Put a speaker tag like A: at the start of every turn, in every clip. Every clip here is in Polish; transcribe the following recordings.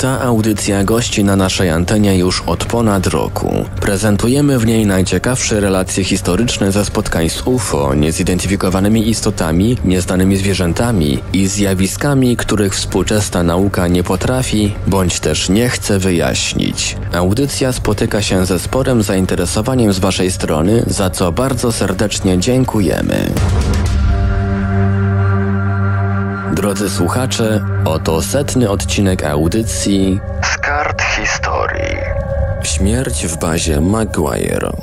A: Ta audycja gości na naszej antenie już od ponad roku. Prezentujemy w niej najciekawsze relacje historyczne ze spotkań z UFO, niezidentyfikowanymi istotami, nieznanymi zwierzętami i zjawiskami, których współczesna nauka nie potrafi, bądź też nie chce wyjaśnić. Audycja spotyka się ze sporym zainteresowaniem z Waszej strony, za co bardzo serdecznie dziękujemy. Drodzy słuchacze, oto 100. odcinek audycji z kart historii. Śmierć w bazie Maguire.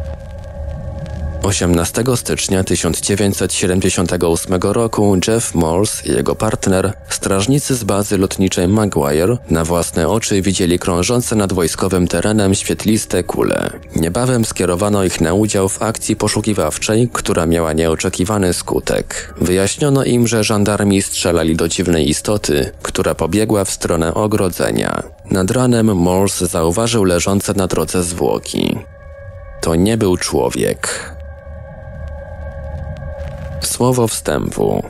A: 18 stycznia 1978 roku Jeff Morse i jego partner, strażnicy z bazy lotniczej Maguire, na własne oczy widzieli krążące nad wojskowym terenem świetliste kule. Niebawem skierowano ich na udział w akcji poszukiwawczej, która miała nieoczekiwany skutek. Wyjaśniono im, że żandarmi strzelali do dziwnej istoty, która pobiegła w stronę ogrodzenia. Nad ranem Morse zauważył leżące na drodze zwłoki. To nie był człowiek. Słowo wstępu.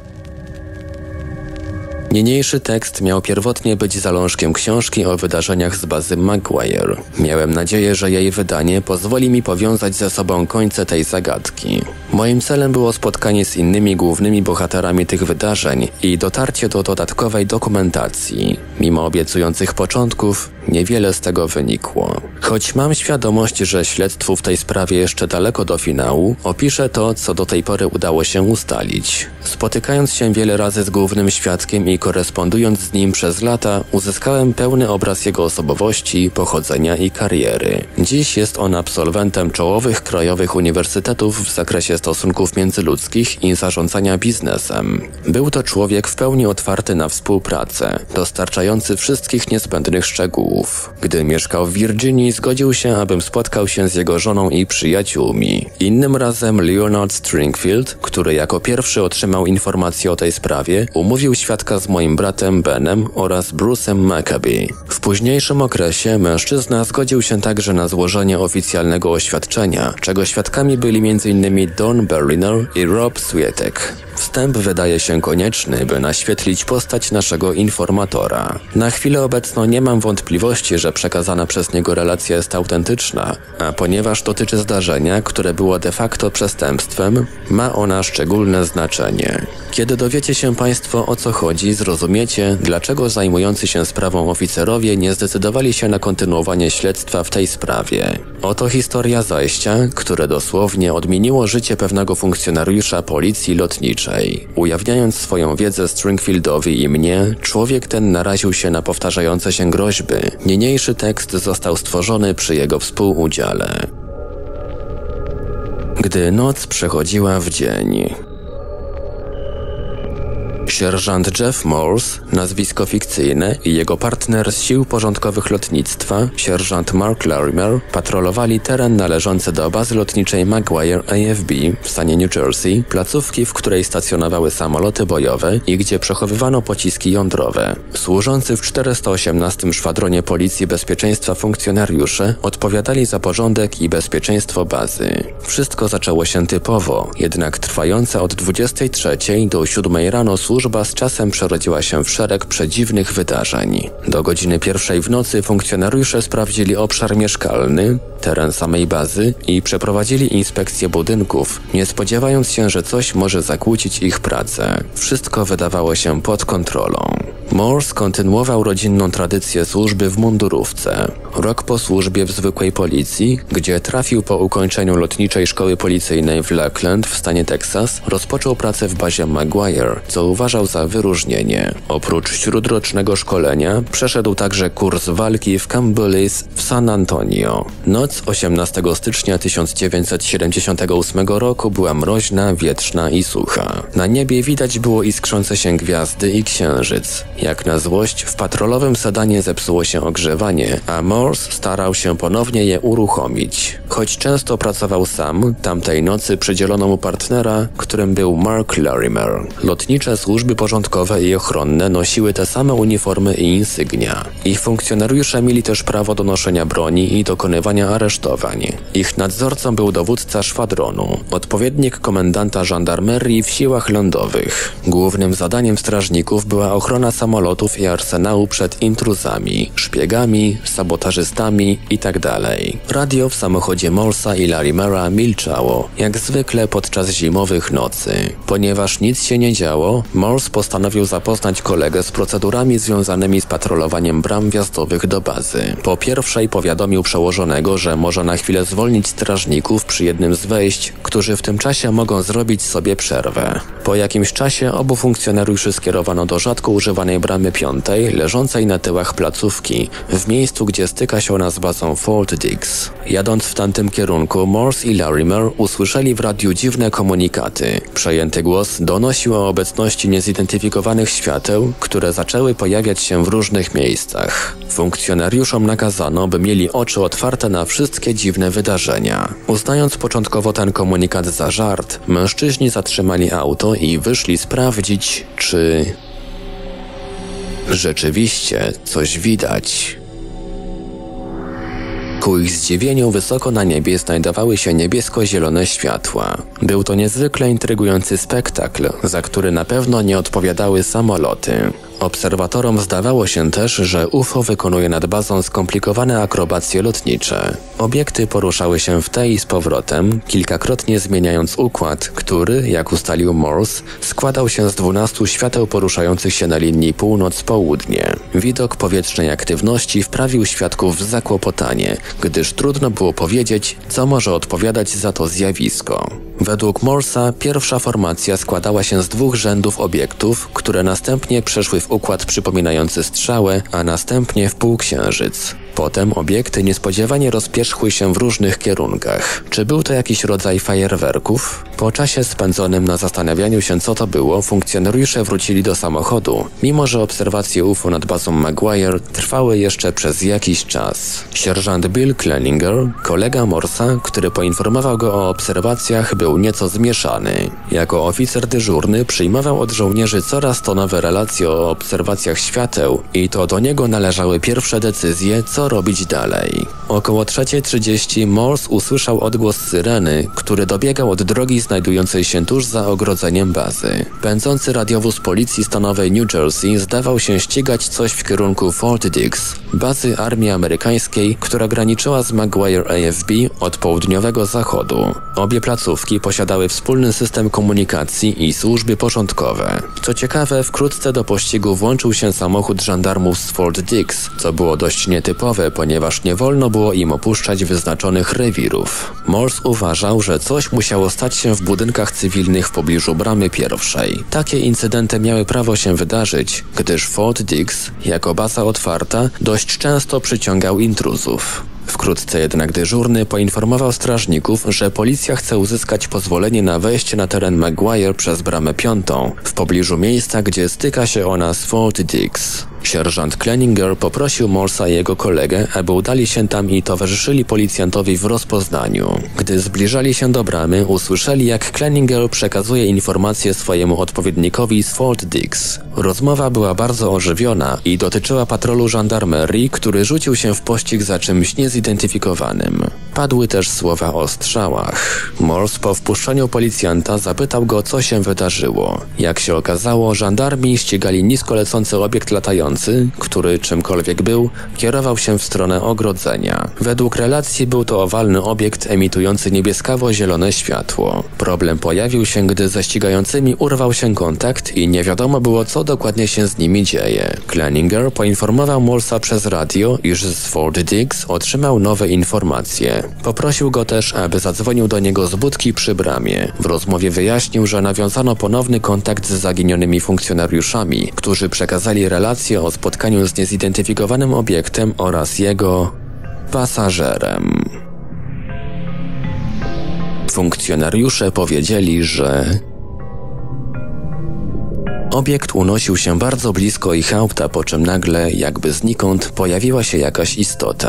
A: Niniejszy tekst miał pierwotnie być zalążkiem książki o wydarzeniach z bazy Maguire. Miałem nadzieję, że jej wydanie pozwoli mi powiązać ze sobą końce tej zagadki. Moim celem było spotkanie z innymi głównymi bohaterami tych wydarzeń i dotarcie do dodatkowej dokumentacji. Mimo obiecujących początków, niewiele z tego wynikło. Choć mam świadomość, że śledztwu w tej sprawie jeszcze daleko do finału, opiszę to, co do tej pory udało się ustalić. Spotykając się wiele razy z głównym świadkiem i korespondując z nim przez lata, uzyskałem pełny obraz jego osobowości, pochodzenia i kariery. Dziś jest on absolwentem czołowych krajowych uniwersytetów w zakresie stosunków międzyludzkich i zarządzania biznesem. Był to człowiek w pełni otwarty na współpracę, dostarczający wszystkich niezbędnych szczegółów. Gdy mieszkał w Virginii, zgodził się, abym spotkał się z jego żoną i przyjaciółmi. Innym razem Leonard Stringfield, który jako pierwszy otrzymał informacje o tej sprawie, umówił świadka z moim bratem Benem oraz Bruce'em Maccabee. W późniejszym okresie mężczyzna zgodził się także na złożenie oficjalnego oświadczenia, czego świadkami byli m.in. Don Berliner i Rob Swiatek. Wstęp wydaje się konieczny, by naświetlić postać naszego informatora. Na chwilę obecną nie mam wątpliwości, że przekazana przez niego relacja jest autentyczna, a ponieważ dotyczy zdarzenia, które było de facto przestępstwem, ma ona szczególne znaczenie. Kiedy dowiecie się Państwo, o co chodzi, zrozumiecie, dlaczego zajmujący się sprawą oficerowie nie zdecydowali się na kontynuowanie śledztwa w tej sprawie. Oto historia zajścia, które dosłownie odmieniło życie pewnego funkcjonariusza policji lotniczej. Ujawniając swoją wiedzę Stringfieldowi i mnie, człowiek ten naraził się na powtarzające się groźby. Niniejszy tekst został stworzony przy jego współudziale. Gdy noc przechodziła w dzień. Sierżant Jeff Morse, nazwisko fikcyjne, i jego partner z sił porządkowych lotnictwa, sierżant Mark Larimer, patrolowali teren należący do bazy lotniczej Maguire AFB w stanie New Jersey, placówki, w której stacjonowały samoloty bojowe i gdzie przechowywano pociski jądrowe. Służący w 418 Szwadronie Policji Bezpieczeństwa funkcjonariusze odpowiadali za porządek i bezpieczeństwo bazy. Wszystko zaczęło się typowo, jednak trwająca od 23 do 7 rano służba z czasem przerodziła się w szereg przedziwnych wydarzeń. Do godziny 1 w nocy funkcjonariusze sprawdzili obszar mieszkalny, teren samej bazy i przeprowadzili inspekcję budynków, nie spodziewając się, że coś może zakłócić ich pracę. Wszystko wydawało się pod kontrolą. Morse kontynuował rodzinną tradycję służby w mundurówce. Rok po służbie w zwykłej policji, gdzie trafił po ukończeniu lotniczej szkoły policyjnej w Lakeland w stanie Teksas, rozpoczął pracę w bazie Maguire, co uważał za wyróżnienie. Oprócz śródrocznego szkolenia, przeszedł także kurs walki w Camp Bullis w San Antonio. Noc 18 stycznia 1978 roku była mroźna, wietrzna i sucha. Na niebie widać było iskrzące się gwiazdy i księżyc. Jak na złość, w patrolowym sedanie zepsuło się ogrzewanie, a Morse starał się ponownie je uruchomić. Choć często pracował sam, tamtej nocy przydzielono mu partnera, którym był Mark Larimer. Lotnicze służby porządkowe i ochronne nosiły te same uniformy i insygnia. Ich funkcjonariusze mieli też prawo do noszenia broni i dokonywania aresztowań. Ich nadzorcą był dowódca szwadronu, odpowiednik komendanta żandarmerii w siłach lądowych. Głównym zadaniem strażników była ochrona samolotu samolotów i arsenału przed intruzami, szpiegami, sabotażystami itd. Radio w samochodzie Morsa i Larimera milczało, jak zwykle podczas zimowych nocy. Ponieważ nic się nie działo, Morse postanowił zapoznać kolegę z procedurami związanymi z patrolowaniem bram wjazdowych do bazy. Po pierwszej powiadomił przełożonego, że może na chwilę zwolnić strażników przy jednym z wejść, którzy w tym czasie mogą zrobić sobie przerwę. Po jakimś czasie obu funkcjonariuszy skierowano do rzadko używanej bramy 5, leżącej na tyłach placówki, w miejscu, gdzie styka się ona z bazą Fort Dix. Jadąc w tamtym kierunku, Morse i Larimer usłyszeli w radiu dziwne komunikaty. Przejęty głos donosił o obecności niezidentyfikowanych świateł, które zaczęły pojawiać się w różnych miejscach. Funkcjonariuszom nakazano, by mieli oczy otwarte na wszystkie dziwne wydarzenia. Uznając początkowo ten komunikat za żart, mężczyźni zatrzymali auto i wyszli sprawdzić, czy rzeczywiście coś widać. Ku ich zdziwieniu wysoko na niebie znajdowały się niebiesko-zielone światła. Był to niezwykle intrygujący spektakl, za który na pewno nie odpowiadały samoloty. Obserwatorom zdawało się też, że UFO wykonuje nad bazą skomplikowane akrobacje lotnicze. Obiekty poruszały się w te i z powrotem, kilkakrotnie zmieniając układ, który, jak ustalił Morse, składał się z 12 świateł poruszających się na linii północ-południe. Widok powietrznej aktywności wprawił świadków w zakłopotanie, gdyż trudno było powiedzieć, co może odpowiadać za to zjawisko. Według Morsa pierwsza formacja składała się z 2 rzędów obiektów, które następnie przeszły w układ przypominający strzałę, a następnie w półksiężyc. Potem obiekty niespodziewanie rozpierzchły się w różnych kierunkach. Czy był to jakiś rodzaj fajerwerków? Po czasie spędzonym na zastanawianiu się, co to było, funkcjonariusze wrócili do samochodu, mimo że obserwacje UFO nad bazą Maguire trwały jeszcze przez jakiś czas. Sierżant Bill Cleninger, kolega Morsa, który poinformował go o obserwacjach, był nieco zmieszany. Jako oficer dyżurny przyjmował od żołnierzy coraz to nowe relacje o obserwacjach świateł i to do niego należały pierwsze decyzje, co robić dalej. Około 3:30 Morse usłyszał odgłos syreny, który dobiegał od drogi znajdującej się tuż za ogrodzeniem bazy. Pędzący radiowóz policji stanowej New Jersey zdawał się ścigać coś w kierunku Fort Dix, bazy armii amerykańskiej, która graniczyła z Maguire AFB od południowego zachodu. Obie placówki posiadały wspólny system komunikacji i służby porządkowe. Co ciekawe, wkrótce do pościgu włączył się samochód żandarmów z Fort Dix, co było dość nietypowe, ponieważ nie wolno było im opuszczać wyznaczonych rewirów. Morse uważał, że coś musiało stać się w budynkach cywilnych w pobliżu bramy 1. Takie incydenty miały prawo się wydarzyć, gdyż Fort Dix, jako baza otwarta, dość często przyciągał intruzów. Wkrótce jednak dyżurny poinformował strażników, że policja chce uzyskać pozwolenie na wejście na teren Maguire przez bramę 5, w pobliżu miejsca, gdzie styka się ona z Fort Dix. Sierżant Cleninger poprosił Morsa i jego kolegę, aby udali się tam i towarzyszyli policjantowi w rozpoznaniu. Gdy zbliżali się do bramy, usłyszeli, jak Cleninger przekazuje informacje swojemu odpowiednikowi z Fort Dix. Rozmowa była bardzo ożywiona i dotyczyła patrolu żandarmerii, który rzucił się w pościg za czymś niezidentyfikowanym. Padły też słowa o strzałach. Morse po wpuszczeniu policjanta zapytał go, co się wydarzyło. Jak się okazało, żandarmi ścigali nisko lecący obiekt latający, który czymkolwiek był, kierował się w stronę ogrodzenia. Według relacji był to owalny obiekt emitujący niebieskawo-zielone światło. Problem pojawił się, gdy ze ścigającymi urwał się kontakt i nie wiadomo było, co dokładnie się z nimi dzieje. Cleninger poinformował Morsa przez radio, iż z Fort Dix otrzymał nowe informacje. Poprosił go też, aby zadzwonił do niego z budki przy bramie. W rozmowie wyjaśnił, że nawiązano ponowny kontakt z zaginionymi funkcjonariuszami, którzy przekazali relację o spotkaniu z niezidentyfikowanym obiektem oraz jego pasażerem. Funkcjonariusze powiedzieli, że obiekt unosił się bardzo blisko ich auta, po czym nagle, jakby znikąd, pojawiła się jakaś istota.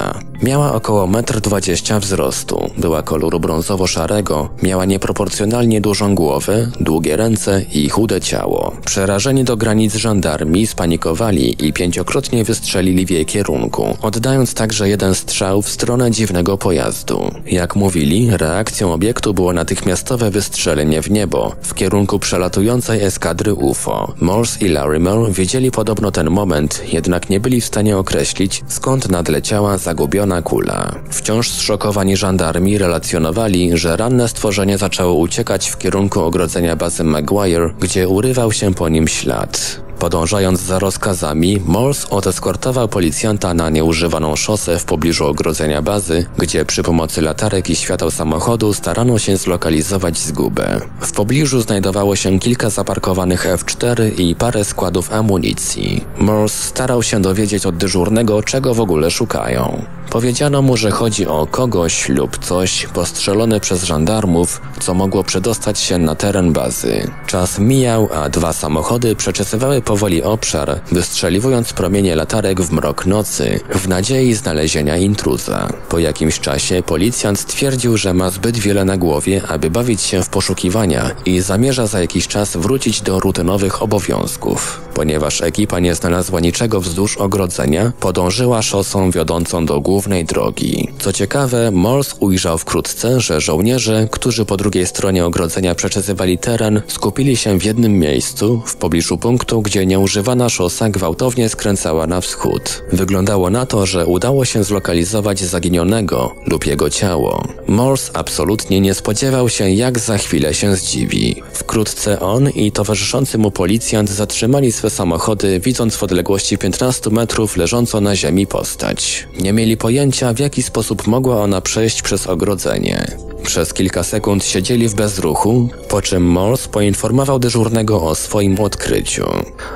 A: Miała około 1,20 m wzrostu, była koloru brązowo-szarego, miała nieproporcjonalnie dużą głowę, długie ręce i chude ciało. Przerażeni do granic żandarmi spanikowali i 5-krotnie wystrzelili w jej kierunku, oddając także jeden strzał w stronę dziwnego pojazdu. Jak mówili, reakcją obiektu było natychmiastowe wystrzelenie w niebo, w kierunku przelatującej eskadry UFO. Morse i Larimer wiedzieli podobno ten moment, jednak nie byli w stanie określić, skąd nadleciała zagubiona kula. Wciąż zszokowani żandarmi relacjonowali, że ranne stworzenie zaczęło uciekać w kierunku ogrodzenia bazy Maguire, gdzie urywał się po nim ślad. Podążając za rozkazami, Morse odeskortował policjanta na nieużywaną szosę w pobliżu ogrodzenia bazy, gdzie przy pomocy latarek i świateł samochodu starano się zlokalizować zgubę. W pobliżu znajdowało się kilka zaparkowanych F4 i parę składów amunicji. Morse starał się dowiedzieć od dyżurnego, czego w ogóle szukają. Powiedziano mu, że chodzi o kogoś lub coś postrzelone przez żandarmów, co mogło przedostać się na teren bazy. Czas mijał, a 2 samochody przeczesywały powoli obszar, wystrzeliwując promienie latarek w mrok nocy, w nadziei znalezienia intruza. Po jakimś czasie policjant stwierdził, że ma zbyt wiele na głowie, aby bawić się w poszukiwania i zamierza za jakiś czas wrócić do rutynowych obowiązków. Ponieważ ekipa nie znalazła niczego wzdłuż ogrodzenia, podążyła szosą wiodącą do głównej drogi. Co ciekawe, Morse ujrzał wkrótce, że żołnierze, którzy po drugiej stronie ogrodzenia przeczesywali teren, skupili się w jednym miejscu, w pobliżu punktu, gdzie nieużywana szosa gwałtownie skręcała na wschód. Wyglądało na to, że udało się zlokalizować zaginionego lub jego ciało. Morse absolutnie nie spodziewał się, jak za chwilę się zdziwi. Wkrótce on i towarzyszący mu policjant zatrzymali swe samochody, widząc w odległości 15 metrów leżącą na ziemi postać. Nie mieli pojęcia, w jaki sposób mogła ona przejść przez ogrodzenie. Przez kilka sekund siedzieli w bezruchu, po czym Morse poinformował dyżurnego o swoim odkryciu.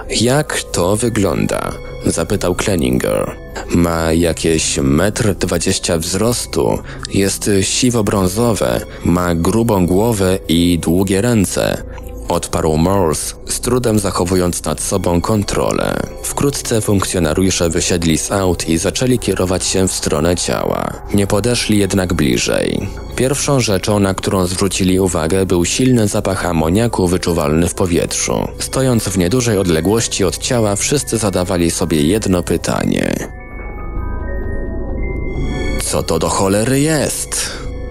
A: Jak to wygląda? Zapytał Cleninger. Ma jakieś 1,20 m wzrostu, jest siwo-brązowe, ma grubą głowę i długie ręce. Odparł Morse, z trudem zachowując nad sobą kontrolę. Wkrótce funkcjonariusze wysiedli z aut i zaczęli kierować się w stronę ciała. Nie podeszli jednak bliżej. Pierwszą rzeczą, na którą zwrócili uwagę, był silny zapach amoniaku wyczuwalny w powietrzu. Stojąc w niedużej odległości od ciała, wszyscy zadawali sobie jedno pytanie. Co to do cholery jest?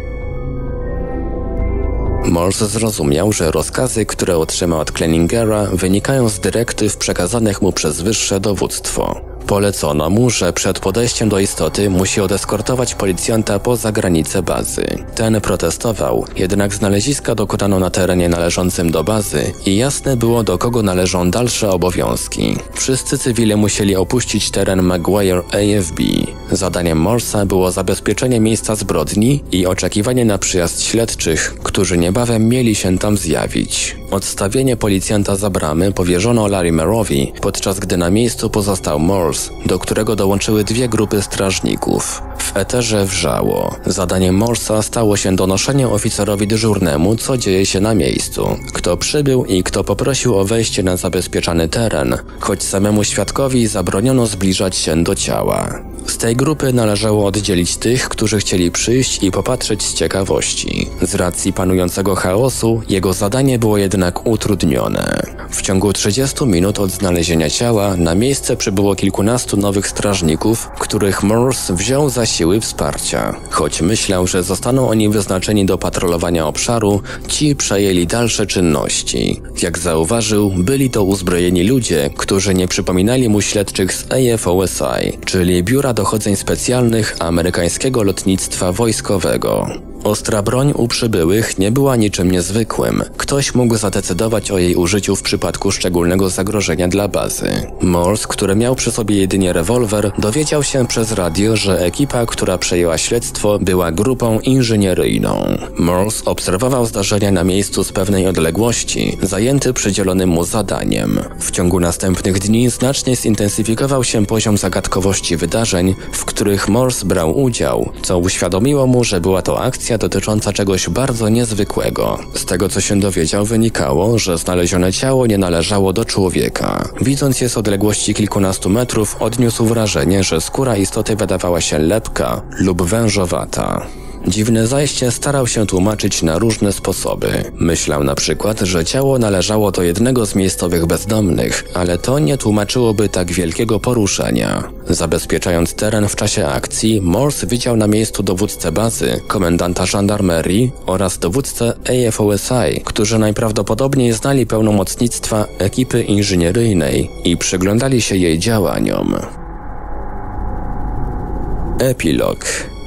A: Morse zrozumiał, że rozkazy, które otrzymał od Cleningera, wynikają z dyrektyw przekazanych mu przez wyższe dowództwo. Polecono mu, że przed podejściem do istoty musi odeskortować policjanta poza granice bazy. Ten protestował, jednak znaleziska dokonano na terenie należącym do bazy i jasne było, do kogo należą dalsze obowiązki. Wszyscy cywile musieli opuścić teren Maguire AFB. Zadaniem Morse'a było zabezpieczenie miejsca zbrodni i oczekiwanie na przyjazd śledczych, którzy niebawem mieli się tam zjawić. Odstawienie policjanta za bramy powierzono Larimerowi, podczas gdy na miejscu pozostał Morse, do którego dołączyły 2 grupy strażników. W eterze wrzało. Zadaniem Morse'a stało się donoszenie oficerowi dyżurnemu, co dzieje się na miejscu, kto przybył i kto poprosił o wejście na zabezpieczany teren, choć samemu świadkowi zabroniono zbliżać się do ciała. Z tej grupy należało oddzielić tych, którzy chcieli przyjść i popatrzeć z ciekawości. Z racji panującego chaosu, jego zadanie było jednak utrudnione. W ciągu 30 minut od znalezienia ciała na miejsce przybyło kilkunastu nowych strażników, których Morse wziął za siły wsparcia. Choć myślał, że zostaną oni wyznaczeni do patrolowania obszaru, ci przejęli dalsze czynności. Jak zauważył, byli to uzbrojeni ludzie, którzy nie przypominali mu śledczych z AFOSI, czyli Biura Dochodzeń Specjalnych amerykańskiego lotnictwa wojskowego. Ostra broń u przybyłych nie była niczym niezwykłym. Ktoś mógł zadecydować o jej użyciu w przypadku szczególnego zagrożenia dla bazy. Morse, który miał przy sobie jedynie rewolwer, dowiedział się przez radio, że ekipa, która przejęła śledztwo, była grupą inżynieryjną. Morse obserwował zdarzenia na miejscu z pewnej odległości, zajęty przydzielonym mu zadaniem. W ciągu następnych dni znacznie zintensyfikował się poziom zagadkowości wydarzeń, w których Morse brał udział, co uświadomiło mu, że była to akcja informacja dotycząca czegoś bardzo niezwykłego. Z tego, co się dowiedział, wynikało, że znalezione ciało nie należało do człowieka. Widząc je z odległości kilkunastu metrów, odniósł wrażenie, że skóra istoty wydawała się lepka lub wężowata. Dziwne zajście starał się tłumaczyć na różne sposoby. Myślał na przykład, że ciało należało do jednego z miejscowych bezdomnych, ale to nie tłumaczyłoby tak wielkiego poruszenia. Zabezpieczając teren w czasie akcji, Morse widział na miejscu dowódcę bazy, komendanta żandarmerii oraz dowódcę AFOSI, którzy najprawdopodobniej znali pełnomocnictwa ekipy inżynieryjnej i przyglądali się jej działaniom. Epilog.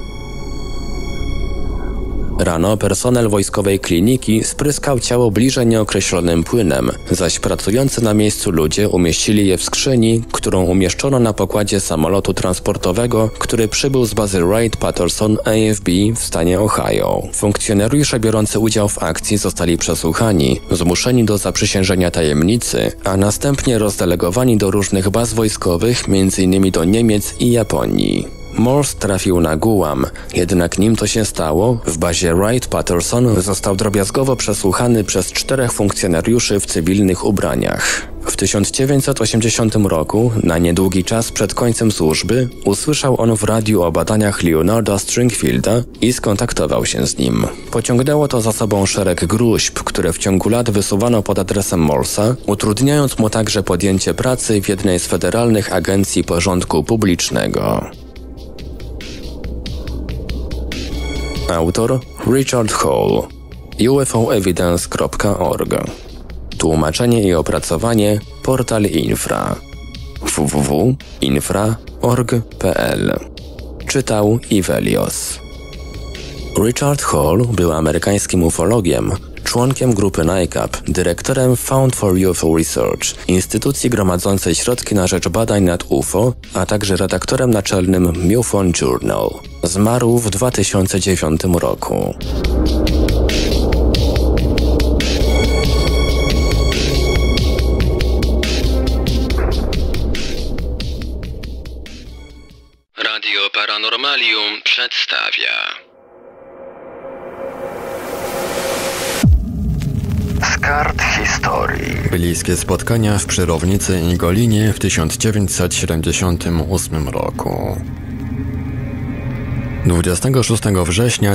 A: Rano personel wojskowej kliniki spryskał ciało bliżej nieokreślonym płynem, zaś pracujący na miejscu ludzie umieścili je w skrzyni, którą umieszczono na pokładzie samolotu transportowego, który przybył z bazy Wright-Patterson AFB w stanie Ohio. Funkcjonariusze biorący udział w akcji zostali przesłuchani, zmuszeni do zaprzysiężenia tajemnicy, a następnie rozdelegowani do różnych baz wojskowych, m.in. do Niemiec i Japonii. Morse trafił na Guam, jednak nim to się stało, w bazie Wright-Patterson został drobiazgowo przesłuchany przez 4 funkcjonariuszy w cywilnych ubraniach. W 1980 roku, na niedługi czas przed końcem służby, usłyszał on w radiu o badaniach Leonarda Stringfielda i skontaktował się z nim. Pociągnęło to za sobą szereg gróźb, które w ciągu lat wysuwano pod adresem Morsa, utrudniając mu także podjęcie pracy w jednej z federalnych agencji porządku publicznego. Autor Richard Hall, ufoevidence.org. Tłumaczenie i opracowanie Portal Infra, www.infra.org.pl. Czytał Ivelios. Richard Hall był amerykańskim ufologiem, członkiem grupy NICAP, dyrektorem Fund for UFO Research, instytucji gromadzącej środki na rzecz badań nad UFO, a także redaktorem naczelnym MUFON Journal. Zmarł w 2009 roku. Radio Paranormalium przedstawia Z kart historii. Bliskie spotkania w Przyrownicy i Golinie w 1978 roku. 26 września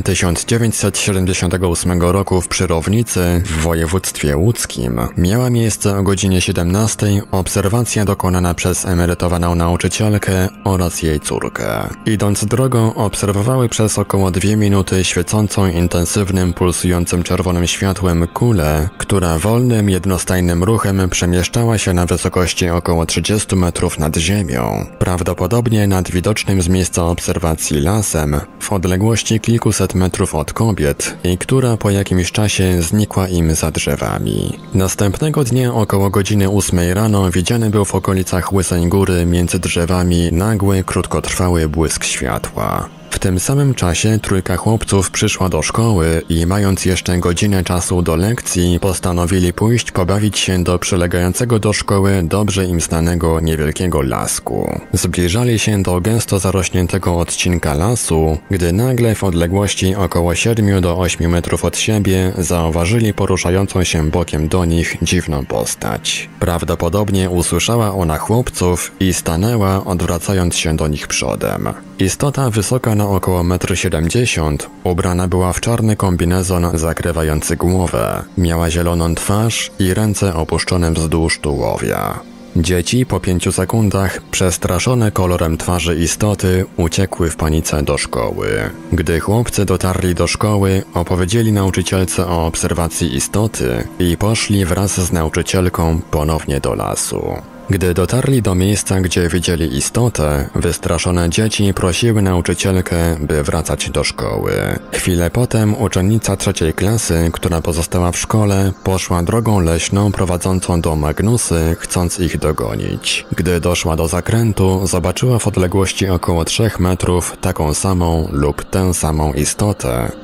A: 1978 roku w Przyrownicy w województwie łódzkim miała miejsce o godzinie 17 obserwacja dokonana przez emerytowaną nauczycielkę oraz jej córkę. Idąc drogą obserwowały przez około 2 minuty świecącą intensywnym, pulsującym czerwonym światłem kulę, która wolnym, jednostajnym ruchem przemieszczała się na wysokości około 30 metrów nad ziemią, prawdopodobnie nad widocznym z miejsca obserwacji lasem, w odległości kilkuset metrów od kobiet i która po jakimś czasie znikła im za drzewami. Następnego dnia około godziny 8 rano widziany był w okolicach Łysej Góry między drzewami nagły, krótkotrwały błysk światła. W tym samym czasie 3 chłopców przyszła do szkoły i mając jeszcze godzinę czasu do lekcji, postanowili pójść pobawić się do przylegającego do szkoły dobrze im znanego niewielkiego lasku. Zbliżali się do gęsto zarośniętego odcinka lasu, gdy nagle w odległości około 7 do 8 metrów od siebie zauważyli poruszającą się bokiem do nich dziwną postać. Prawdopodobnie usłyszała ona chłopców i stanęła, odwracając się do nich przodem. Istota wysoka na około 1,70 m, ubrana była w czarny kombinezon zakrywający głowę. Miała zieloną twarz i ręce opuszczone wzdłuż tułowia. Dzieci po 5 sekundach, przestraszone kolorem twarzy istoty, uciekły w panice do szkoły. Gdy chłopcy dotarli do szkoły, opowiedzieli nauczycielce o obserwacji istoty i poszli wraz z nauczycielką ponownie do lasu. Gdy dotarli do miejsca, gdzie widzieli istotę, wystraszone dzieci prosiły nauczycielkę, by wracać do szkoły. Chwilę potem uczennica 3. klasy, która pozostała w szkole, poszła drogą leśną prowadzącą do Magnusy, chcąc ich dogonić. Gdy doszła do zakrętu, zobaczyła w odległości około 3 metrów taką samą lub tę samą istotę,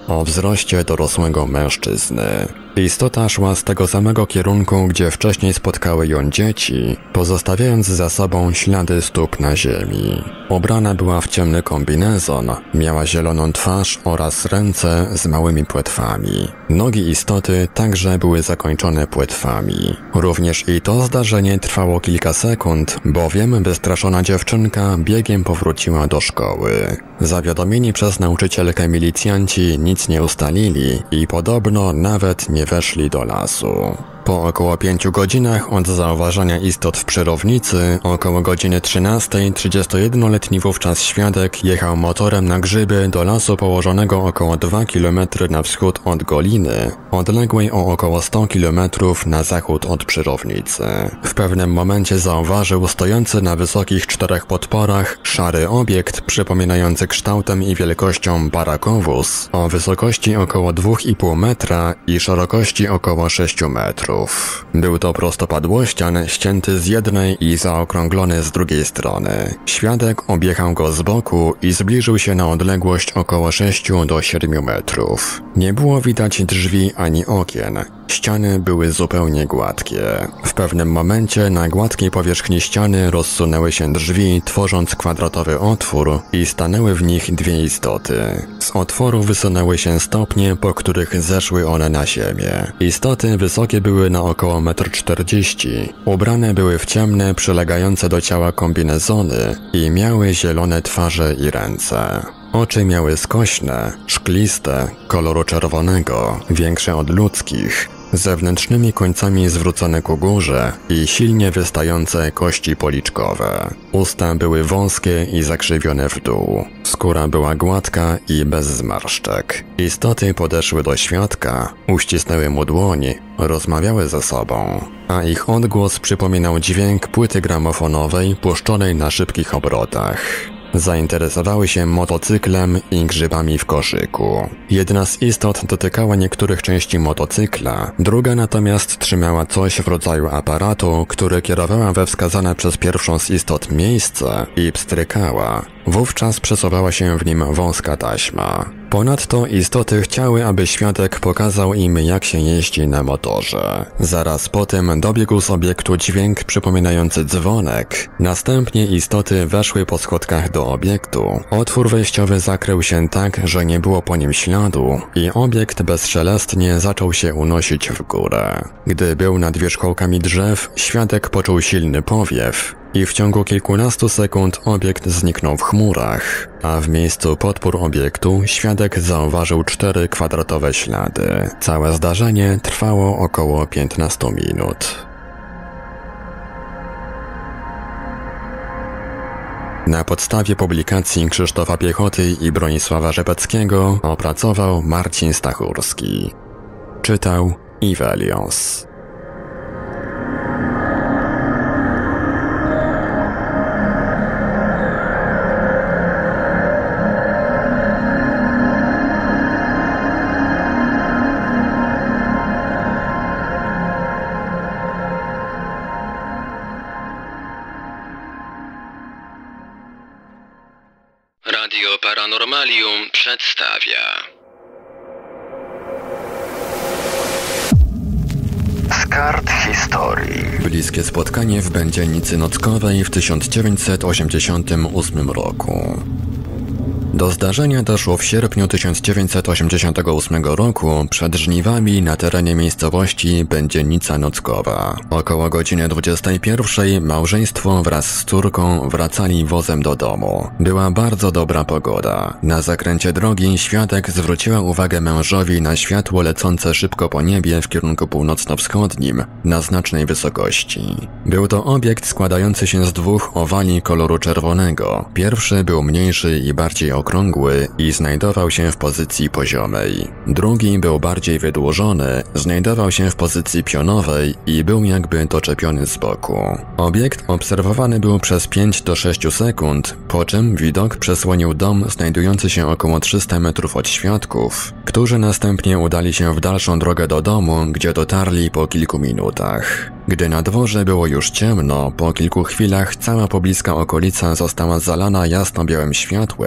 A: o wzroście dorosłego mężczyzny. Istota szła z tego samego kierunku, gdzie wcześniej spotkały ją dzieci, pozostawiając za sobą ślady stóp na ziemi. Ubrana była w ciemny kombinezon, miała zieloną twarz oraz ręce z małymi płetwami. Nogi istoty także były zakończone płetwami. Również i to zdarzenie trwało kilka sekund, bowiem wystraszona dziewczynka biegiem powróciła do szkoły. Zawiadomieni przez nauczycielkę milicjanci nic nie ustalili i podobno nawet nie weszli do lasu. Po około 5 godzinach od zauważenia istot w przyrownicy, około godziny 13:00, 31-letni wówczas świadek jechał motorem na grzyby do lasu położonego około 2 km na wschód od Goliny, odległej o około 100 km na zachód od przyrownicy. W pewnym momencie zauważył stojący na wysokich 4 podporach szary obiekt przypominający kształtem i wielkością barakowóz o wysokości około 2,5 metra i szerokości około 6 metrów. Był to prostopadłościan ścięty z jednej i zaokrąglony z drugiej strony. Świadek objechał go z boku i zbliżył się na odległość około 6 do 7 metrów. Nie było widać drzwi ani okien. Ściany były zupełnie gładkie. W pewnym momencie na gładkiej powierzchni ściany rozsunęły się drzwi, tworząc kwadratowy otwór i stanęły w nich dwie istoty. Z otworu wysunęły się stopnie, po których zeszły one na ziemię. Istoty wysokie były na około 1,40 m. Ubrane były w ciemne, przylegające do ciała kombinezony i miały zielone twarze i ręce. Oczy miały skośne, szkliste, koloru czerwonego, większe od ludzkich, zewnętrznymi końcami zwrócone ku górze i silnie wystające kości policzkowe. Usta były wąskie i zakrzywione w dół. Skóra była gładka i bez zmarszczek. Istoty podeszły do świadka, uścisnęły mu dłoń, rozmawiały ze sobą, a ich odgłos przypominał dźwięk płyty gramofonowej puszczonej na szybkich obrotach. Zainteresowały się motocyklem i grzybami w koszyku. Jedna z istot dotykała niektórych części motocykla, druga natomiast trzymała coś w rodzaju aparatu, który kierowała we wskazane przez pierwszą z istot miejsce i pstrykała. Wówczas przesuwała się w nim wąska taśma. Ponadto istoty chciały, aby świadek pokazał im, jak się jeździ na motorze. Zaraz potem dobiegł z obiektu dźwięk przypominający dzwonek. Następnie istoty weszły po schodkach do obiektu. Otwór wejściowy zakrył się tak, że nie było po nim śladu i obiekt bezszelestnie zaczął się unosić w górę. Gdy był nad wierzchołkami drzew, świadek poczuł silny powiew i w ciągu kilkunastu sekund obiekt zniknął w chmurach, a w miejscu podpór obiektu świadek zauważył 4 kwadratowe ślady. Całe zdarzenie trwało około 15 minut. Na podstawie publikacji Krzysztofa Piechoty i Bronisława Rzepeckiego opracował Marcin Stachurski. Czytał Ivelios.
B: Radio Paranormalium przedstawia Z kart historii.
A: Bliskie spotkanie w Będzienicy Nockowej w 1988 roku. Do zdarzenia doszło w sierpniu 1988 roku przed żniwami na terenie miejscowości Będzienica Nockowa. Około godziny 21 małżeństwo wraz z córką wracali wozem do domu. Była bardzo dobra pogoda. Na zakręcie drogi świadek zwróciła uwagę mężowi na światło lecące szybko po niebie w kierunku północno-wschodnim na znacznej wysokości. Był to obiekt składający się z 2 owali koloru czerwonego. Pierwszy był mniejszy i bardziej okrągły i znajdował się w pozycji poziomej. Drugi był bardziej wydłużony, znajdował się w pozycji pionowej i był jakby doczepiony z boku. Obiekt obserwowany był przez 5 do 6 sekund, po czym widok przesłonił dom znajdujący się około 300 metrów od świadków, którzy następnie udali się w dalszą drogę do domu, gdzie dotarli po kilku minutach. Gdy na dworze było już ciemno, po kilku chwilach cała pobliska okolica została zalana jasno-białym światłem,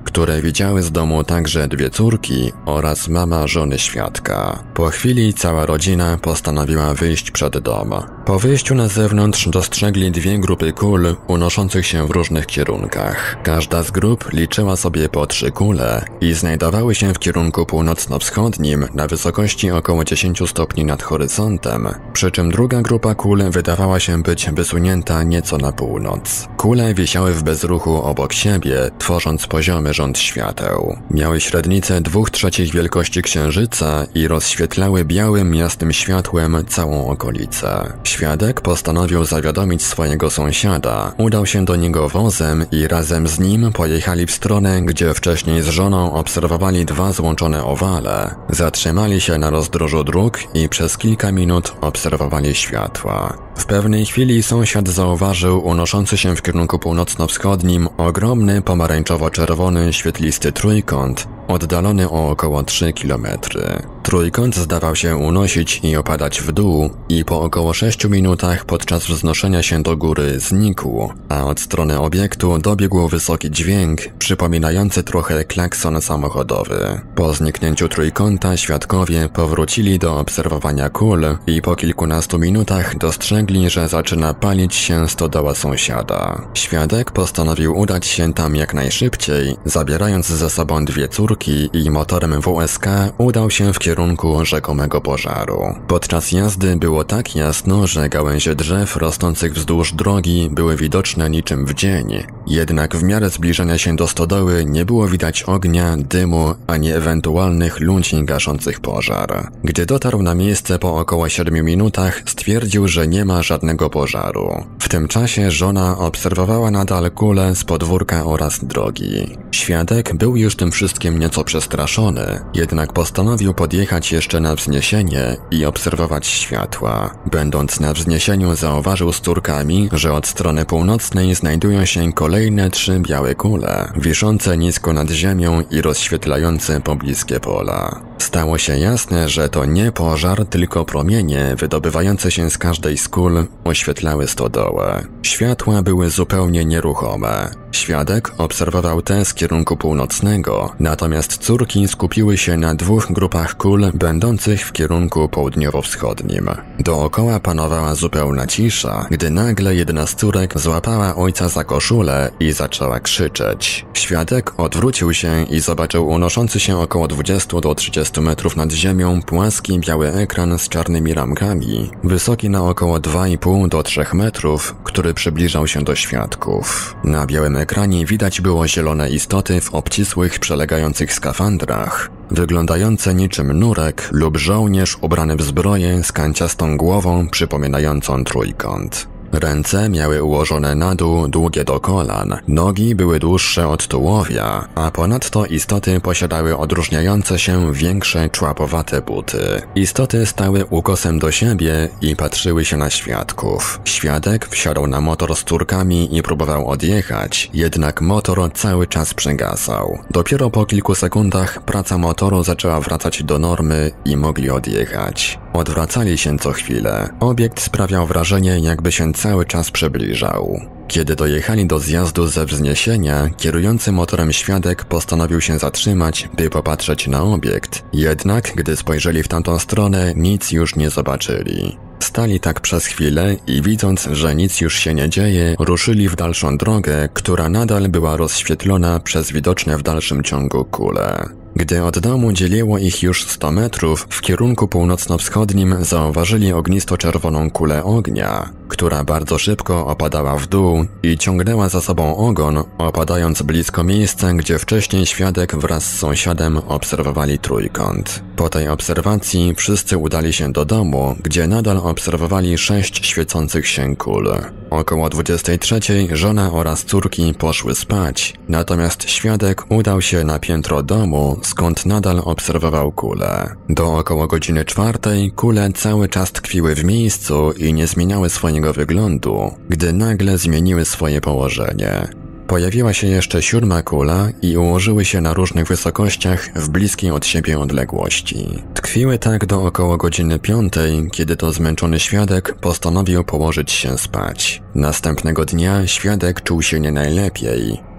A: które widziały z domu także 2 córki oraz mama żony świadka. Po chwili cała rodzina postanowiła wyjść przed dom. Po wyjściu na zewnątrz dostrzegli 2 grupy kul unoszących się w różnych kierunkach. Każda z grup liczyła sobie po 3 kule i znajdowały się w kierunku północno-wschodnim na wysokości około 10 stopni nad horyzontem, przy czym druga grupa kul wydawała się być wysunięta nieco na północ. Kule wisiały w bezruchu obok siebie, tworząc poziomy rząd świateł. Miały średnicę 2/3 wielkości księżyca i rozświetlały białym, jasnym światłem całą okolicę. Świadek postanowił zawiadomić swojego sąsiada. Udał się do niego wozem i razem z nim pojechali w stronę, gdzie wcześniej z żoną obserwowali 2 złączone owale. Zatrzymali się na rozdrożu dróg i przez kilka minut obserwowali światła. W pewnej chwili sąsiad zauważył unoszący się w kierunku północno-wschodnim ogromny pomarańczowo-czerwony świetlisty trójkąt, oddalony o około 3 km. Trójkąt zdawał się unosić i opadać w dół i po około 6 minutach podczas wznoszenia się do góry znikł, a od strony obiektu dobiegł wysoki dźwięk, przypominający trochę klakson samochodowy. Po zniknięciu trójkąta świadkowie powrócili do obserwowania kul i po kilkunastu minutach dostrzegli, że zaczyna palić się stodoła sąsiada. Świadek postanowił udać się tam jak najszybciej, zabierając ze sobą 2 córki i motorem WSK udał się w kierunku rzekomego pożaru. Podczas jazdy było tak jasno, że gałęzie drzew rosnących wzdłuż drogi były widoczne niczym w dzień. Jednak w miarę zbliżania się do stodoły nie było widać ognia, dymu, ani ewentualnych ludzi gaszących pożar. Gdy dotarł na miejsce po około 7 minutach, stwierdził, że nie ma żadnego pożaru. W tym czasie żona obserwowała nadal kule z podwórka oraz drogi. Świadek był już tym wszystkim nieco przestraszony, jednak postanowił podjechać jeszcze na wzniesienie i obserwować światła. Będąc na wzniesieniu zauważył z córkami, że od strony północnej znajdują się kolejne 3 białe kule, wiszące nisko nad ziemią i rozświetlające pobliskie pola. Stało się jasne, że to nie pożar, tylko promienie wydobywające się z każdej z kul oświetlały stodołę. Światła były zupełnie nieruchome. Świadek obserwował te z kierunku północnego, natomiast córki skupiły się na 2 grupach kul będących w kierunku południowo-wschodnim. Dookoła panowała zupełna cisza, gdy nagle jedna z córek złapała ojca za koszulę i zaczęła krzyczeć. Świadek odwrócił się i zobaczył unoszący się około 20 do 30 metrów nad ziemią płaski biały ekran z czarnymi ramkami, wysoki na około 2,5 do 3 metrów, który przybliżał się do świadków. Na białym ekranie widać było zielone istoty w obcisłych, przelegających skafandrach, wyglądające niczym nurek lub żołnierz ubrany w zbroję z kanciastą głową przypominającą trójkąt. Ręce miały ułożone na dół, długie do kolan, nogi były dłuższe od tułowia, a ponadto istoty posiadały odróżniające się większe, człapowate buty. Istoty stały ukosem do siebie i patrzyły się na świadków. Świadek wsiadł na motor z córkami i próbował odjechać, jednak motor cały czas przygasał. Dopiero po kilku sekundach praca motoru zaczęła wracać do normy i mogli odjechać. Odwracali się co chwilę. Obiekt sprawiał wrażenie, jakby się cały czas przybliżał. Kiedy dojechali do zjazdu ze wzniesienia, kierujący motorem świadek postanowił się zatrzymać, by popatrzeć na obiekt. Jednak, gdy spojrzeli w tamtą stronę, nic już nie zobaczyli. Stali tak przez chwilę i widząc, że nic już się nie dzieje, ruszyli w dalszą drogę, która nadal była rozświetlona przez widoczne w dalszym ciągu kule. Gdy od domu dzieliło ich już 100 metrów, w kierunku północno-wschodnim zauważyli ognisto-czerwoną kulę ognia, która bardzo szybko opadała w dół i ciągnęła za sobą ogon, opadając blisko miejsca, gdzie wcześniej świadek wraz z sąsiadem obserwowali trójkąt. Po tej obserwacji wszyscy udali się do domu, gdzie nadal obserwowali 6 świecących się kul. Około 23:00 żona oraz córki poszły spać, natomiast świadek udał się na piętro domu, skąd nadal obserwował kule. Do około godziny 4:00 kule cały czas tkwiły w miejscu i nie zmieniały swojego wyglądu, gdy nagle zmieniły swoje położenie. Pojawiła się jeszcze 7. kula i ułożyły się na różnych wysokościach w bliskiej od siebie odległości. Tkwiły tak do około godziny 5:00, kiedy to zmęczony świadek postanowił położyć się spać. Następnego dnia świadek czuł się nie najlepiej.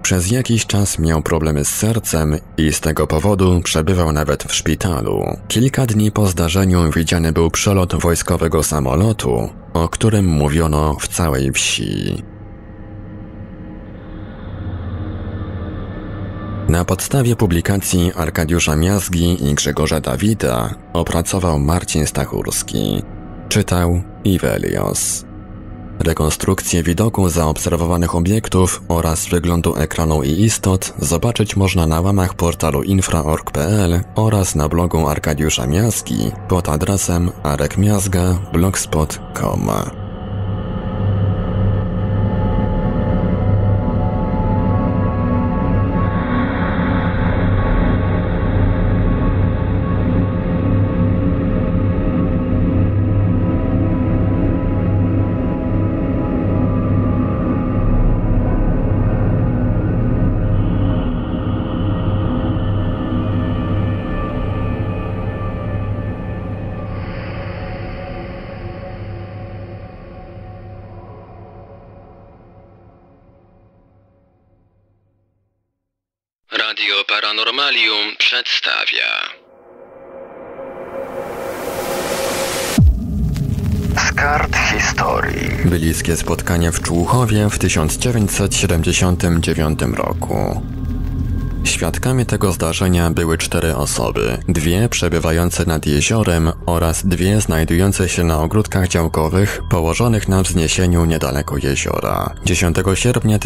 A: Przez jakiś czas miał problemy z sercem i z tego powodu przebywał nawet w szpitalu. Kilka dni po zdarzeniu widziany był przelot wojskowego samolotu, o którym mówiono w całej wsi. Na podstawie publikacji Arkadiusza Miazgi i Grzegorza Dawida opracował Marcin Stachurski. Czytał Ivelios. Rekonstrukcję widoku zaobserwowanych obiektów oraz wyglądu ekranu i istot zobaczyć można na łamach portalu infra.org.pl oraz na blogu Arkadiusza Miazgi pod adresem arekmiazga.blogspot.com.
B: Radio Paranormalium przedstawia Z kart historii.
A: Bliskie spotkanie w Człuchowie w 1979 roku. Świadkami tego zdarzenia były 4 osoby, 2 przebywające nad jeziorem oraz 2 znajdujące się na ogródkach działkowych położonych na wzniesieniu niedaleko jeziora. 10 sierpnia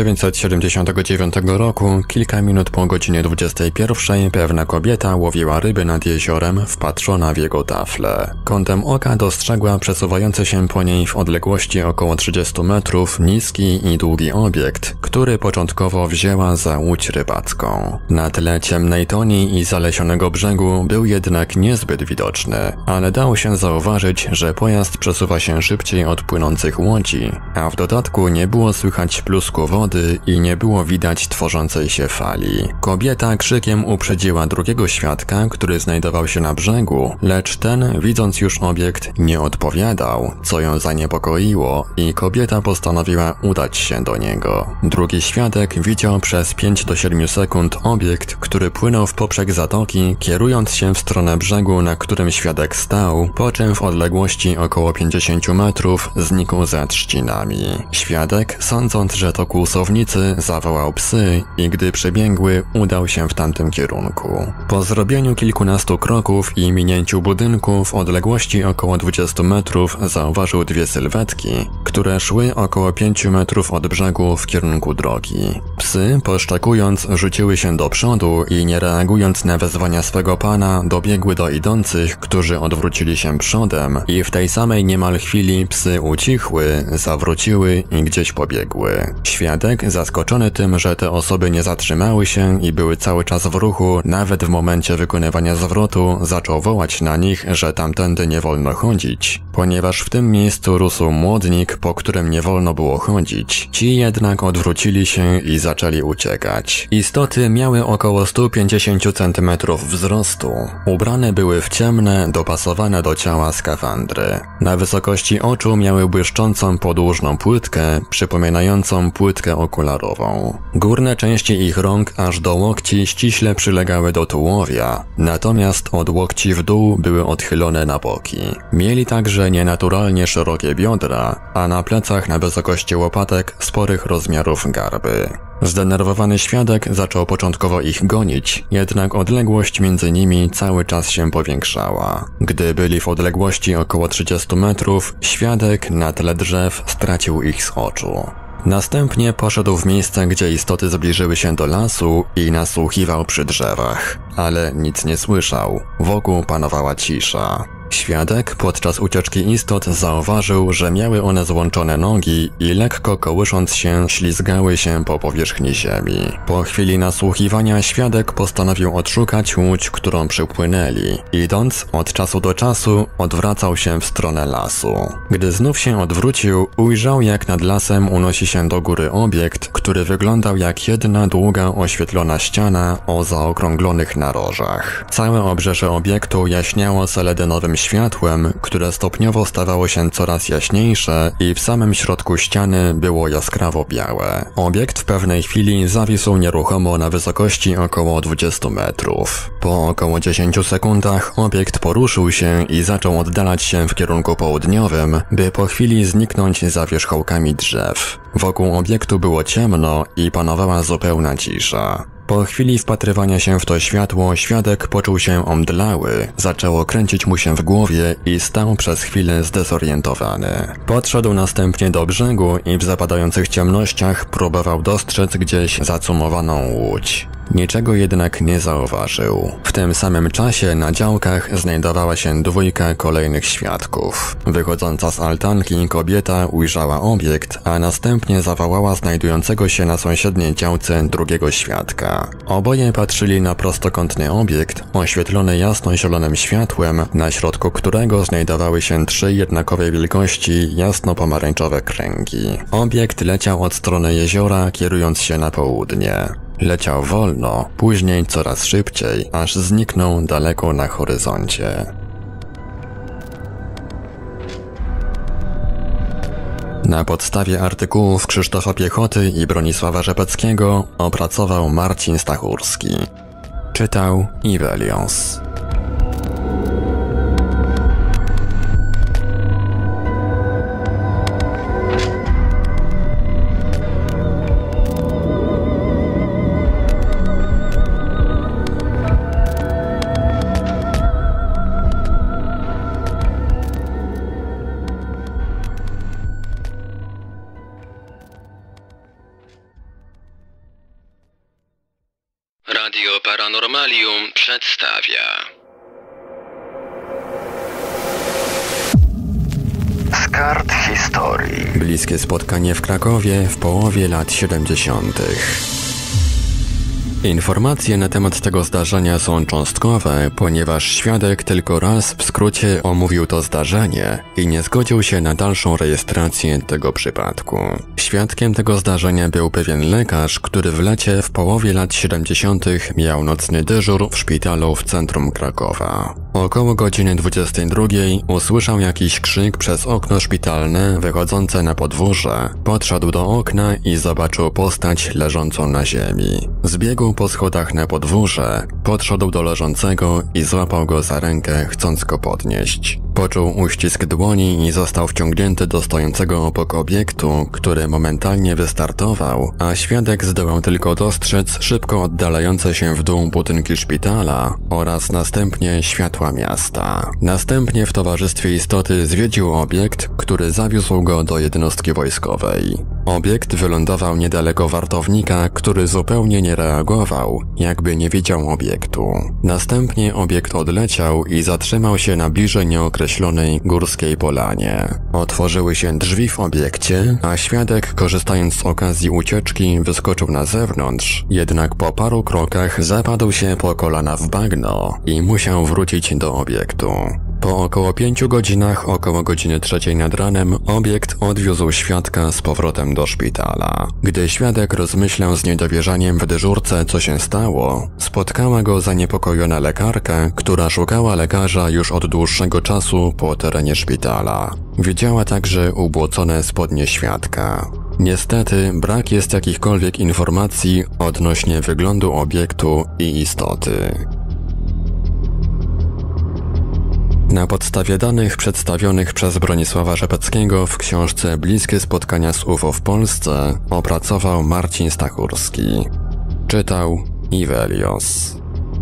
A: 1979 roku, kilka minut po godzinie 21, pewna kobieta łowiła ryby nad jeziorem, wpatrzona w jego taflę. Kątem oka dostrzegła przesuwający się po niej w odległości około 30 metrów niski i długi obiekt, który początkowo wzięła za łódź rybacką. Na tle ciemnej toni i zalesionego brzegu był jednak niezbyt widoczny, ale dało się zauważyć, że pojazd przesuwa się szybciej od płynących łodzi, a w dodatku nie było słychać plusku wody i nie było widać tworzącej się fali. Kobieta krzykiem uprzedziła drugiego świadka, który znajdował się na brzegu, lecz ten, widząc już obiekt, nie odpowiadał, co ją zaniepokoiło i kobieta postanowiła udać się do niego. Drugi świadek widział przez 5 do 7 sekund obiekt, który płynął w poprzek zatoki, kierując się w stronę brzegu, na którym świadek stał, po czym w odległości około 50 metrów znikł za trzcinami. Świadek, sądząc, że to kłusownicy, zawołał psy i gdy przybiegły, udał się w tamtym kierunku. Po zrobieniu kilkunastu kroków i minięciu budynku w odległości około 20 metrów zauważył 2 sylwetki, które szły około 5 metrów od brzegu w kierunku drogi. Psy, poszczekując, rzuciły się do przodu i nie reagując na wezwania swego pana, dobiegły do idących, którzy odwrócili się przodem i w tej samej niemal chwili psy ucichły, zawróciły i gdzieś pobiegły. Świadek, zaskoczony tym, że te osoby nie zatrzymały się i były cały czas w ruchu, nawet w momencie wykonywania zwrotu, zaczął wołać na nich, że tamtędy nie wolno chodzić, ponieważ w tym miejscu rósł młodnik, po którym nie wolno było chodzić. Ci jednak odwrócili się i zaczęli uciekać. Istoty miały około 150 cm wzrostu. Ubrane były w ciemne, dopasowane do ciała skafandry. Na wysokości oczu miały błyszczącą podłużną płytkę, przypominającą płytkę okularową. Górne części ich rąk aż do łokci ściśle przylegały do tułowia, natomiast od łokci w dół były odchylone na boki. Mieli także nienaturalnie szerokie biodra, a na plecach na wysokości łopatek sporych rozmiarów garby. Zdenerwowany świadek zaczął początkowo ich gonić, jednak odległość między nimi cały czas się powiększała. Gdy byli w odległości około 30 metrów, świadek na tle drzew stracił ich z oczu. Następnie poszedł w miejsce, gdzie istoty zbliżyły się do lasu i nasłuchiwał przy drzewach, ale nic nie słyszał. Wokół panowała cisza. Świadek podczas ucieczki istot zauważył, że miały one złączone nogi i lekko kołysząc się ślizgały się po powierzchni ziemi. Po chwili nasłuchiwania świadek postanowił odszukać łódź, którą przypłynęli. Idąc od czasu do czasu odwracał się w stronę lasu. Gdy znów się odwrócił, ujrzał jak nad lasem unosi się do góry obiekt, który wyglądał jak jedna długa oświetlona ściana o zaokrąglonych narożach. Całe obrzeże obiektu jaśniało seledynowym
C: światłem, które stopniowo stawało się coraz jaśniejsze i w samym środku ściany było jaskrawo białe. Obiekt w pewnej chwili zawisł nieruchomo na wysokości około 20 metrów. Po około 10 sekundach obiekt poruszył się i zaczął oddalać się w kierunku południowym, by po chwili zniknąć za wierzchołkami drzew. Wokół obiektu było ciemno i panowała zupełna cisza. Po chwili wpatrywania się w to światło świadek poczuł się omdlały, zaczęło kręcić mu się w głowie i stał przez chwilę zdezorientowany. Podszedł następnie do brzegu i w zapadających ciemnościach próbował dostrzec gdzieś zacumowaną łódź. Niczego jednak nie zauważył. W tym samym czasie na działkach znajdowała się dwójka kolejnych świadków. Wychodząca z altanki kobieta ujrzała obiekt, a następnie zawołała znajdującego się na sąsiedniej działce drugiego świadka. Oboje patrzyli na prostokątny obiekt, oświetlony jasno-zielonym światłem, na środku którego znajdowały się 3 jednakowej wielkości jasno-pomarańczowe kręgi. Obiekt leciał od strony jeziora, kierując się na południe. Leciał wolno, później coraz szybciej, aż zniknął daleko na horyzoncie. Na podstawie artykułów Krzysztofa Piechoty i Bronisława Rzepeckiego opracował Marcin Stachurski. Czytał Ivelios.
B: Radio Paranormalium przedstawia Z kart historii.
C: Bliskie spotkanie w Krakowie w połowie lat 70. Informacje na temat tego zdarzenia są cząstkowe, ponieważ świadek tylko raz w skrócie omówił to zdarzenie i nie zgodził się na dalszą rejestrację tego przypadku. Świadkiem tego zdarzenia był pewien lekarz, który w lecie w połowie lat 70. miał nocny dyżur w szpitalu w centrum Krakowa. Około godziny 22 usłyszał jakiś krzyk przez okno szpitalne wychodzące na podwórze. Podszedł do okna i zobaczył postać leżącą na ziemi. Zbiegł po schodach na podwórze, podszedł do leżącego i złapał go za rękę, chcąc go podnieść. Poczuł uścisk dłoni i został wciągnięty do stojącego obok obiektu, który momentalnie wystartował, a świadek zdołał tylko dostrzec szybko oddalające się w dół budynki szpitala oraz następnie światła miasta. Następnie w towarzystwie istoty zwiedził obiekt, który zawiózł go do jednostki wojskowej. Obiekt wylądował niedaleko wartownika, który zupełnie nie reagował, jakby nie widział obiektu. Następnie obiekt odleciał i zatrzymał się na bliżej nieokreślonej górskiej polanie. Otworzyły się drzwi w obiekcie, a świadek, korzystając z okazji ucieczki, wyskoczył na zewnątrz, jednak po paru krokach zapadł się po kolana w bagno i musiał wrócić do obiektu. Po około 5 godzinach, około godziny 3 nad ranem, obiekt odwiózł świadka z powrotem do szpitala. Gdy świadek rozmyślał z niedowierzaniem w dyżurce, co się stało, spotkała go zaniepokojona lekarka, która szukała lekarza już od dłuższego czasu po terenie szpitala. Widziała także ubłocone spodnie świadka. Niestety, brak jest jakichkolwiek informacji odnośnie wyglądu obiektu i istoty. Na podstawie danych przedstawionych przez Bronisława Rzepeckiego w książce Bliskie spotkania z UFO w Polsce opracował Marcin Stachurski. Czytał Ivelios.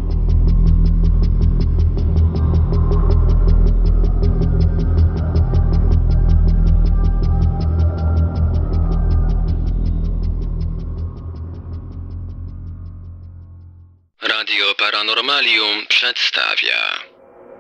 B: Radio Paranormalium przedstawia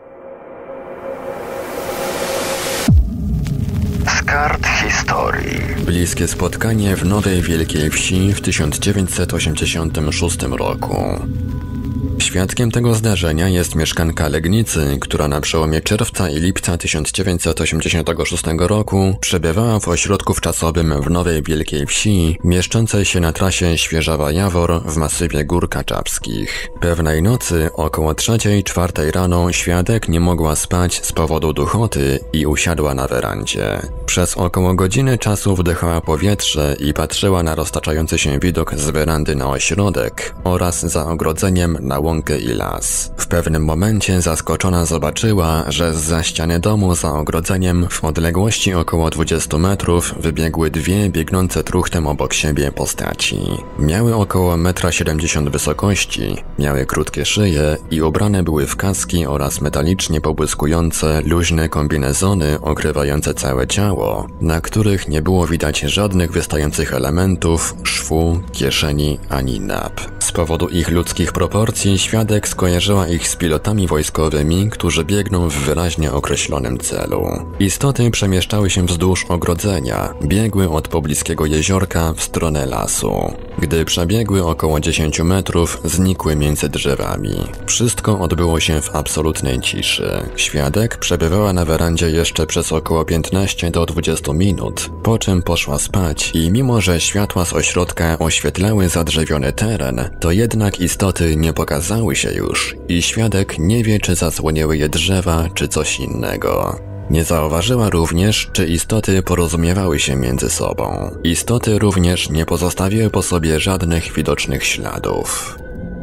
B: Z kart historii.
C: Bliskie spotkanie w Nowej Wielkiej Wsi w 1986 roku. Świadkiem tego zdarzenia jest mieszkanka Legnicy, która na przełomie czerwca i lipca 1986 roku przebywała w ośrodku wczasowym w Nowej Wielkiej Wsi, mieszczącej się na trasie Świerzawa-Jawor w masywie Gór Kaczawskich. Pewnej nocy około 3:04 rano świadek nie mogła spać z powodu duchoty i usiadła na werandzie. Przez około godziny czasu wdychała powietrze i patrzyła na roztaczający się widok z werandy na ośrodek oraz za ogrodzeniem na łąkę i las. W pewnym momencie zaskoczona zobaczyła, że zza ściany domu za ogrodzeniem w odległości około 20 metrów wybiegły dwie biegnące truchtem obok siebie postaci. Miały około 1,70 m wysokości, miały krótkie szyje i ubrane były w kaski oraz metalicznie pobłyskujące luźne kombinezony okrywające całe ciało, na których nie było widać żadnych wystających elementów, szwu, kieszeni ani nap. Z powodu ich ludzkich proporcji świadek skojarzyła ich z pilotami wojskowymi, którzy biegną w wyraźnie określonym celu. Istoty przemieszczały się wzdłuż ogrodzenia, biegły od pobliskiego jeziorka w stronę lasu. Gdy przebiegły około 10 metrów, znikły między drzewami. Wszystko odbyło się w absolutnej ciszy. Świadek przebywała na werandzie jeszcze przez około 15 do 20 minut, po czym poszła spać i mimo, że światła z ośrodka oświetlały zadrzewiony teren, to jednak istoty nie pokazały się już i świadek nie wie, czy zasłoniły je drzewa, czy coś innego. Nie zauważyła również, czy istoty porozumiewały się między sobą. Istoty również nie pozostawiły po sobie żadnych widocznych śladów.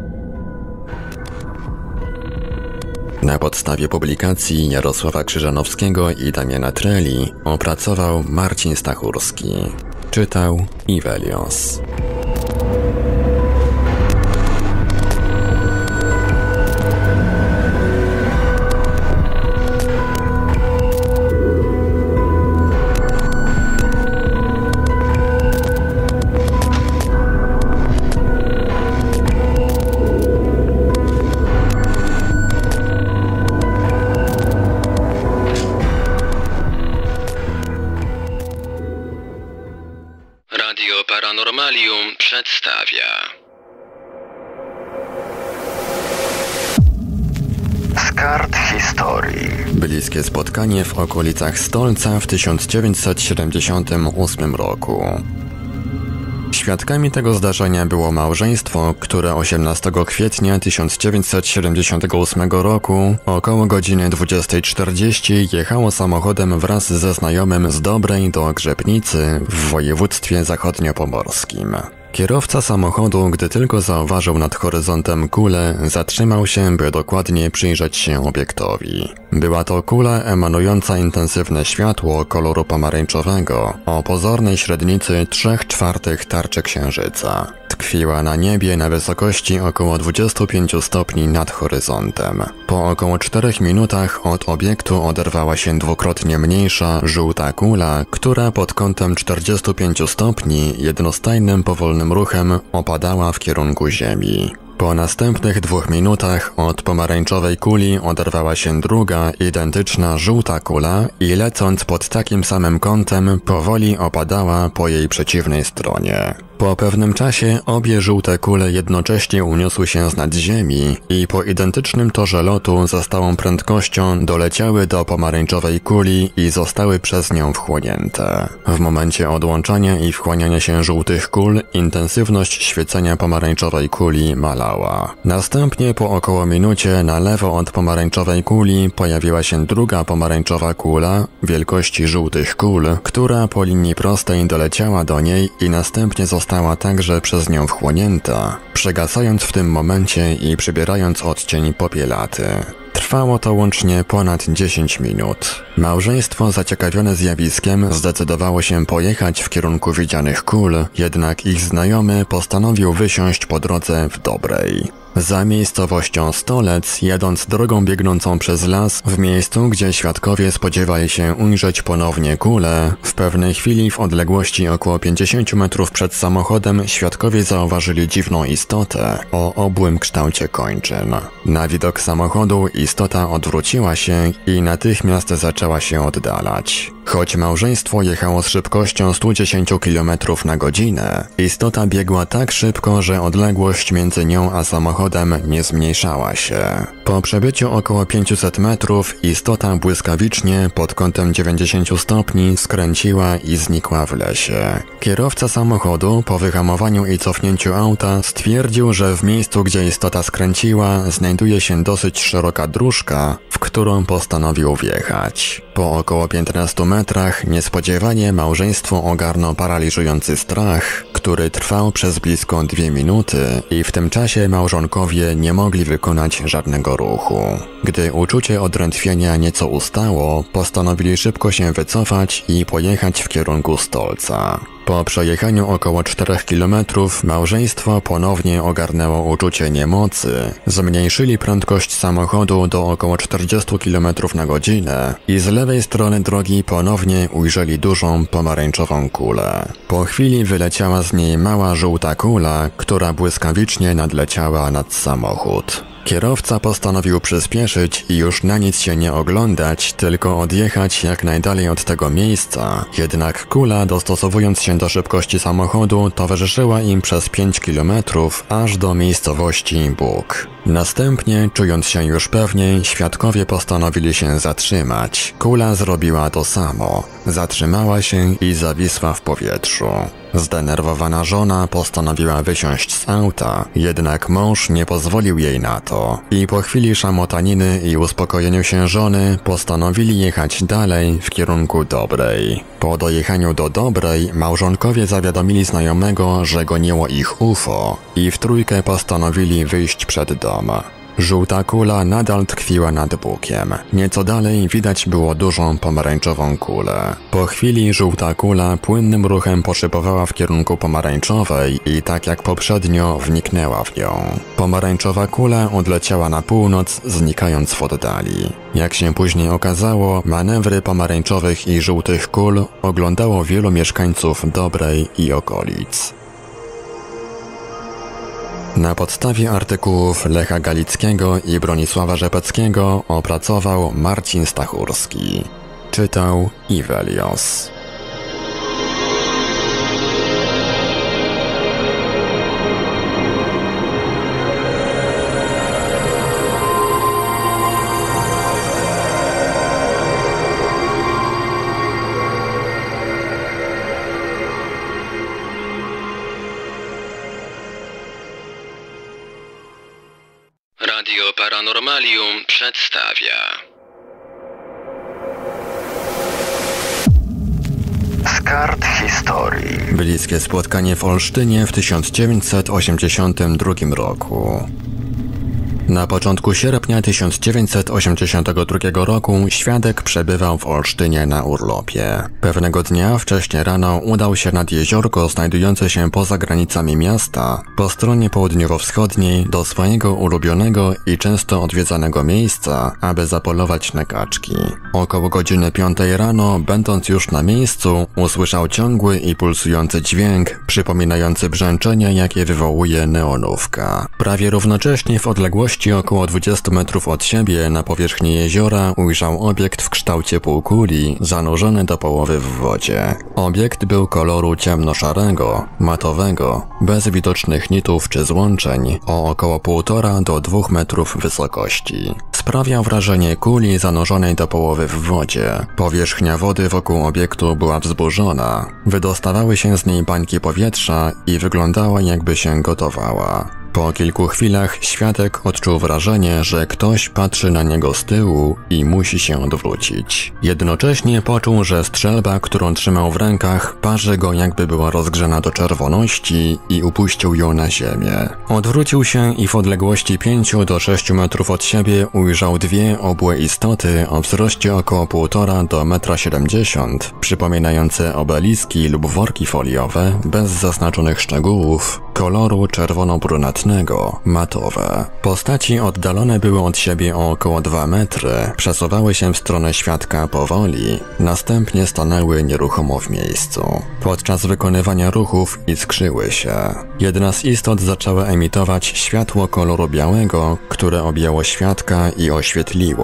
C: Na podstawie publikacji Jarosława Krzyżanowskiego i Damiana Treli opracował Marcin Stachurski. Czytał Iwelios.
B: Radio Paranormalium przedstawia Z kart historii.
C: Bliskie spotkanie w okolicach Stolca w 1978 roku. Świadkami tego zdarzenia było małżeństwo, które 18 kwietnia 1978 roku około godziny 20:40 jechało samochodem wraz ze znajomym z Dobrej do Grzebnicy w województwie zachodniopomorskim. Kierowca samochodu, gdy tylko zauważył nad horyzontem kulę, zatrzymał się, by dokładnie przyjrzeć się obiektowi. Była to kula emanująca intensywne światło koloru pomarańczowego o pozornej średnicy 3/4 tarczy księżyca. Tkwiła na niebie na wysokości około 25 stopni nad horyzontem. Po około 4 minutach od obiektu oderwała się dwukrotnie mniejsza, żółta kula, która pod kątem 45 stopni jednostajnym, powolnym ruchem opadała w kierunku Ziemi. Po następnych 2 minutach od pomarańczowej kuli oderwała się druga, identyczna żółta kula i lecąc pod takim samym kątem powoli opadała po jej przeciwnej stronie. Po pewnym czasie obie żółte kule jednocześnie uniosły się z nad ziemi i po identycznym torze lotu za stałą prędkością doleciały do pomarańczowej kuli i zostały przez nią wchłonięte. W momencie odłączania i wchłaniania się żółtych kul intensywność świecenia pomarańczowej kuli malała. Następnie po około minucie na lewo od pomarańczowej kuli pojawiła się druga pomarańczowa kula wielkości żółtych kul, która po linii prostej doleciała do niej i następnie została także przez nią wchłonięta, przegasając w tym momencie i przybierając odcień popielaty. Trwało to łącznie ponad 10 minut. Małżeństwo zaciekawione zjawiskiem zdecydowało się pojechać w kierunku widzianych kul, jednak ich znajomy postanowił wysiąść po drodze w Dobrej. Za miejscowością Stolec, jadąc drogą biegnącą przez las, w miejscu, gdzie świadkowie spodziewali się ujrzeć ponownie kulę, w pewnej chwili w odległości około 50 metrów przed samochodem świadkowie zauważyli dziwną istotę o obłym kształcie kończyn. Na widok samochodu istota odwróciła się i natychmiast zaczęła się oddalać. Choć małżeństwo jechało z szybkością 110 km na godzinę, istota biegła tak szybko, że odległość między nią a samochodem nie zmniejszała się. Po przebyciu około 500 metrów istota błyskawicznie pod kątem 90 stopni skręciła i znikła w lesie. Kierowca samochodu po wyhamowaniu i cofnięciu auta stwierdził, że w miejscu, gdzie istota skręciła, znajduje się dosyć szeroka dróżka, w którą postanowił wjechać. Po około 15 metrach niespodziewanie małżeństwo ogarnął paraliżujący strach, który trwał przez blisko 2 minuty i w tym czasie małżonkowie nie mogli wykonać żadnego ruchu. Gdy uczucie odrętwienia nieco ustało, postanowili szybko się wycofać i pojechać w kierunku Stolca. Po przejechaniu około 4 km małżeństwo ponownie ogarnęło uczucie niemocy, zmniejszyli prędkość samochodu do około 40 km na godzinę i z lewej strony drogi ponownie ujrzeli dużą pomarańczową kulę. Po chwili wyleciała z niej mała żółta kula, która błyskawicznie nadleciała nad samochód. Kierowca postanowił przyspieszyć i już na nic się nie oglądać, tylko odjechać jak najdalej od tego miejsca. Jednak kula, dostosowując się do szybkości samochodu, towarzyszyła im przez 5 km aż do miejscowości Bóg. Następnie, czując się już pewniej, świadkowie postanowili się zatrzymać. Kula zrobiła to samo. Zatrzymała się i zawisła w powietrzu. Zdenerwowana żona postanowiła wysiąść z auta, jednak mąż nie pozwolił jej na to i po chwili szamotaniny i uspokojeniu się żony postanowili jechać dalej w kierunku Dobrej. Po dojechaniu do Dobrej małżonkowie zawiadomili znajomego, że goniło ich UFO i w trójkę postanowili wyjść przed dom. Żółta kula nadal tkwiła nad Bugiem. Nieco dalej widać było dużą pomarańczową kulę. Po chwili żółta kula płynnym ruchem poszybowała w kierunku pomarańczowej i tak jak poprzednio wniknęła w nią. Pomarańczowa kula odleciała na północ, znikając w oddali. Jak się później okazało, manewry pomarańczowych i żółtych kul oglądało wielu mieszkańców Dobrej i okolic. Na podstawie artykułów Lecha Galickiego i Bronisława Rzepeckiego opracował Marcin Stachurski. Czytał Iwelios.
B: Radio Paranormalium przedstawia Z kart historii.
C: Bliskie spotkanie w Olsztynie w 1982 roku. Na początku sierpnia 1982 roku świadek przebywał w Olsztynie na urlopie. Pewnego dnia wcześnie rano udał się nad jeziorko znajdujące się poza granicami miasta, po stronie południowo-wschodniej do swojego ulubionego i często odwiedzanego miejsca, aby zapolować na kaczki. Około godziny 5 rano, będąc już na miejscu, usłyszał ciągły i pulsujący dźwięk, przypominający brzęczenie, jakie wywołuje neonówka. Prawie równocześnie w odległości około 20 metrów od siebie na powierzchni jeziora ujrzał obiekt w kształcie półkuli, zanurzony do połowy w wodzie. Obiekt był koloru ciemnoszarego, matowego, bez widocznych nitów czy złączeń, o około 1,5 do 2 metrów wysokości. Sprawiał wrażenie kuli zanurzonej do połowy w wodzie. Powierzchnia wody wokół obiektu była wzburzona. Wydostawały się z niej bańki powietrza i wyglądała, jakby się gotowała. Po kilku chwilach świadek odczuł wrażenie, że ktoś patrzy na niego z tyłu i musi się odwrócić. Jednocześnie poczuł, że strzelba, którą trzymał w rękach, parzy go, jakby była rozgrzana do czerwoności i upuścił ją na ziemię. Odwrócił się i w odległości 5 do 6 metrów od siebie ujrzał dwie obłe istoty o wzroście około 1,5 do 1,70 m, przypominające obeliski lub worki foliowe, bez zaznaczonych szczegółów, koloru czerwono-brunatnego, matowe. Postaci oddalone były od siebie o około 2 metry, przesuwały się w stronę świadka powoli, następnie stanęły nieruchomo w miejscu. Podczas wykonywania ruchów iskrzyły się. Jedna z istot zaczęła emitować światło koloru białego, które objęło świadka i oświetliło.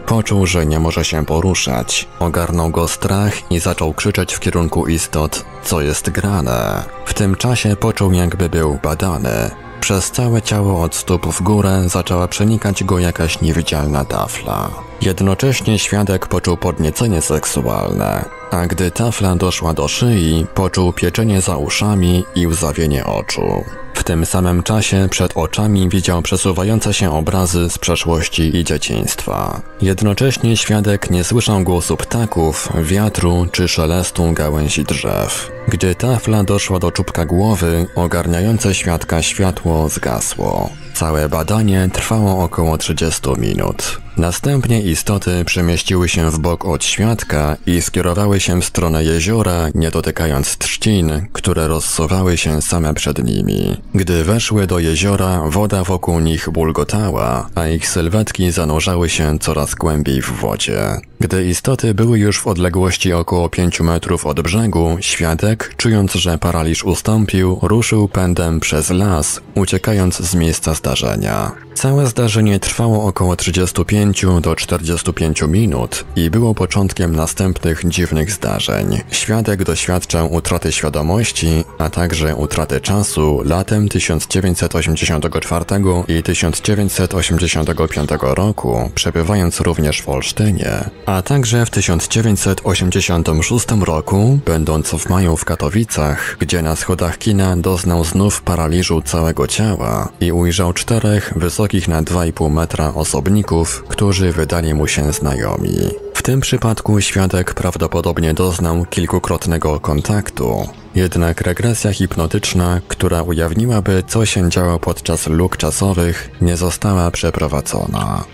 C: Poczuł, że nie może się poruszać. Ogarnął go strach i zaczął krzyczeć w kierunku istot: co jest grane? W tym czasie poczuł, jakby był badany. Przez całe ciało od stóp w górę zaczęła przenikać go jakaś niewidzialna tafla. Jednocześnie świadek poczuł podniecenie seksualne, a gdy tafla doszła do szyi, poczuł pieczenie za uszami i łzawienie oczu. W tym samym czasie przed oczami widział przesuwające się obrazy z przeszłości i dzieciństwa. Jednocześnie świadek nie słyszał głosu ptaków, wiatru czy szelestu gałęzi drzew. Gdy tafla doszła do czubka głowy, ogarniające świadka światło zgasło. Całe badanie trwało około 30 minut. Następnie istoty przemieściły się w bok od świadka i skierowały się w stronę jeziora, nie dotykając trzcin, które rozsuwały się same przed nimi. Gdy weszły do jeziora, woda wokół nich bulgotała, a ich sylwetki zanurzały się coraz głębiej w wodzie. Gdy istoty były już w odległości około 5 metrów od brzegu, świadek, czując, że paraliż ustąpił, ruszył pędem przez las, uciekając z miejsca zdarzenia. Całe zdarzenie trwało około 35 do 45 minut i było początkiem następnych dziwnych zdarzeń. Świadek doświadczał utraty świadomości, a także utraty czasu latem 1984 i 1985 roku, przebywając również w Olsztynie, a także w 1986 roku, będąc w maju w Katowicach, gdzie na schodach kina doznał znów paraliżu całego ciała i ujrzał 4 wysokich na 2,5 metra osobników, którzy wydali mu się znajomi. W tym przypadku świadek prawdopodobnie doznał kilkukrotnego kontaktu. Jednak regresja hipnotyczna, która ujawniłaby, co się działo podczas luk czasowych, nie została przeprowadzona.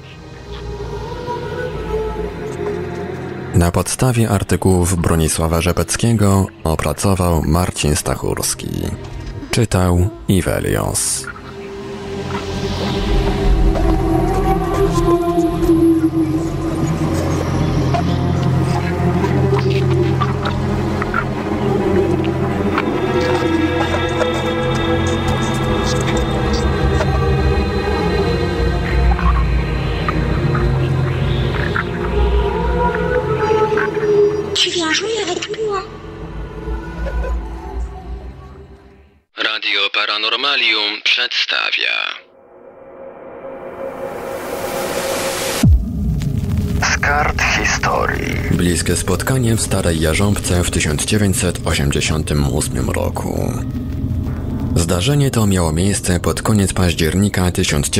C: Na podstawie artykułów Bronisława Rzepeckiego opracował Marcin Stachurski. Czytał Ivelios.
B: Radio Paranormalium przedstawia Z kart historii.
C: Bliskie spotkanie w Starej Jarząbce w 1988 roku. Zdarzenie to miało miejsce pod koniec października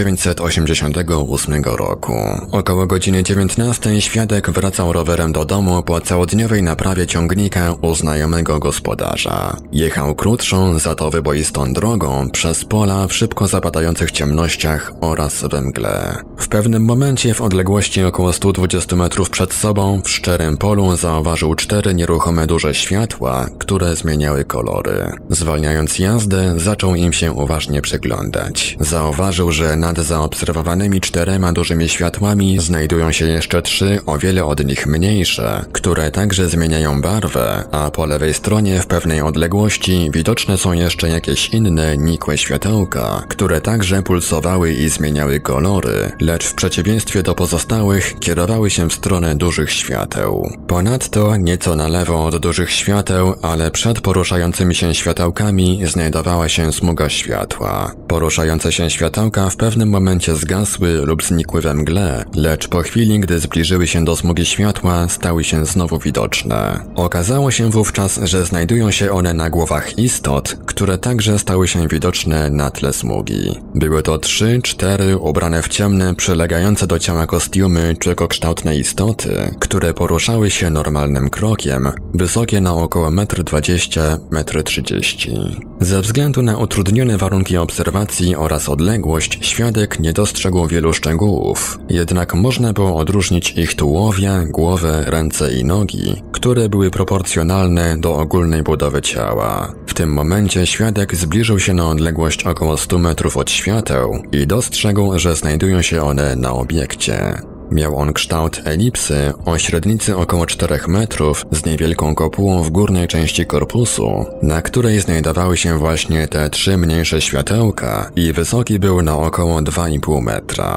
C: 1988 roku. Około godziny 19 świadek wracał rowerem do domu po całodniowej naprawie ciągnika u znajomego gospodarza. Jechał krótszą, za to wyboistą drogą przez pola w szybko zapadających ciemnościach oraz we mgle. W pewnym momencie w odległości około 120 metrów przed sobą w szczerym polu zauważył 4 nieruchome duże światła, które zmieniały kolory. Zwalniając jazdę, zaczął im się uważnie przyglądać. Zauważył, że nad zaobserwowanymi 4 dużymi światłami znajdują się jeszcze 3 o wiele od nich mniejsze, które także zmieniają barwę, a po lewej stronie w pewnej odległości widoczne są jeszcze jakieś inne nikłe światełka, które także pulsowały i zmieniały kolory, lecz w przeciwieństwie do pozostałych kierowały się w stronę dużych świateł. Ponadto nieco na lewo od dużych świateł, ale przed poruszającymi się światełkami znajdowała się smuga światła. Poruszające się światełka w pewnym momencie zgasły lub znikły we mgle, lecz po chwili, gdy zbliżyły się do smugi światła, stały się znowu widoczne. Okazało się wówczas, że znajdują się one na głowach istot, które także stały się widoczne na tle smugi. Były to 3-4 ubrane w ciemne, przylegające do ciała kostiumy człowiekokształtne istoty, które poruszały się normalnym krokiem, wysokie na około 1,20 m, 1,30 m. Ze względu na utrudnione warunki obserwacji oraz odległość, świadek nie dostrzegł wielu szczegółów, jednak można było odróżnić ich tułowia, głowę, ręce i nogi, które były proporcjonalne do ogólnej budowy ciała. W tym momencie świadek zbliżył się na odległość około 100 metrów od świateł i dostrzegł, że znajdują się one na obiekcie. Miał on kształt elipsy o średnicy około 4 metrów z niewielką kopułą w górnej części korpusu, na której znajdowały się właśnie te 3 mniejsze światełka i wysoki był na około 2,5 metra.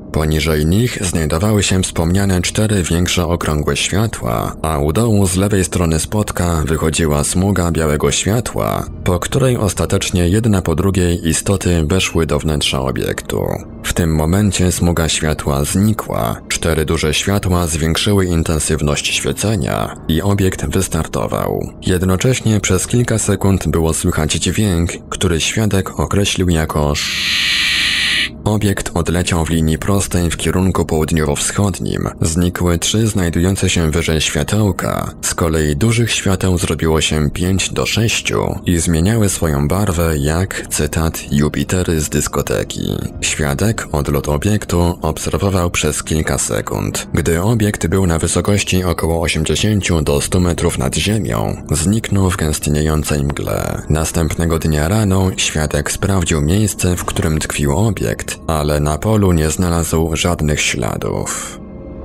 C: Poniżej nich znajdowały się wspomniane 4 większe okrągłe światła, a u dołu z lewej strony spotka wychodziła smuga białego światła, po której ostatecznie jedna po drugiej istoty weszły do wnętrza obiektu. W tym momencie smuga światła znikła, 4 duże światła zwiększyły intensywność świecenia i obiekt wystartował. Jednocześnie przez kilka sekund było słychać dźwięk, który świadek określił jako Obiekt odleciał w linii prostej w kierunku południowo-wschodnim. Znikły 3 znajdujące się wyżej światełka. Z kolei dużych świateł zrobiło się 5 do 6 i zmieniały swoją barwę jak, cytat, Jupitery z dyskoteki. Świadek odlot obiektu obserwował przez kilka sekund. Gdy obiekt był na wysokości około 80 do 100 metrów nad ziemią, zniknął w gęstniejącej mgle. Następnego dnia rano świadek sprawdził miejsce, w którym tkwił obiekt, ale na polu nie znalazł żadnych śladów.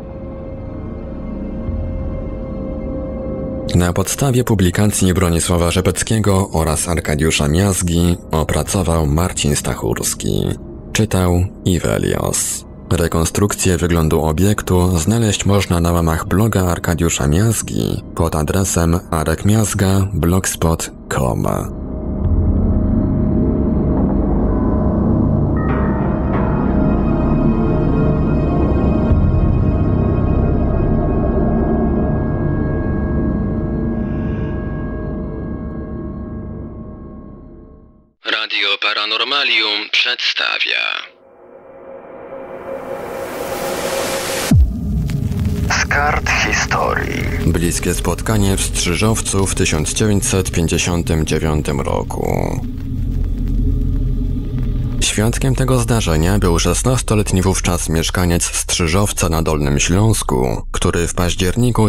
C: Na podstawie publikacji Bronisława Rzepeckiego oraz Arkadiusza Miazgi opracował Marcin Stachurski. Czytał Ivelios. Rekonstrukcję wyglądu obiektu znaleźć można na łamach bloga Arkadiusza Miazgi pod adresem arekmiazga.blogspot.com.
B: Radio Paranormalium przedstawia Z kart historii.
C: Bliskie spotkanie w Strzyżowcu w 1959 roku. Świadkiem tego zdarzenia był 16-letni wówczas mieszkaniec Strzyżowca na Dolnym Śląsku, który w październiku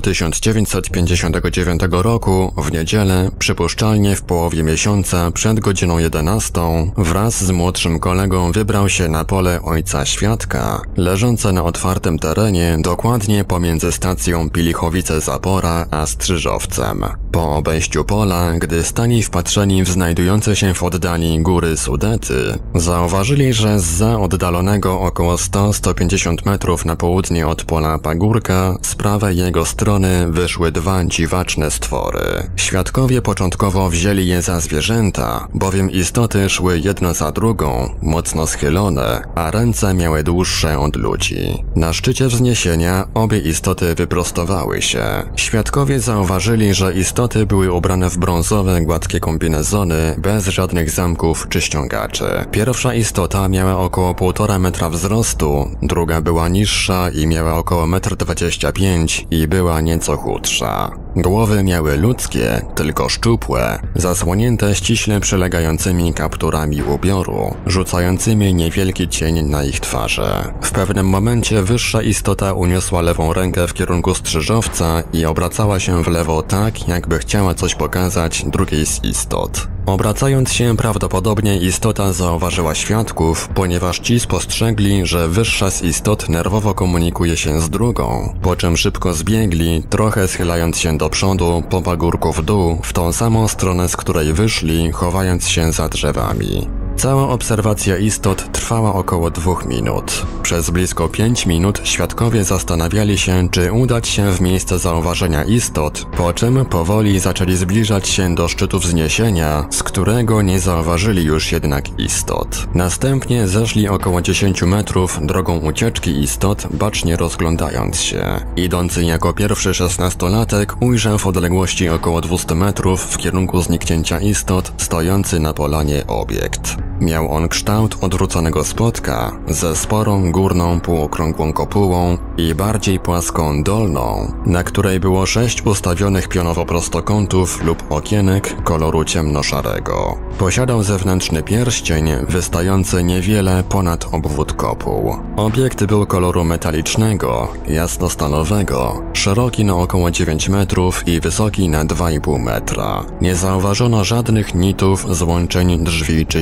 C: 1959 roku w niedzielę, przypuszczalnie w połowie miesiąca przed godziną 11, wraz z młodszym kolegą wybrał się na pole ojca świadka, leżące na otwartym terenie dokładnie pomiędzy stacją Pilichowice-Zapora a Strzyżowcem. Po obejściu pola, gdy stali wpatrzeni w znajdujące się w oddali góry Sudety, zauważyli, że zza oddalonego około 100-150 metrów na południe od pola pagórka z prawej jego strony wyszły 2 dziwaczne stwory. Świadkowie początkowo wzięli je za zwierzęta, bowiem istoty szły jedno za drugą, mocno schylone, a ręce miały dłuższe od ludzi. Na szczycie wzniesienia obie istoty wyprostowały się. Świadkowie zauważyli, że istoty były ubrane w brązowe, gładkie kombinezony, bez żadnych zamków czy ściągaczy. Pierwsza istota miała około 1,5 metra wzrostu, druga była niższa i miała około 1,25 m i była nieco chudsza. Głowy miały ludzkie, tylko szczupłe, zasłonięte ściśle przylegającymi kapturami ubioru, rzucającymi niewielki cień na ich twarze. W pewnym momencie wyższa istota uniosła lewą rękę w kierunku Strzyżowca i obracała się w lewo tak, jakby chciała coś pokazać drugiej z istot. Obracając się prawdopodobnie istota zauważyła świadków, ponieważ ci spostrzegli, że wyższa z istot nerwowo komunikuje się z drugą, po czym szybko zbiegli, trochę schylając się do przodu, po pagórku w dół, w tą samą stronę, z której wyszli, chowając się za drzewami. Cała obserwacja istot trwała około 2 minut. Przez blisko 5 minut świadkowie zastanawiali się, czy udać się w miejsce zauważenia istot, po czym powoli zaczęli zbliżać się do szczytu wzniesienia, z którego nie zauważyli już jednak istot. Następnie zeszli około 10 metrów drogą ucieczki istot, bacznie rozglądając się. Idący jako pierwszy 16-latek ujrzał w odległości około 200 metrów w kierunku zniknięcia istot stojący na polanie obiekt. Miał on kształt odwróconego spotka ze sporą górną półokrągłą kopułą i bardziej płaską dolną, na której było 6 ustawionych pionowo prostokątów lub okienek koloru ciemnoszarego. Posiadał zewnętrzny pierścień wystający niewiele ponad obwód kopuł. Obiekt był koloru metalicznego, jasnostalowego, szeroki na około 9 metrów i wysoki na 2,5 metra. Nie zauważono żadnych nitów, złączeń, drzwi czy świateł.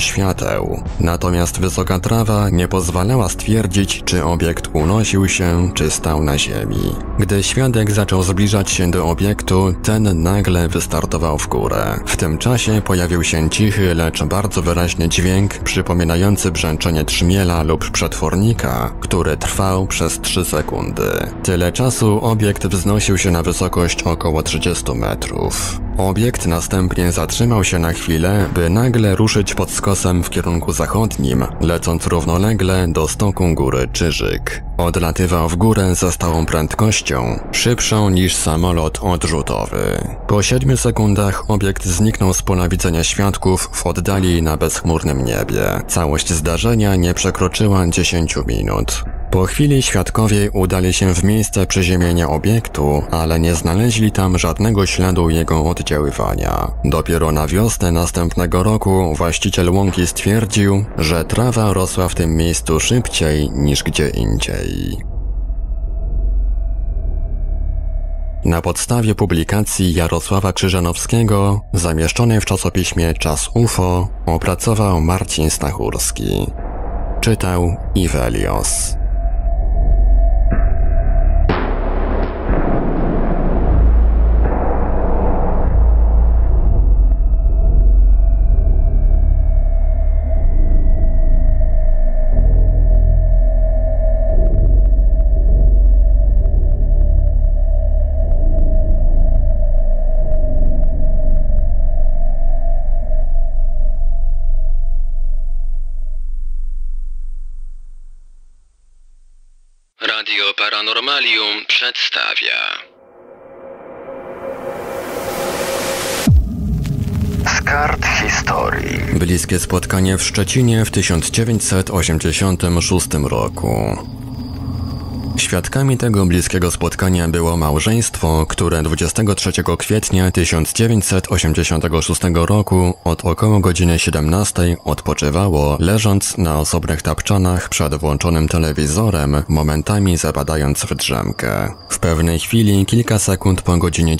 C: świateł. Natomiast wysoka trawa nie pozwalała stwierdzić, czy obiekt unosił się, czy stał na ziemi. Gdy świadek zaczął zbliżać się do obiektu, ten nagle wystartował w górę. W tym czasie pojawił się cichy, lecz bardzo wyraźny dźwięk przypominający brzęczenie trzmiela lub przetwornika, który trwał przez 3 sekundy. Tyle czasu obiekt wznosił się na wysokość około 30 metrów. Obiekt następnie zatrzymał się na chwilę, by nagle ruszyć pod skosem w kierunku zachodnim, lecąc równolegle do stoku góry Czyżyk. Odlatywał w górę ze stałą prędkością, szybszą niż samolot odrzutowy. Po 7 sekundach obiekt zniknął z pola widzenia świadków w oddali na bezchmurnym niebie. Całość zdarzenia nie przekroczyła 10 minut. Po chwili świadkowie udali się w miejsce przeziemienia obiektu, ale nie znaleźli tam żadnego śladu jego oddziaływania. Dopiero na wiosnę następnego roku właściciel łąki stwierdził, że trawa rosła w tym miejscu szybciej niż gdzie indziej. Na podstawie publikacji Jarosława Krzyżanowskiego, zamieszczonej w czasopiśmie Czas UFO, opracował Marcin Stachurski. Czytał Iwelios.
B: Radio Paranormalium przedstawia Z kart historii.
C: Bliskie spotkanie w Szczecinie w 1986 roku. Świadkami tego bliskiego spotkania było małżeństwo, które 23 kwietnia 1986 roku od około godziny 17 odpoczywało, leżąc na osobnych tapczanach przed włączonym telewizorem, momentami zapadając w drzemkę. W pewnej chwili, kilka sekund po godzinie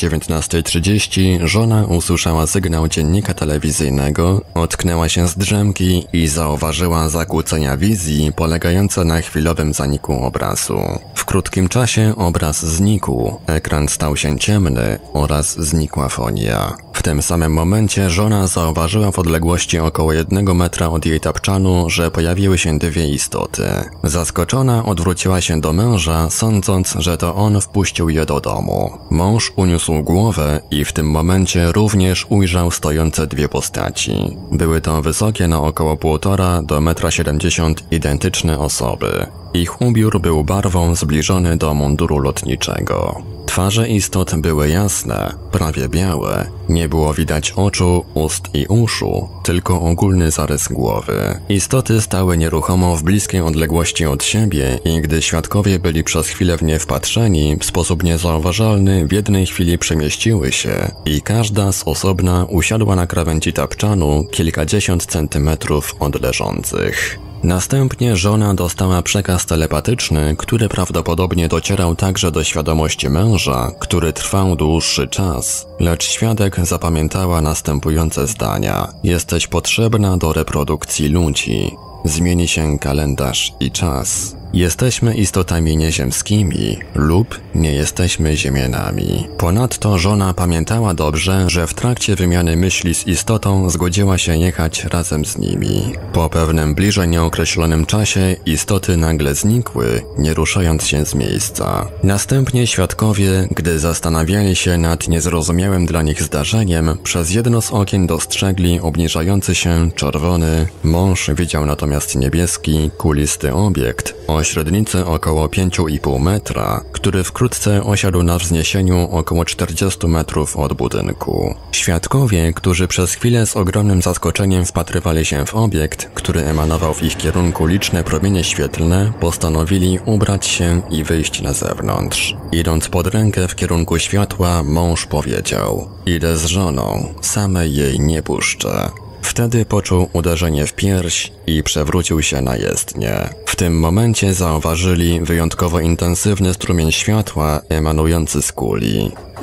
C: 19:30, żona usłyszała sygnał dziennika telewizyjnego, ocknęła się z drzemki i zauważyła zakłócenia wizji polegające na chwilowym zaniku obrazu. W krótkim czasie obraz znikł, ekran stał się ciemny oraz znikła fonia. W tym samym momencie żona zauważyła w odległości około 1 metra od jej tapczanu, że pojawiły się 2 istoty. Zaskoczona odwróciła się do męża, sądząc, że to on wpuścił je do domu. Mąż uniósł głowę i w tym momencie również ujrzał stojące 2 postaci. Były to wysokie na około 1,5 do 1,70 m identyczne osoby. Ich ubiór był barwą zbliżony do munduru lotniczego. Twarze istot były jasne, prawie białe. Nie było widać oczu, ust i uszu, tylko ogólny zarys głowy. Istoty stały nieruchomo w bliskiej odległości od siebie i gdy świadkowie byli przez chwilę w nie wpatrzeni, w sposób niezauważalny w jednej chwili przemieściły się i każda z osobna usiadła na krawędzi tapczanu kilkadziesiąt centymetrów od leżących. Następnie żona dostała przekaz telepatyczny, który prawdopodobnie docierał także do świadomości męża, który trwał dłuższy czas, lecz świadek zapamiętała następujące zdania: jesteś potrzebna do reprodukcji ludzi. Zmieni się kalendarz i czas. Jesteśmy istotami nieziemskimi lub nie jesteśmy ziemianami. Ponadto żona pamiętała dobrze, że w trakcie wymiany myśli z istotą zgodziła się jechać razem z nimi. Po pewnym bliżej nieokreślonym czasie istoty nagle znikły, nie ruszając się z miejsca. Następnie świadkowie, gdy zastanawiali się nad niezrozumiałym dla nich zdarzeniem, przez jedno z okien dostrzegli obniżający się czerwony, mąż widział natomiast niebieski, kulisty obiekt o średnicy około 5,5 metra, który wkrótce osiadł na wzniesieniu około 40 metrów od budynku. Świadkowie, którzy przez chwilę z ogromnym zaskoczeniem wpatrywali się w obiekt, który emanował w ich kierunku liczne promienie świetlne, postanowili ubrać się i wyjść na zewnątrz. Idąc pod rękę w kierunku światła, mąż powiedział: idę z żoną, samej jej nie puszczę. Wtedy poczuł uderzenie w pierś i przewrócił się na jezdnię. W tym momencie zauważyli wyjątkowo intensywny strumień światła emanujący z kuli.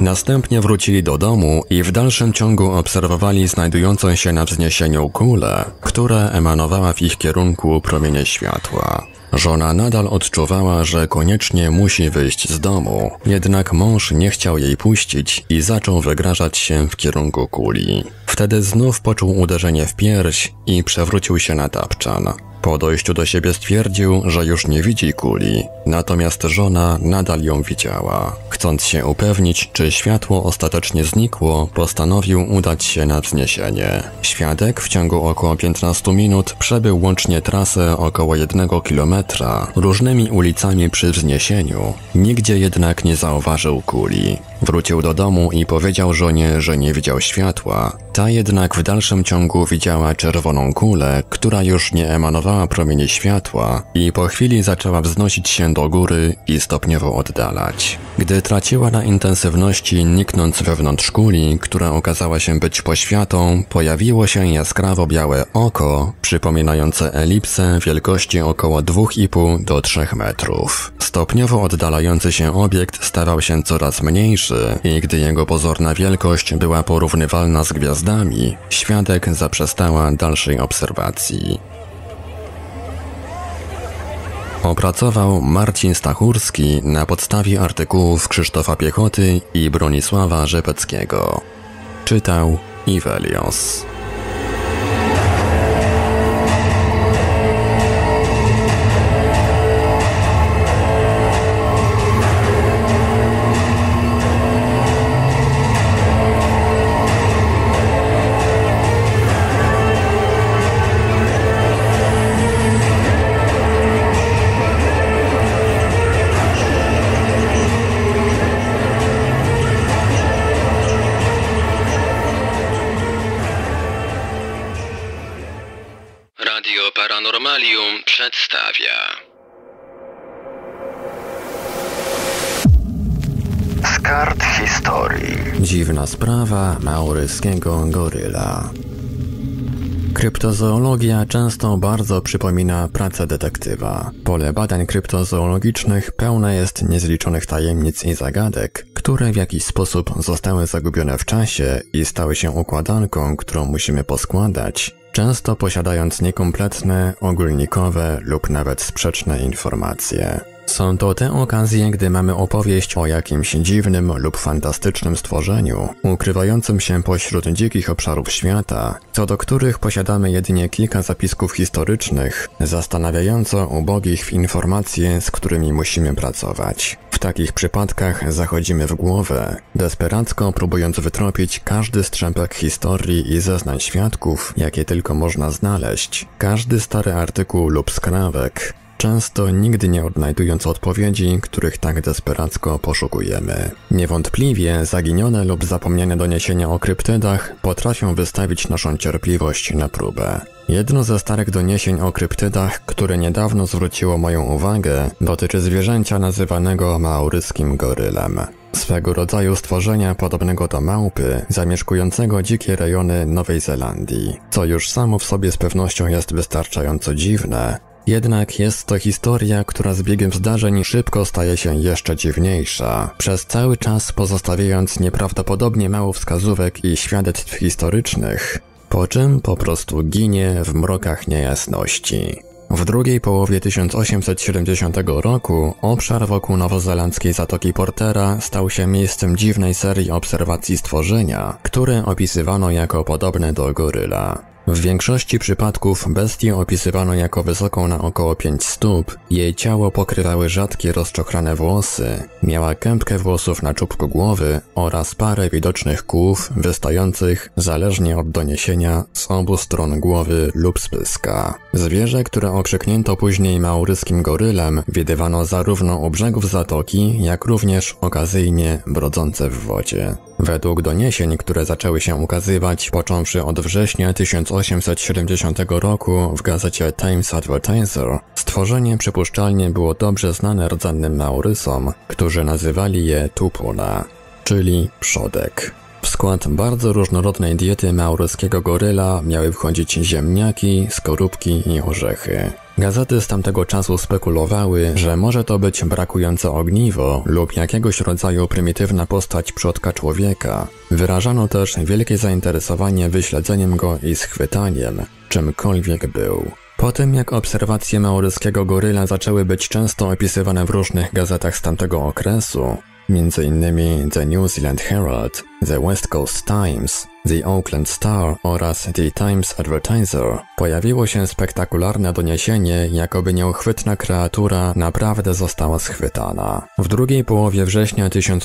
C: Następnie wrócili do domu i w dalszym ciągu obserwowali znajdującą się na wzniesieniu kulę, która emanowała w ich kierunku promienie światła. Żona nadal odczuwała, że koniecznie musi wyjść z domu, jednak mąż nie chciał jej puścić i zaczął wygrażać się w kierunku kuli. Wtedy znów poczuł uderzenie w pierś i przewrócił się na tapczan. Po dojściu do siebie stwierdził, że już nie widzi kuli, natomiast żona nadal ją widziała. Chcąc się upewnić, czy światło ostatecznie znikło, postanowił udać się na wzniesienie. Świadek w ciągu około 15 minut przebył łącznie trasę około 1 kilometra różnymi ulicami przy wzniesieniu. Nigdzie jednak nie zauważył kuli. Wrócił do domu i powiedział żonie, że nie widział światła. Ta jednak w dalszym ciągu widziała czerwoną kulę, która już nie emanowała promieni światła i po chwili zaczęła wznosić się do góry i stopniowo oddalać. Gdy traciła na intensywności, niknąc wewnątrz kuli, która okazała się być poświatą, pojawiło się jaskrawo białe oko, przypominające elipsę wielkości około 2,5 do 3 metrów. Stopniowo oddalający się obiekt stawał się coraz mniejszy i gdy jego pozorna wielkość była porównywalna z gwiazdami, świadek zaprzestała dalszej obserwacji. Opracował Marcin Stachurski na podstawie artykułów Krzysztofa Piechoty i Bronisława Rzepeckiego. Czytał Ivelios.
B: Radio Paranormalium przedstawia Z kart historii.
A: Dziwna sprawa mauryskiego goryla. Kryptozoologia często bardzo przypomina pracę detektywa. Pole badań kryptozoologicznych pełne jest niezliczonych tajemnic i zagadek, które w jakiś sposób zostały zagubione w czasie i stały się układanką, którą musimy poskładać, często posiadając niekompletne, ogólnikowe lub nawet sprzeczne informacje. Są to te okazje, gdy mamy opowieść o jakimś dziwnym lub fantastycznym stworzeniu, ukrywającym się pośród dzikich obszarów świata, co do których posiadamy jedynie kilka zapisków historycznych, zastanawiająco ubogich w informacje, z którymi musimy pracować. W takich przypadkach zachodzimy w głowę, desperacko próbując wytropić każdy strzępek historii i zeznań świadków, jakie tylko można znaleźć, każdy stary artykuł lub skrawek, często nigdy nie odnajdując odpowiedzi, których tak desperacko poszukujemy. Niewątpliwie zaginione lub zapomniane doniesienia o kryptydach potrafią wystawić naszą cierpliwość na próbę. Jedno ze starych doniesień o kryptydach, które niedawno zwróciło moją uwagę, dotyczy zwierzęcia nazywanego mauryskim gorylem. Swego rodzaju stworzenia podobnego do małpy, zamieszkującego dzikie rejony Nowej Zelandii, co już samo w sobie z pewnością jest wystarczająco dziwne. Jednak jest to historia, która z biegiem zdarzeń szybko staje się jeszcze dziwniejsza, przez cały czas pozostawiając nieprawdopodobnie mało wskazówek i świadectw historycznych, po czym po prostu ginie w mrokach niejasności. W drugiej połowie 1870 roku obszar wokół nowozelandzkiej Zatoki Portera stał się miejscem dziwnej serii obserwacji stworzenia, które opisywano jako podobne do goryla. W większości przypadków bestię opisywano jako wysoką na około 5 stóp, jej ciało pokrywały rzadkie rozczochrane włosy, miała kępkę włosów na czubku głowy oraz parę widocznych kłów wystających, zależnie od doniesienia, z obu stron głowy lub z pyska. Zwierzę, które okrzyknięto później mauryskim gorylem, widywano zarówno u brzegów zatoki, jak również okazyjnie brodzące w wodzie. Według doniesień, które zaczęły się ukazywać począwszy od września 1870 roku w gazecie Times Advertiser, stworzenie przypuszczalnie było dobrze znane rdzennym Maurysom, którzy nazywali je tupuna, czyli przodek. W skład bardzo różnorodnej diety mauryskiego goryla miały wchodzić ziemniaki, skorupki i orzechy.
C: Gazety z tamtego czasu spekulowały, że może to być brakujące ogniwo lub jakiegoś rodzaju prymitywna postać przodka człowieka. Wyrażano też wielkie zainteresowanie wyśledzeniem go i schwytaniem, czymkolwiek był. Po tym jak obserwacje maoryskiego goryla zaczęły być często opisywane w różnych gazetach z tamtego okresu, m.in. The New Zealand Herald, The West Coast Times, The Auckland Star oraz The Times Advertiser, pojawiło się spektakularne doniesienie, jakoby nieuchwytna kreatura naprawdę została schwytana. W drugiej połowie września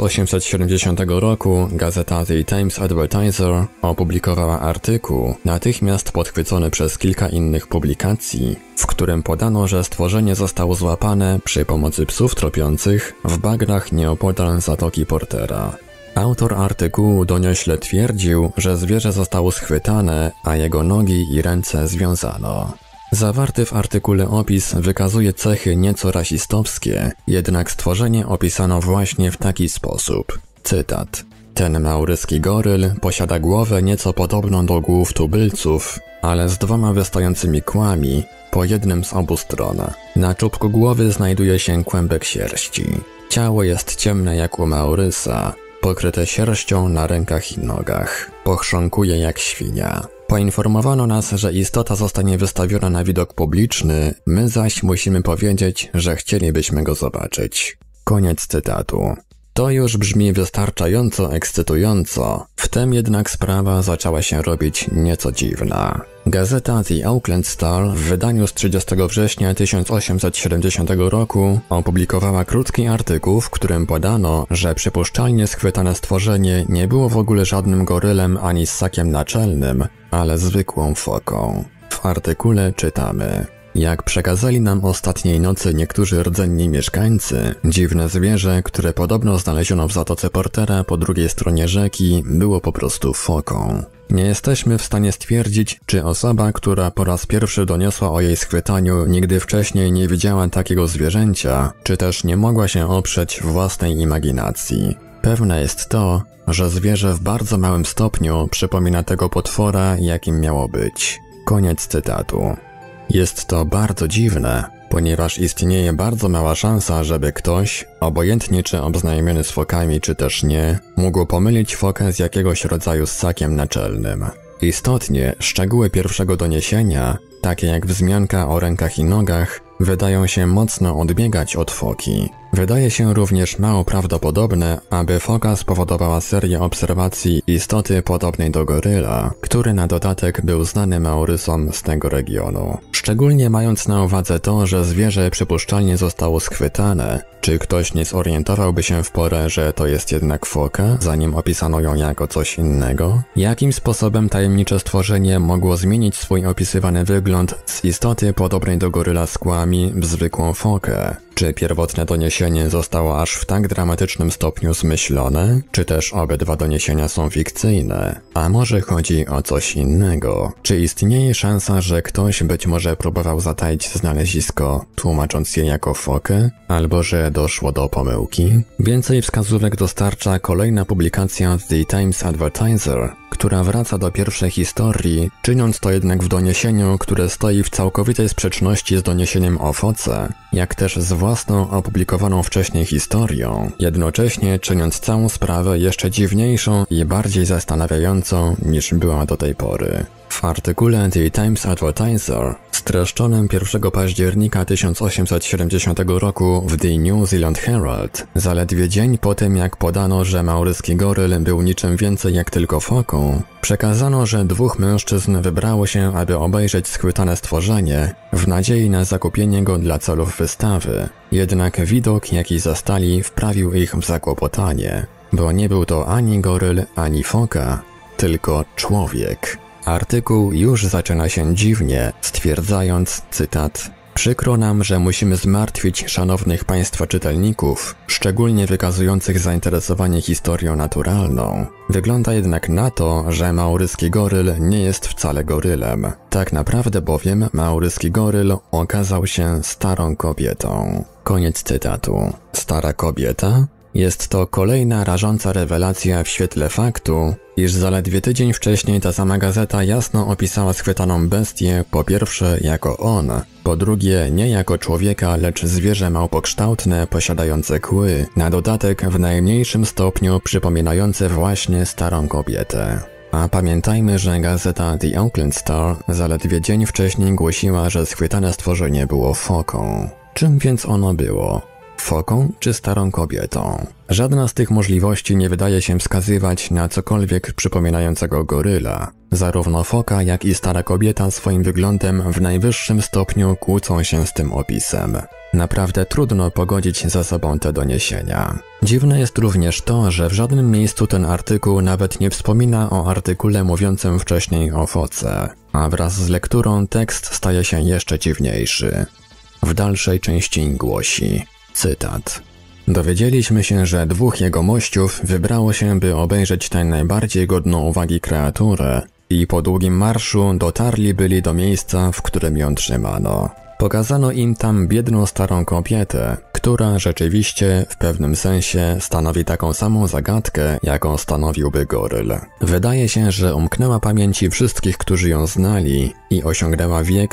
C: 1870 roku gazeta The Times Advertiser opublikowała artykuł, natychmiast podchwycony przez kilka innych publikacji, w którym podano, że stworzenie zostało złapane przy pomocy psów tropiących w bagnach nieopodal Zatoki Portera. Autor artykułu doniośle twierdził, że zwierzę zostało schwytane, a jego nogi i ręce związano. Zawarty w artykule opis wykazuje cechy nieco rasistowskie, jednak stworzenie opisano właśnie w taki sposób. Cytat. Ten maoryski goryl posiada głowę nieco podobną do głów tubylców, ale z dwoma wystającymi kłami, po jednym z obu stron. Na czubku głowy znajduje się kłębek sierści. Ciało jest ciemne jak u maorysa, pokryte sierścią na rękach i nogach. Pochrząkuje jak świnia. Poinformowano nas, że istota zostanie wystawiona na widok publiczny, my zaś musimy powiedzieć, że chcielibyśmy go zobaczyć. Koniec cytatu. To już brzmi wystarczająco ekscytująco, wtem jednak sprawa zaczęła się robić nieco dziwna. Gazeta The Auckland Star w wydaniu z 30 września 1870 roku opublikowała krótki artykuł, w którym podano, że przypuszczalnie schwytane stworzenie nie było w ogóle żadnym gorylem ani ssakiem naczelnym, ale zwykłą foką. W artykule czytamy: jak przekazali nam ostatniej nocy niektórzy rdzenni mieszkańcy, dziwne zwierzę, które podobno znaleziono w Zatoce Portera po drugiej stronie rzeki, było po prostu foką. Nie jesteśmy w stanie stwierdzić, czy osoba, która po raz pierwszy doniosła o jej schwytaniu, nigdy wcześniej nie widziała takiego zwierzęcia, czy też nie mogła się oprzeć własnej imaginacji. Pewne jest to, że zwierzę w bardzo małym stopniu przypomina tego potwora, jakim miało być. Koniec cytatu. Jest to bardzo dziwne, ponieważ istnieje bardzo mała szansa, żeby ktoś, obojętnie czy obznajomiony z fokami czy też nie, mógł pomylić fokę z jakiegoś rodzaju ssakiem naczelnym. Istotnie, szczegóły pierwszego doniesienia, takie jak wzmianka o rękach i nogach, wydają się mocno odbiegać od foki. Wydaje się również mało prawdopodobne, aby foka spowodowała serię obserwacji istoty podobnej do goryla, który na dodatek był znany Maorysom z tego regionu. Szczególnie mając na uwadze to, że zwierzę przypuszczalnie zostało schwytane, czy ktoś nie zorientowałby się w porę, że to jest jednak foka, zanim opisano ją jako coś innego? Jakim sposobem tajemnicze stworzenie mogło zmienić swój opisywany wygląd z istoty podobnej do goryla z kłami w zwykłą fokę? Czy pierwotne doniesienie zostało aż w tak dramatycznym stopniu zmyślone, czy też obydwa doniesienia są fikcyjne? A może chodzi o coś innego? Czy istnieje szansa, że ktoś być może próbował zataić znalezisko, tłumacząc je jako fokę? Albo że doszło do pomyłki? Więcej wskazówek dostarcza kolejna publikacja The Times Advertiser, która wraca do pierwszej historii, czyniąc to jednak w doniesieniu, które stoi w całkowitej sprzeczności z doniesieniem o foce, jak też z własną opublikowaną wcześniej historią, jednocześnie czyniąc całą sprawę jeszcze dziwniejszą i bardziej zastanawiającą niż była do tej pory. W artykule The Times Advertiser, streszczonym 1 października 1870 roku w The New Zealand Herald, zaledwie dzień po tym jak podano, że maoryski goryl był niczym więcej jak tylko foką, przekazano, że dwóch mężczyzn wybrało się, aby obejrzeć schwytane stworzenie, w nadziei na zakupienie go dla celów wystawy. Jednak widok, jaki zastali, wprawił ich w zakłopotanie, bo nie był to ani goryl, ani foka, tylko człowiek. Artykuł już zaczyna się dziwnie, stwierdzając, cytat: przykro nam, że musimy zmartwić szanownych państwa czytelników, szczególnie wykazujących zainteresowanie historią naturalną. Wygląda jednak na to, że maoryski goryl nie jest wcale gorylem. Tak naprawdę bowiem maoryski goryl okazał się starą kobietą. Koniec cytatu. Stara kobieta? Jest to kolejna rażąca rewelacja w świetle faktu, iż zaledwie tydzień wcześniej ta sama gazeta jasno opisała schwytaną bestię po pierwsze jako on, po drugie nie jako człowieka, lecz zwierzę małpokształtne posiadające kły, na dodatek w najmniejszym stopniu przypominające właśnie starą kobietę. A pamiętajmy, że gazeta The Oakland Star zaledwie dzień wcześniej głosiła, że schwytane stworzenie było foką. Czym więc ono było? Foką czy starą kobietą? Żadna z tych możliwości nie wydaje się wskazywać na cokolwiek przypominającego goryla. Zarówno foka, jak i stara kobieta swoim wyglądem w najwyższym stopniu kłócą się z tym opisem. Naprawdę trudno pogodzić ze sobą te doniesienia. Dziwne jest również to, że w żadnym miejscu ten artykuł nawet nie wspomina o artykule mówiącym wcześniej o foce, a wraz z lekturą tekst staje się jeszcze dziwniejszy. W dalszej części głosi, cytat: dowiedzieliśmy się, że 2 jegomościów wybrało się, by obejrzeć tę najbardziej godną uwagi kreaturę i po długim marszu dotarli byli do miejsca, w którym ją trzymano. Pokazano im tam biedną starą kobietę, która rzeczywiście w pewnym sensie stanowi taką samą zagadkę, jaką stanowiłby goryl. Wydaje się, że umknęła pamięci wszystkich, którzy ją znali i osiągnęła wiek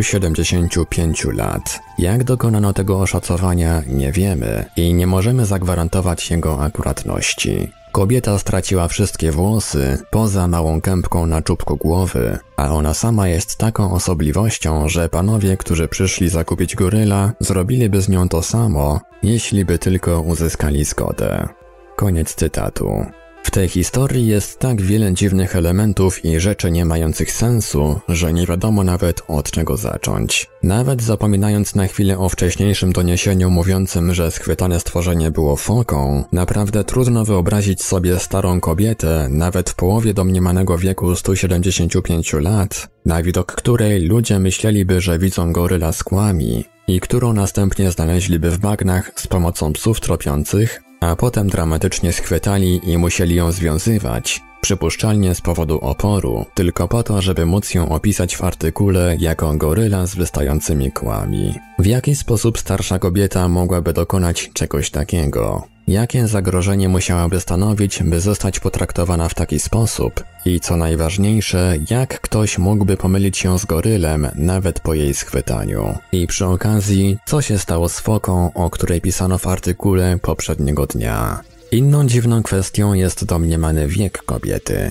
C: 175 lat. Jak dokonano tego oszacowania, nie wiemy i nie możemy zagwarantować jego akuratności. Kobieta straciła wszystkie włosy, poza małą kępką na czubku głowy, a ona sama jest taką osobliwością, że panowie, którzy przyszli zakupić goryla, zrobiliby z nią to samo, jeśli by tylko uzyskali zgodę. Koniec cytatu. W tej historii jest tak wiele dziwnych elementów i rzeczy nie mających sensu, że nie wiadomo nawet od czego zacząć. Nawet zapominając na chwilę o wcześniejszym doniesieniu mówiącym, że schwytane stworzenie było foką, naprawdę trudno wyobrazić sobie starą kobietę, nawet w połowie domniemanego wieku 175 lat, na widok której ludzie myśleliby, że widzą goryla z kłami i którą następnie znaleźliby w bagnach z pomocą psów tropiących, a potem dramatycznie schwytali i musieli ją związywać, przypuszczalnie z powodu oporu, tylko po to, żeby móc ją opisać w artykule jako goryla z wystającymi kłami. W jaki sposób starsza kobieta mogłaby dokonać czegoś takiego? Jakie zagrożenie musiałaby stanowić, by zostać potraktowana w taki sposób? I co najważniejsze, jak ktoś mógłby pomylić się z gorylem nawet po jej schwytaniu? I przy okazji, co się stało z foką, o której pisano w artykule poprzedniego dnia? Inną dziwną kwestią jest domniemany wiek kobiety.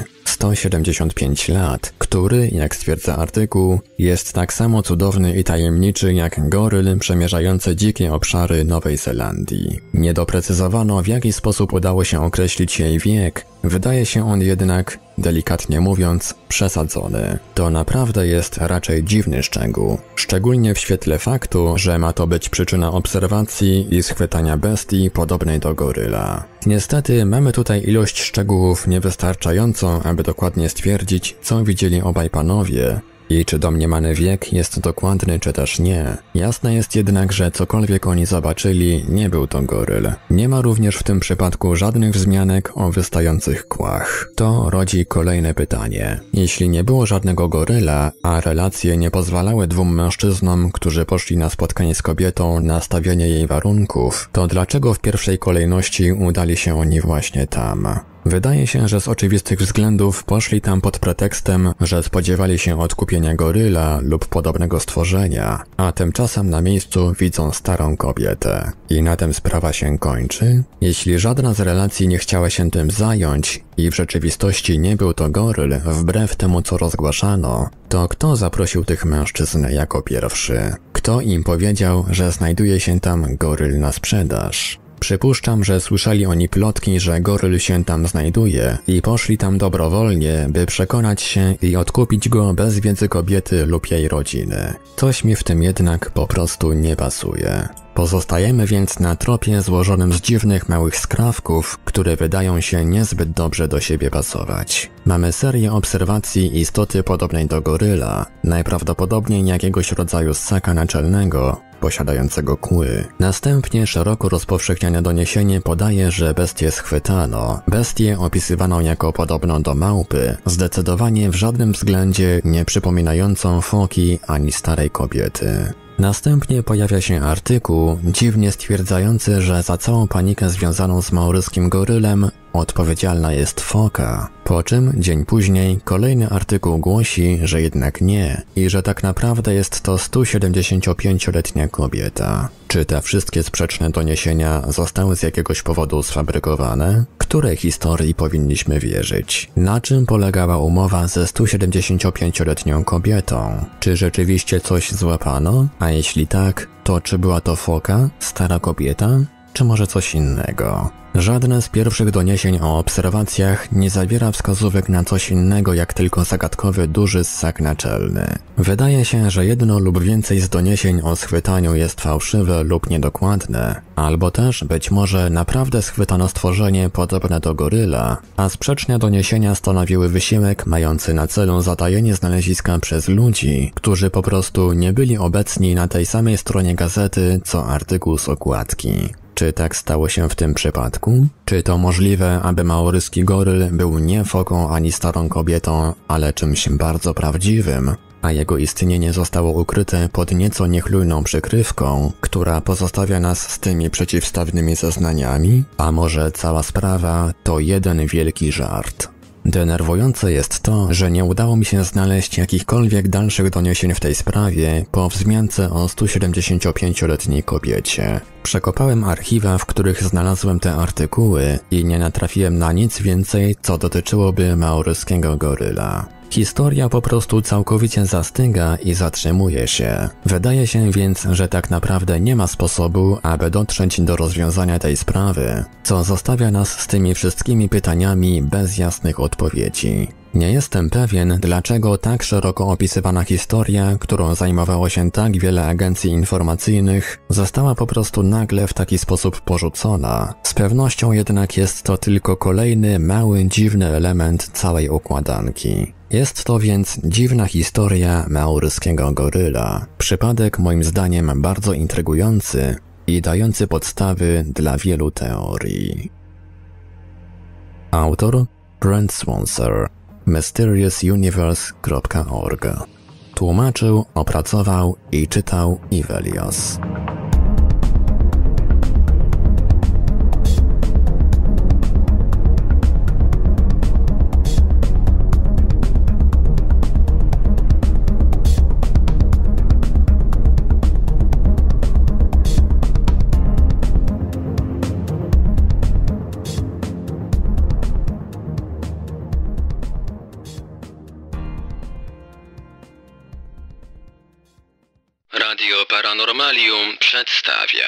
C: 175 lat, który, jak stwierdza artykuł, jest tak samo cudowny i tajemniczy jak goryl przemierzający dzikie obszary Nowej Zelandii. Nie doprecyzowano, w jaki sposób udało się określić jej wiek, wydaje się on jednak, delikatnie mówiąc, przesadzony. To naprawdę jest raczej dziwny szczegół, szczególnie w świetle faktu, że ma to być przyczyna obserwacji i schwytania bestii podobnej do goryla. Niestety mamy tutaj ilość szczegółów niewystarczającą, aby dokładnie stwierdzić, co widzieli obaj panowie i czy domniemany wiek jest dokładny, czy też nie. Jasne jest jednak, że cokolwiek oni zobaczyli, nie był to goryl. Nie ma również w tym przypadku żadnych wzmianek o wystających kłach. To rodzi kolejne pytanie. Jeśli nie było żadnego goryla, a relacje nie pozwalały 2 mężczyznom, którzy poszli na spotkanie z kobietą, na stawianie jej warunków, to dlaczego w pierwszej kolejności udali się oni właśnie tam? Wydaje się, że z oczywistych względów poszli tam pod pretekstem, że spodziewali się odkupienia goryla lub podobnego stworzenia, a tymczasem na miejscu widzą starą kobietę. I na tym sprawa się kończy? Jeśli żadna z relacji nie chciała się tym zająć i w rzeczywistości nie był to goryl, wbrew temu co rozgłaszano, to kto zaprosił tych mężczyzn jako pierwszy? Kto im powiedział, że znajduje się tam goryl na sprzedaż? Przypuszczam, że słyszeli oni plotki, że goryl się tam znajduje i poszli tam dobrowolnie, by przekonać się i odkupić go bez wiedzy kobiety lub jej rodziny. Coś mi w tym jednak po prostu nie pasuje. Pozostajemy więc na tropie złożonym z dziwnych małych skrawków, które wydają się niezbyt dobrze do siebie pasować. Mamy serię obserwacji istoty podobnej do goryla, najprawdopodobniej jakiegoś rodzaju ssaka naczelnego, posiadającego kły. Następnie szeroko rozpowszechniane doniesienie podaje, że bestię schwytano. Bestię opisywano jako podobną do małpy, zdecydowanie w żadnym względzie nie przypominającą foki ani starej kobiety. Następnie pojawia się artykuł dziwnie stwierdzający, że za całą panikę związaną z mauryskim gorylem odpowiedzialna jest foka. Po czym dzień później kolejny artykuł głosi, że jednak nie i że tak naprawdę jest to 175-letnia kobieta. Czy te wszystkie sprzeczne doniesienia zostały z jakiegoś powodu sfabrykowane? Której historii powinniśmy wierzyć? Na czym polegała umowa ze 175-letnią kobietą? Czy rzeczywiście coś złapano? A jeśli tak, to czy była to foka, stara kobieta, czy może coś innego? Żadne z pierwszych doniesień o obserwacjach nie zawiera wskazówek na coś innego jak tylko zagadkowy duży ssak naczelny. Wydaje się, że jedno lub więcej z doniesień o schwytaniu jest fałszywe lub niedokładne, albo też być może naprawdę schwytano stworzenie podobne do goryla, a sprzeczne doniesienia stanowiły wysiłek mający na celu zatajenie znaleziska przez ludzi, którzy po prostu nie byli obecni na tej samej stronie gazety co artykuł z okładki. Czy tak stało się w tym przypadku? Czy to możliwe, aby maoryski goryl był nie foką ani starą kobietą, ale czymś bardzo prawdziwym, a jego istnienie zostało ukryte pod nieco niechlujną przykrywką, która pozostawia nas z tymi przeciwstawnymi zeznaniami? A może cała sprawa to jeden wielki żart? Denerwujące jest to, że nie udało mi się znaleźć jakichkolwiek dalszych doniesień w tej sprawie po wzmiance o 175-letniej kobiecie. Przekopałem archiwa, w których znalazłem te artykuły i nie natrafiłem na nic więcej, co dotyczyłoby maoryskiego goryla. Historia po prostu całkowicie zastyga i zatrzymuje się. Wydaje się więc, że tak naprawdę nie ma sposobu, aby dotrzeć do rozwiązania tej sprawy, co zostawia nas z tymi wszystkimi pytaniami bez jasnych odpowiedzi. Nie jestem pewien, dlaczego tak szeroko opisywana historia, którą zajmowało się tak wiele agencji informacyjnych, została po prostu nagle w taki sposób porzucona. Z pewnością jednak jest to tylko kolejny mały, dziwny element całej układanki. Jest to więc dziwna historia maoryskiego goryla. Przypadek moim zdaniem bardzo intrygujący i dający podstawy dla wielu teorii. Autor Brent Swancer, mysteriousuniverse.org. Tłumaczył, opracował i czytał Ivelios.
B: Radio Paranormalium przedstawia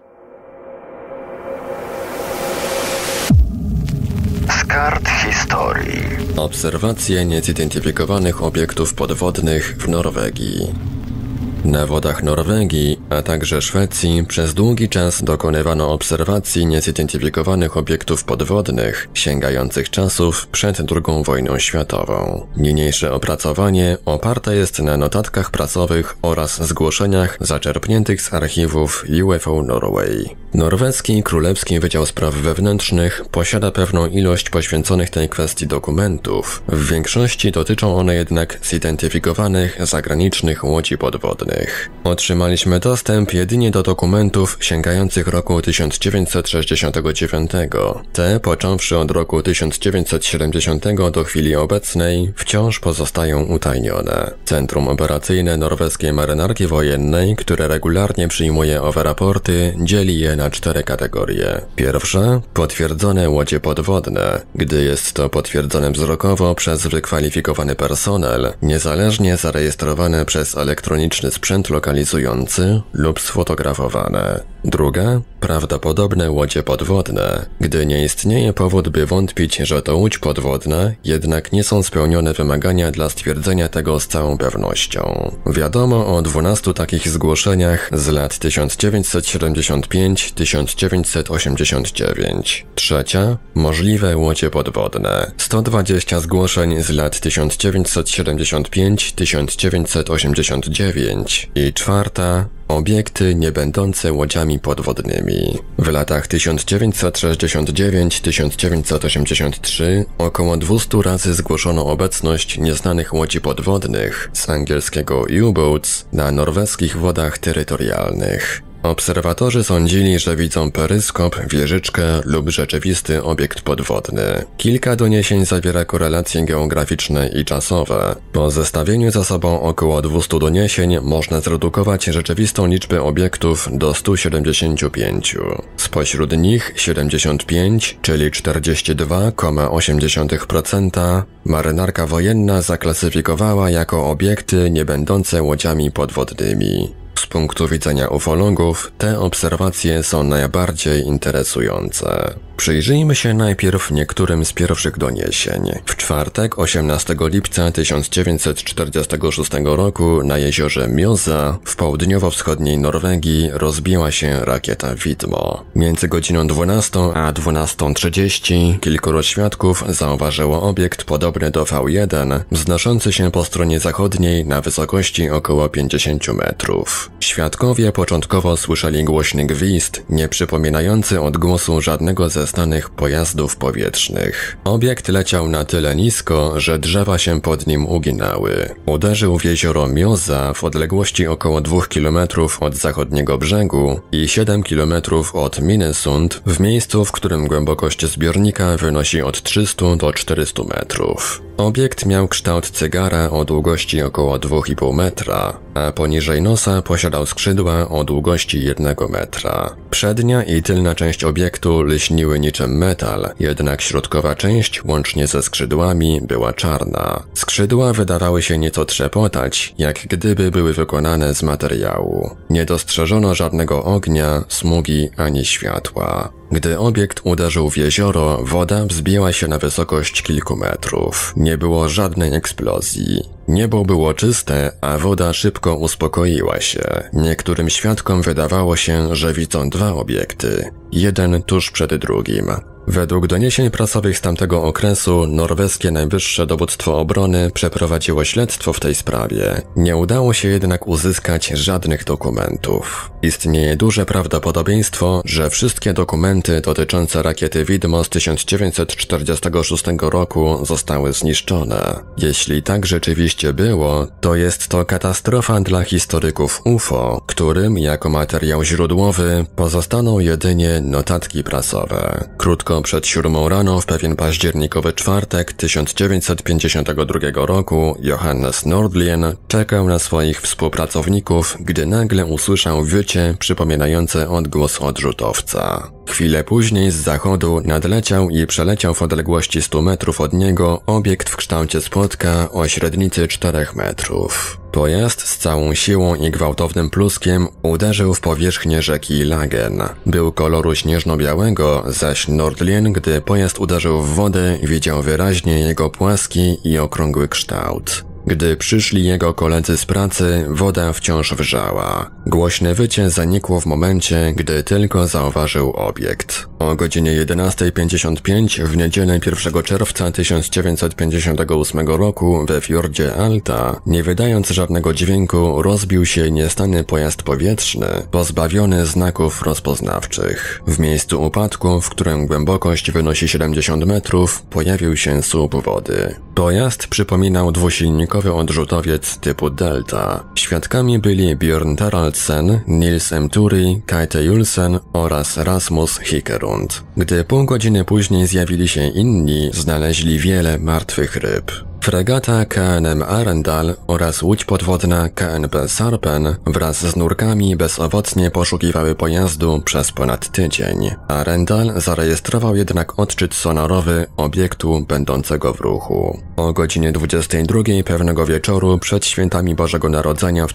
B: Z kart historii.
A: Obserwacje niezidentyfikowanych obiektów podwodnych w Norwegii. Na wodach Norwegii, a także Szwecji przez długi czas dokonywano obserwacji niezidentyfikowanych obiektów podwodnych sięgających czasów przed II wojną światową. Niniejsze opracowanie oparte jest na notatkach prasowych oraz zgłoszeniach zaczerpniętych z archiwów UFO Norway. Norweski Królewski Wydział Spraw Wewnętrznych posiada pewną ilość poświęconych tej kwestii dokumentów. W większości dotyczą one jednak zidentyfikowanych zagranicznych łodzi podwodnych. Otrzymaliśmy dostęp jedynie do dokumentów sięgających roku 1969. Te, począwszy od roku 1970 do chwili obecnej, wciąż pozostają utajnione. Centrum Operacyjne Norweskiej Marynarki Wojennej, które regularnie przyjmuje owe raporty, dzieli je na 4 kategorie. Pierwsza – potwierdzone łodzie podwodne, gdy jest to potwierdzone wzrokowo przez wykwalifikowany personel, niezależnie zarejestrowane przez elektroniczny sprzęt lokalizujący lub sfotografowane. Druga – prawdopodobne łodzie podwodne, gdy nie istnieje powód, by wątpić, że to łódź podwodna, jednak nie są spełnione wymagania dla stwierdzenia tego z całą pewnością. Wiadomo o 12 takich zgłoszeniach z lat 1975-1989. Trzecia – możliwe łodzie podwodne. 120 zgłoszeń z lat 1975-1989. I czwarta –
C: Obiekty nie będące łodziami podwodnymi. W latach 1969-1983 około 200 razy zgłoszono obecność nieznanych łodzi podwodnych, z angielskiego U-boats, na norweskich wodach terytorialnych. Obserwatorzy sądzili, że widzą peryskop, wieżyczkę lub rzeczywisty obiekt podwodny. Kilka doniesień zawiera korelacje geograficzne i czasowe. Po zestawieniu ze sobą około 200 doniesień można zredukować rzeczywistą liczbę obiektów do 175. Spośród nich 75, czyli 42,8%, marynarka wojenna zaklasyfikowała jako obiekty nie będące łodziami podwodnymi. Z punktu widzenia ufologów te obserwacje są najbardziej interesujące. Przyjrzyjmy się najpierw niektórym z pierwszych doniesień. W czwartek, 18 lipca 1946 roku na jeziorze Mjosa w południowo-wschodniej Norwegii rozbiła się rakieta Widmo. Między godziną 12 a 12:30 kilkoro świadków zauważyło obiekt podobny do V1, wznoszący się po stronie zachodniej na wysokości około 50 metrów. Świadkowie początkowo słyszeli głośny gwizd, nie przypominający odgłosu żadnego ze znanych pojazdów powietrznych. Obiekt leciał na tyle nisko, że drzewa się pod nim uginały. Uderzył w jezioro Mjosa w odległości około 2 km od zachodniego brzegu i 7 km od Minnesund, w miejscu, w którym głębokość zbiornika wynosi od 300 do 400 metrów. Obiekt miał kształt cygara o długości około 2,5 metra, a poniżej nosa posiadał skrzydła o długości 1 metra. Przednia i tylna część obiektu lśniły niczym metal, jednak środkowa część, łącznie ze skrzydłami, była czarna. Skrzydła wydawały się nieco trzepotać, jak gdyby były wykonane z materiału. Nie dostrzeżono żadnego ognia, smugi ani światła. Gdy obiekt uderzył w jezioro, woda wzbiła się na wysokość kilku metrów. Nie było żadnej eksplozji. Niebo było czyste, a woda szybko uspokoiła się. Niektórym świadkom wydawało się, że widzą dwa obiekty. Jeden tuż przed drugim. Według doniesień prasowych z tamtego okresu norweskie Najwyższe Dowództwo Obrony przeprowadziło śledztwo w tej sprawie. Nie udało się jednak uzyskać żadnych dokumentów. Istnieje duże prawdopodobieństwo, że wszystkie dokumenty dotyczące rakiety Widmo z 1946 roku zostały zniszczone. Jeśli tak rzeczywiście było, to jest to katastrofa dla historyków UFO, którym jako materiał źródłowy pozostaną jedynie notatki prasowe. Krótko przed 7 rano w pewien październikowy czwartek 1952 roku Johannes Nordlien czekał na swoich współpracowników, gdy nagle usłyszał wycie przypominające odgłos odrzutowca. Chwilę później z zachodu nadleciał i przeleciał w odległości 100 metrów od niego obiekt w kształcie spłotka o średnicy 4 metrów. Pojazd z całą siłą i gwałtownym pluskiem uderzył w powierzchnię rzeki Lagen. Był koloru śnieżno-białego, zaś Nordlien, gdy pojazd uderzył w wodę, widział wyraźnie jego płaski i okrągły kształt. Gdy przyszli jego koledzy z pracy, woda wciąż wrzała. Głośne wycie zanikło w momencie, gdy tylko zauważył obiekt. O godzinie 11:55 w niedzielę 1 czerwca 1958 roku we fiordzie Alta, nie wydając żadnego dźwięku, rozbił się niestany pojazd powietrzny, pozbawiony znaków rozpoznawczych. W miejscu upadku, w którym głębokość wynosi 70 metrów, pojawił się słup wody. Pojazd przypominał dwusilnikowy odrzutowiec typu Delta. Świadkami byli Björn Taraldsen, Nils M. Turi, Kajte Julsen oraz Rasmus Hikerund. Gdy pół godziny później zjawili się inni, znaleźli wiele martwych ryb. Fregata KNM Arendal oraz łódź podwodna KNP Sarpen wraz z nurkami bezowocnie poszukiwały pojazdu przez ponad tydzień. Arendal zarejestrował jednak odczyt sonorowy obiektu będącego w ruchu. O godzinie 22 pewnego wieczoru przed świętami Bożego Narodzenia w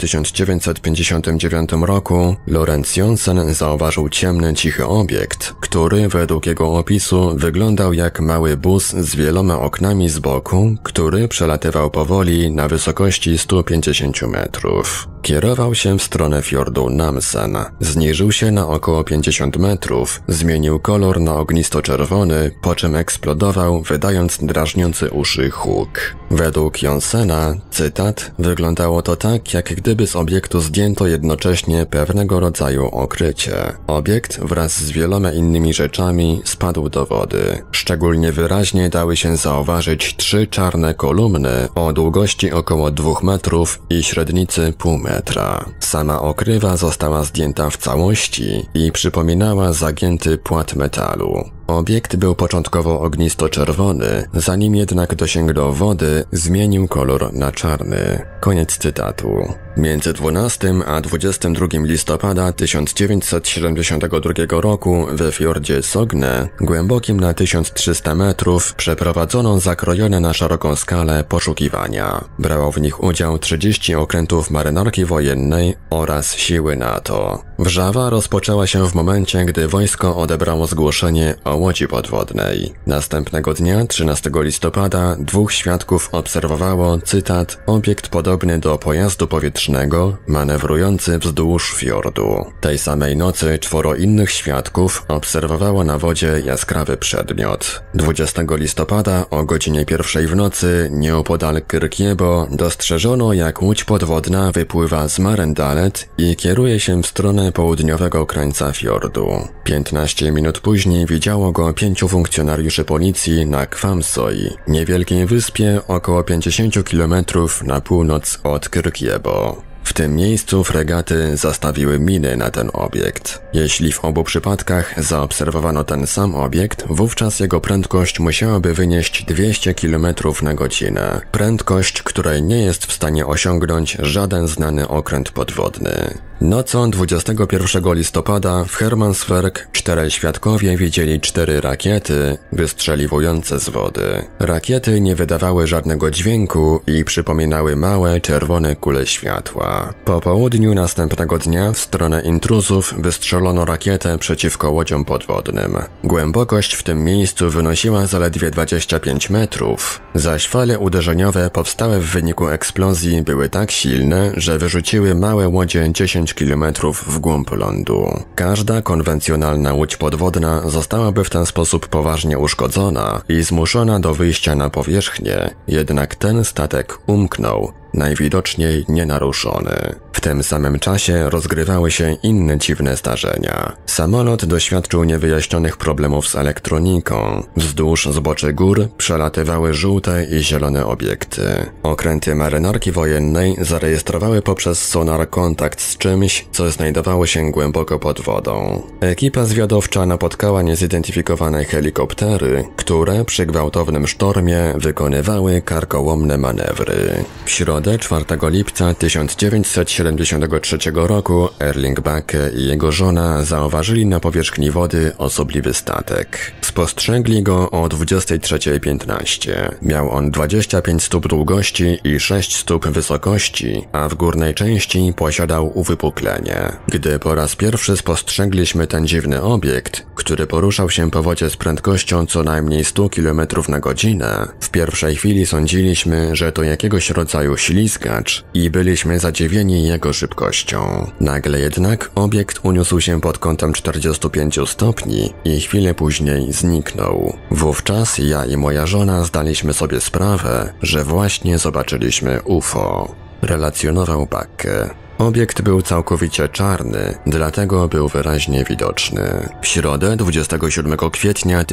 C: 1959 roku Lorenz Jonsen zauważył ciemny, cichy obiekt, który według jego opisu wyglądał jak mały bus z wieloma oknami z boku, który który przelatywał powoli na wysokości 150 metrów. Kierował się w stronę fiordu Namsen. Zniżył się na około 50 metrów, zmienił kolor na ognisto-czerwony, po czym eksplodował, wydając drażniący uszy huk. Według Jonsena, cytat, wyglądało to tak, jak gdyby z obiektu zdjęto jednocześnie pewnego rodzaju okrycie. Obiekt wraz z wieloma innymi rzeczami spadł do wody. Szczególnie wyraźnie dały się zauważyć 3 czarne kolumny o długości około 2 metrów i średnicy pół metra. Sama okrywa została zdjęta w całości i przypominała zagięty płat metalu. Obiekt był początkowo ognisto-czerwony, zanim jednak dosięgnął wody, zmienił kolor na czarny. Koniec cytatu. Między 12 a 22 listopada 1972 roku we fiordzie Sogne, głębokim na 1300 metrów, przeprowadzono zakrojone na szeroką skalę poszukiwania. Brało w nich udział 30 okrętów marynarki wojennej oraz siły NATO. Wrzawa rozpoczęła się w momencie, gdy wojsko odebrało zgłoszenie o łodzi podwodnej. Następnego dnia, 13 listopada, 2 świadków obserwowało, cytat, obiekt podobny do pojazdu powietrznego, manewrujący wzdłuż fiordu. Tej samej nocy 4 innych świadków obserwowało na wodzie jaskrawy przedmiot. 20 listopada o godzinie 1 w nocy, nieopodal Kyrkiebo, dostrzeżono, jak łódź podwodna wypływa z Marendalet i kieruje się w stronę południowego krańca fiordu. 15 minut później widziało go 5 funkcjonariuszy policji na Kwamsoi, niewielkiej wyspie około 50 km na północ od Kyrkiebo. W tym miejscu fregaty zastawiły miny na ten obiekt. Jeśli w obu przypadkach zaobserwowano ten sam obiekt, wówczas jego prędkość musiałaby wynieść 200 km na godzinę. Prędkość, której nie jest w stanie osiągnąć żaden znany okręt podwodny. Nocą 21 listopada w Hermanswerk 4 świadkowie widzieli 4 rakiety wystrzeliwujące z wody. Rakiety nie wydawały żadnego dźwięku i przypominały małe, czerwone kule światła. Po południu następnego dnia w stronę intruzów wystrzelono rakietę przeciwko łodziom podwodnym. Głębokość w tym miejscu wynosiła zaledwie 25 metrów, zaś fale uderzeniowe powstałe w wyniku eksplozji były tak silne, że wyrzuciły małe łodzie 10 km w głąb lądu. Każda konwencjonalna łódź podwodna zostałaby w ten sposób poważnie uszkodzona i zmuszona do wyjścia na powierzchnię, jednak ten statek umknął, najwidoczniej nienaruszony. W tym samym czasie rozgrywały się inne dziwne zdarzenia. Samolot doświadczył niewyjaśnionych problemów z elektroniką. Wzdłuż zboczy gór przelatywały żółte i zielone obiekty. Okręty marynarki wojennej zarejestrowały poprzez sonar kontakt z czymś, co znajdowało się głęboko pod wodą. Ekipa zwiadowcza napotkała niezidentyfikowane helikoptery, które przy gwałtownym sztormie wykonywały karkołomne manewry. W środę 4 lipca 1973 roku Erling Backe i jego żona zauważyli na powierzchni wody osobliwy statek. Spostrzegli go o 23:15. Miał on 25 stóp długości i 6 stóp wysokości, a w górnej części posiadał uwypuklenie. Gdy po raz pierwszy spostrzegliśmy ten dziwny obiekt, który poruszał się po wodzie z prędkością co najmniej 100 km na godzinę, w pierwszej chwili sądziliśmy, że to jakiegoś rodzaju ślizgacz i byliśmy zadziwieni jego szybkością. Nagle jednak obiekt uniósł się pod kątem 45 stopni i chwilę później zniknął. Wówczas ja i moja żona zdaliśmy sobie sprawę, że właśnie zobaczyliśmy UFO. Relacjonował Backe. Obiekt był całkowicie czarny, dlatego był wyraźnie widoczny. W środę 27 kwietnia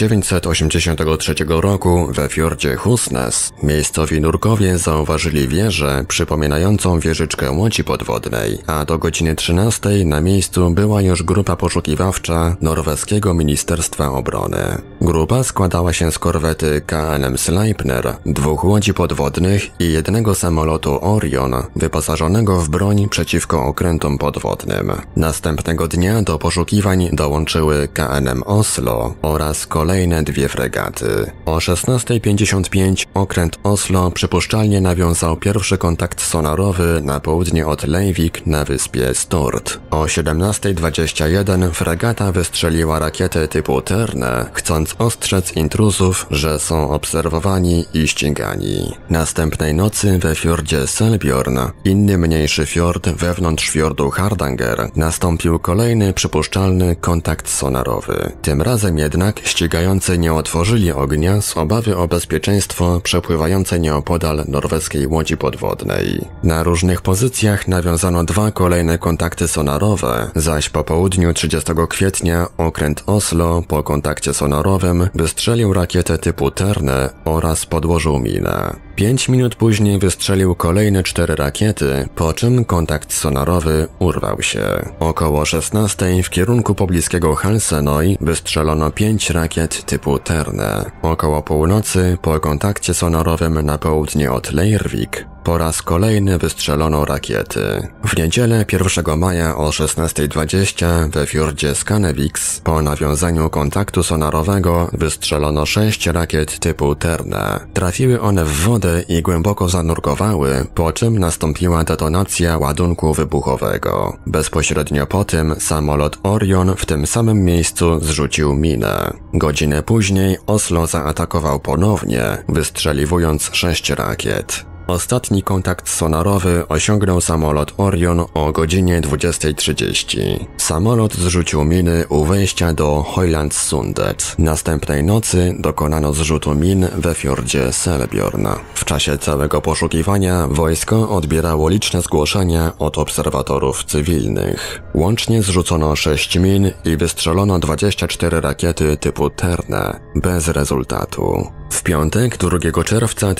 C: 1983 roku we fiordzie Husnes miejscowi nurkowie zauważyli wieżę przypominającą wieżyczkę łodzi podwodnej, a do godziny 13 na miejscu była już grupa poszukiwawcza norweskiego Ministerstwa Obrony. Grupa składała się z korwety KNM Sleipner, 2 łodzi podwodnych i jednego samolotu Orion wyposażonego w broń poszukiwań przeciwko okrętom podwodnym. Następnego dnia do poszukiwań dołączyły KNM Oslo oraz kolejne 2 fregaty. O 16:55 okręt Oslo przypuszczalnie nawiązał pierwszy kontakt sonarowy na południe od Leivik na wyspie Stord. O 17:21 fregata wystrzeliła rakietę typu Terne, chcąc ostrzec intruzów, że są obserwowani i ścigani. Następnej nocy we fiordzie Selbjorn, inny mniejszy fiord wewnątrz fiordu Hardanger, nastąpił kolejny przypuszczalny kontakt sonarowy. Tym razem jednak ścigający nie otworzyli ognia z obawy o bezpieczeństwo przepływające nieopodal norweskiej łodzi podwodnej. Na różnych pozycjach nawiązano 2 kolejne kontakty sonarowe, zaś po południu 30 kwietnia okręt Oslo po kontakcie sonarowym wystrzelił rakietę typu Terne oraz podłożył minę. 5 minut później wystrzelił kolejne 4 rakiety, po czym kontakt sonarowy urwał się. Około 16 w kierunku pobliskiego Helsenoi wystrzelono 5 rakiet typu Terne. Około północy po kontakcie sonorowym na południe od Leirvik po raz kolejny wystrzelono rakiety. W niedzielę 1 maja o 16:20 we fiordzie Skaneviks po nawiązaniu kontaktu sonarowego wystrzelono 6 rakiet typu Terne. Trafiły one w wodę i głęboko zanurkowały, po czym nastąpiła detonacja ładunku wybuchowego. Bezpośrednio po tym samolot Orion w tym samym miejscu zrzucił minę. Godzinę później Oslo zaatakował ponownie, wystrzeliwując 6 rakiet. Ostatni kontakt sonarowy osiągnął samolot Orion o godzinie 20:30. Samolot zrzucił miny u wejścia do Høylandssundet. Następnej nocy dokonano zrzutu min we fiordzie Selbjorn. W czasie całego poszukiwania wojsko odbierało liczne zgłoszenia od obserwatorów cywilnych. Łącznie zrzucono 6 min i wystrzelono 24 rakiety typu Terne, bez rezultatu. W piątek, 2 czerwca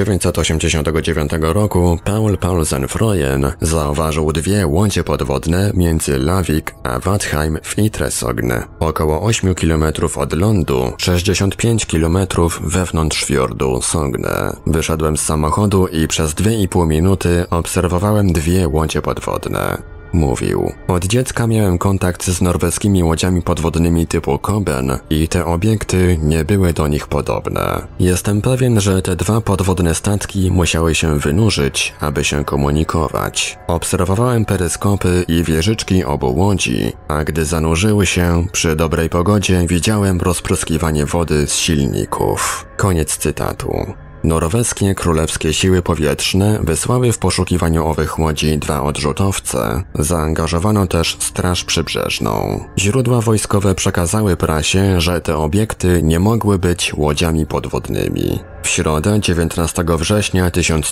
C: 1989 roku Paul Paulsen-Freuen zauważył 2 łodzie podwodne między Lavik a Vadheim w Idresogn, około 8 km od lądu, 65 km wewnątrz fiordu Sogne. Wyszedłem z samochodu i przez 2,5 minuty obserwowałem 2 łodzie podwodne. Mówił. Od dziecka miałem kontakt z norweskimi łodziami podwodnymi typu Koben i te obiekty nie były do nich podobne. Jestem pewien, że te 2 podwodne statki musiały się wynurzyć, aby się komunikować. Obserwowałem peryskopy i wieżyczki obu łodzi, a gdy zanurzyły się, przy dobrej pogodzie widziałem rozpryskiwanie wody z silników. Koniec cytatu. Norweskie Królewskie Siły Powietrzne wysłały w poszukiwaniu owych łodzi 2 odrzutowce. Zaangażowano też Straż Przybrzeżną. Źródła wojskowe przekazały prasie, że te obiekty nie mogły być łodziami podwodnymi. W środę 19 września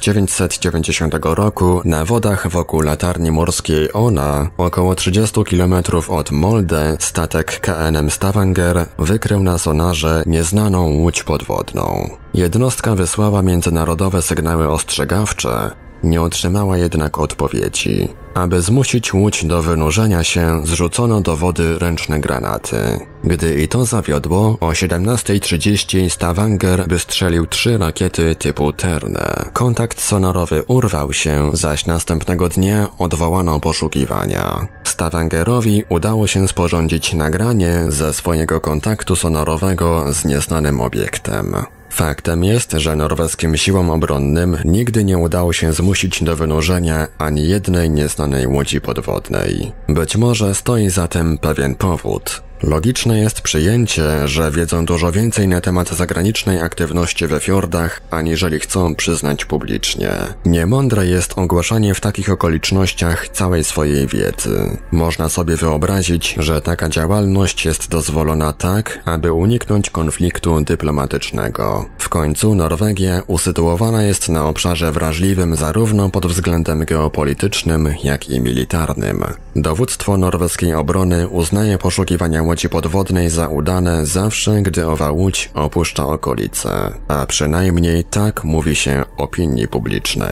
C: 1990 roku na wodach wokół latarni morskiej Ona, około 30 km od Molde, statek KNM Stavanger wykrył na sonarze nieznaną łódź podwodną. Jednostka wysłała międzynarodowe sygnały ostrzegawcze, nie otrzymała jednak odpowiedzi. Aby zmusić łódź do wynurzenia się, zrzucono do wody ręczne granaty. Gdy i to zawiodło, o 17:30 Stavanger wystrzelił 3 rakiety typu Terne. Kontakt sonarowy urwał się, zaś następnego dnia odwołano poszukiwania. Stavangerowi udało się sporządzić nagranie ze swojego kontaktu sonarowego z nieznanym obiektem. Faktem jest, że norweskim siłom obronnym nigdy nie udało się zmusić do wynurzenia ani jednej nieznanej łodzi podwodnej. Być może stoi za tym pewien powód. Logiczne jest przyjęcie, że wiedzą dużo więcej na temat zagranicznej aktywności we fiordach, aniżeli chcą przyznać publicznie. Niemądre jest ogłaszanie w takich okolicznościach całej swojej wiedzy. Można sobie wyobrazić, że taka działalność jest dozwolona tak, aby uniknąć konfliktu dyplomatycznego. W końcu Norwegia usytuowana jest na obszarze wrażliwym zarówno pod względem geopolitycznym, jak i militarnym. Dowództwo norweskiej obrony uznaje poszukiwania łodzi podwodnej za udane zawsze, gdy owa łódź opuszcza okolice, a przynajmniej tak mówi się opinii publicznej.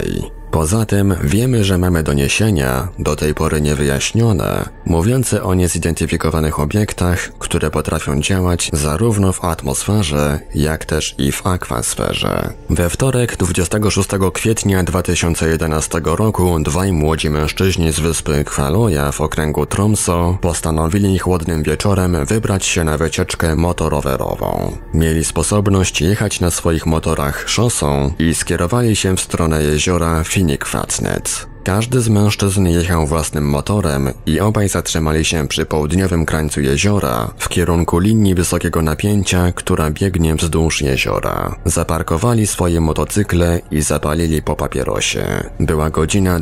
C: Poza tym wiemy, że mamy doniesienia, do tej pory niewyjaśnione, mówiące o niezidentyfikowanych obiektach, które potrafią działać zarówno w atmosferze, jak też i w akwasferze. We wtorek 26 kwietnia 2011 roku dwaj młodzi mężczyźni z wyspy Kvaluja w okręgu Tromsø postanowili chłodnym wieczorem wybrać się na wycieczkę motorowerową. Mieli sposobność jechać na swoich motorach szosą i skierowali się w stronę jeziora Finnvikvatnet. Każdy z mężczyzn jechał własnym motorem i obaj zatrzymali się przy południowym krańcu jeziora w kierunku linii wysokiego napięcia, która biegnie wzdłuż jeziora. Zaparkowali swoje motocykle i zapalili po papierosie. Była godzina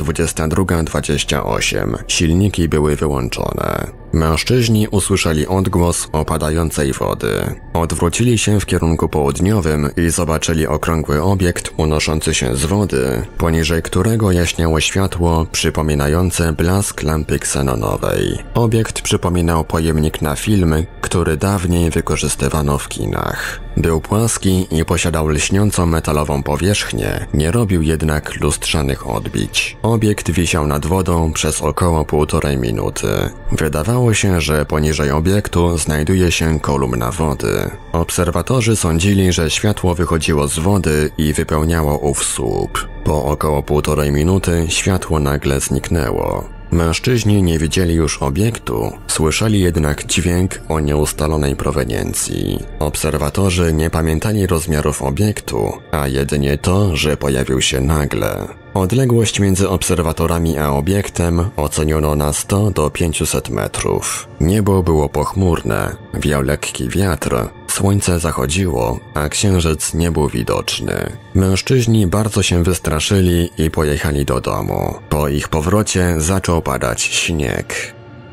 C: 22:28. Silniki były wyłączone. Mężczyźni usłyszeli odgłos opadającej wody. Odwrócili się w kierunku południowym i zobaczyli okrągły obiekt unoszący się z wody, poniżej którego jaśniało światło przypominające blask lampy ksenonowej. Obiekt przypominał pojemnik na film, który dawniej wykorzystywano w kinach. Był płaski i posiadał lśniącą metalową powierzchnię, nie robił jednak lustrzanych odbić. Obiekt wisiał nad wodą przez około 1,5 minuty. Wydawało się, że poniżej obiektu znajduje się kolumna wody. Obserwatorzy sądzili, że światło wychodziło z wody i wypełniało ów słup. Po około 1,5 minuty światło nagle zniknęło. Mężczyźni nie widzieli już obiektu, słyszeli jednak dźwięk o nieustalonej proweniencji. Obserwatorzy nie pamiętali rozmiarów obiektu, a jedynie to, że pojawił się nagle. Odległość między obserwatorami a obiektem oceniono na 100 do 500 metrów. Niebo było pochmurne, wiał lekki wiatr, słońce zachodziło, a księżyc nie był widoczny. Mężczyźni bardzo się wystraszyli i pojechali do domu. Po ich powrocie zaczął padać śnieg.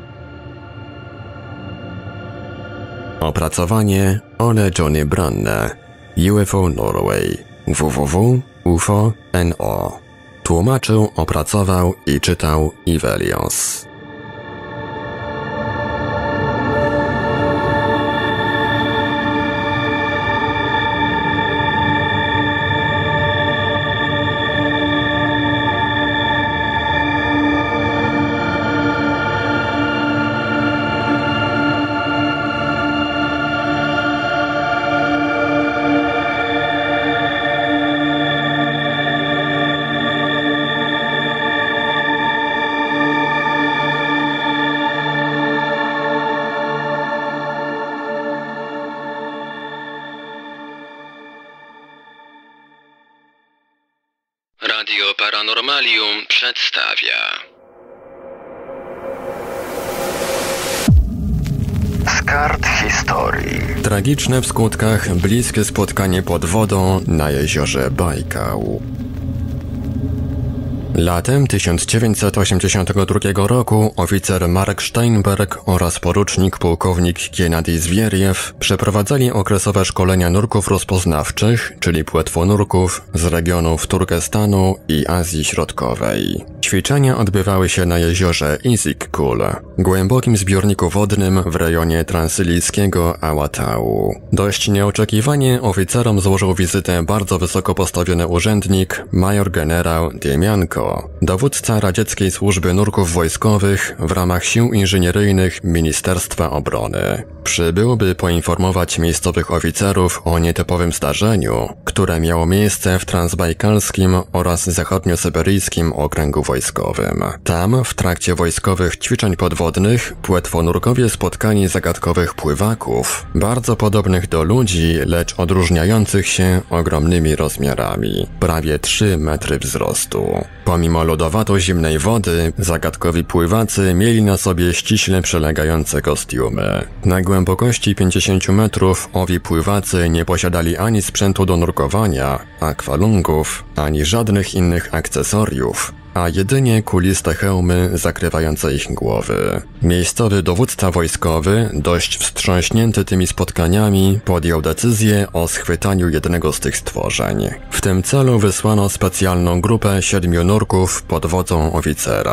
C: Opracowanie Ole Johnny Branne, UFO Norway, www.ufo.no. Tłumaczył, opracował i czytał Ivelios.
B: Radio Paranormalium przedstawia Z kart historii.
C: Tragiczne w skutkach bliskie spotkanie pod wodą na jeziorze Bajkał. Latem 1982 roku oficer Mark Steinberg oraz porucznik pułkownik Gennady Zwieriew przeprowadzali okresowe szkolenia nurków rozpoznawczych, czyli płetwonurków z regionów Turkestanu i Azji Środkowej. Ćwiczenia odbywały się na jeziorze Isikkul, głębokim zbiorniku wodnym w rejonie transylijskiego Ałatału. Dość nieoczekiwanie oficerom złożył wizytę bardzo wysoko postawiony urzędnik, major generał Diemianko, dowódca radzieckiej służby nurków wojskowych w ramach sił inżynieryjnych Ministerstwa Obrony. Przybył, by poinformować miejscowych oficerów o nietypowym zdarzeniu, które miało miejsce w transbajkalskim oraz zachodniosyberyjskim okręgu wojskowym. Tam, w trakcie wojskowych ćwiczeń podwodnych, płetwonurkowie spotkali zagadkowych pływaków, bardzo podobnych do ludzi, lecz odróżniających się ogromnymi rozmiarami, prawie 3 metry wzrostu. Pomimo lodowato-zimnej wody, zagadkowi pływacy mieli na sobie ściśle przylegające kostiumy. Na głębokości 50 metrów owi pływacy nie posiadali ani sprzętu do nurkowania, akwalungów, ani żadnych innych akcesoriów, a jedynie kuliste hełmy zakrywające ich głowy. Miejscowy dowódca wojskowy, dość wstrząśnięty tymi spotkaniami, podjął decyzję o schwytaniu jednego z tych stworzeń. W tym celu wysłano specjalną grupę 7 nurków pod wodzą oficera.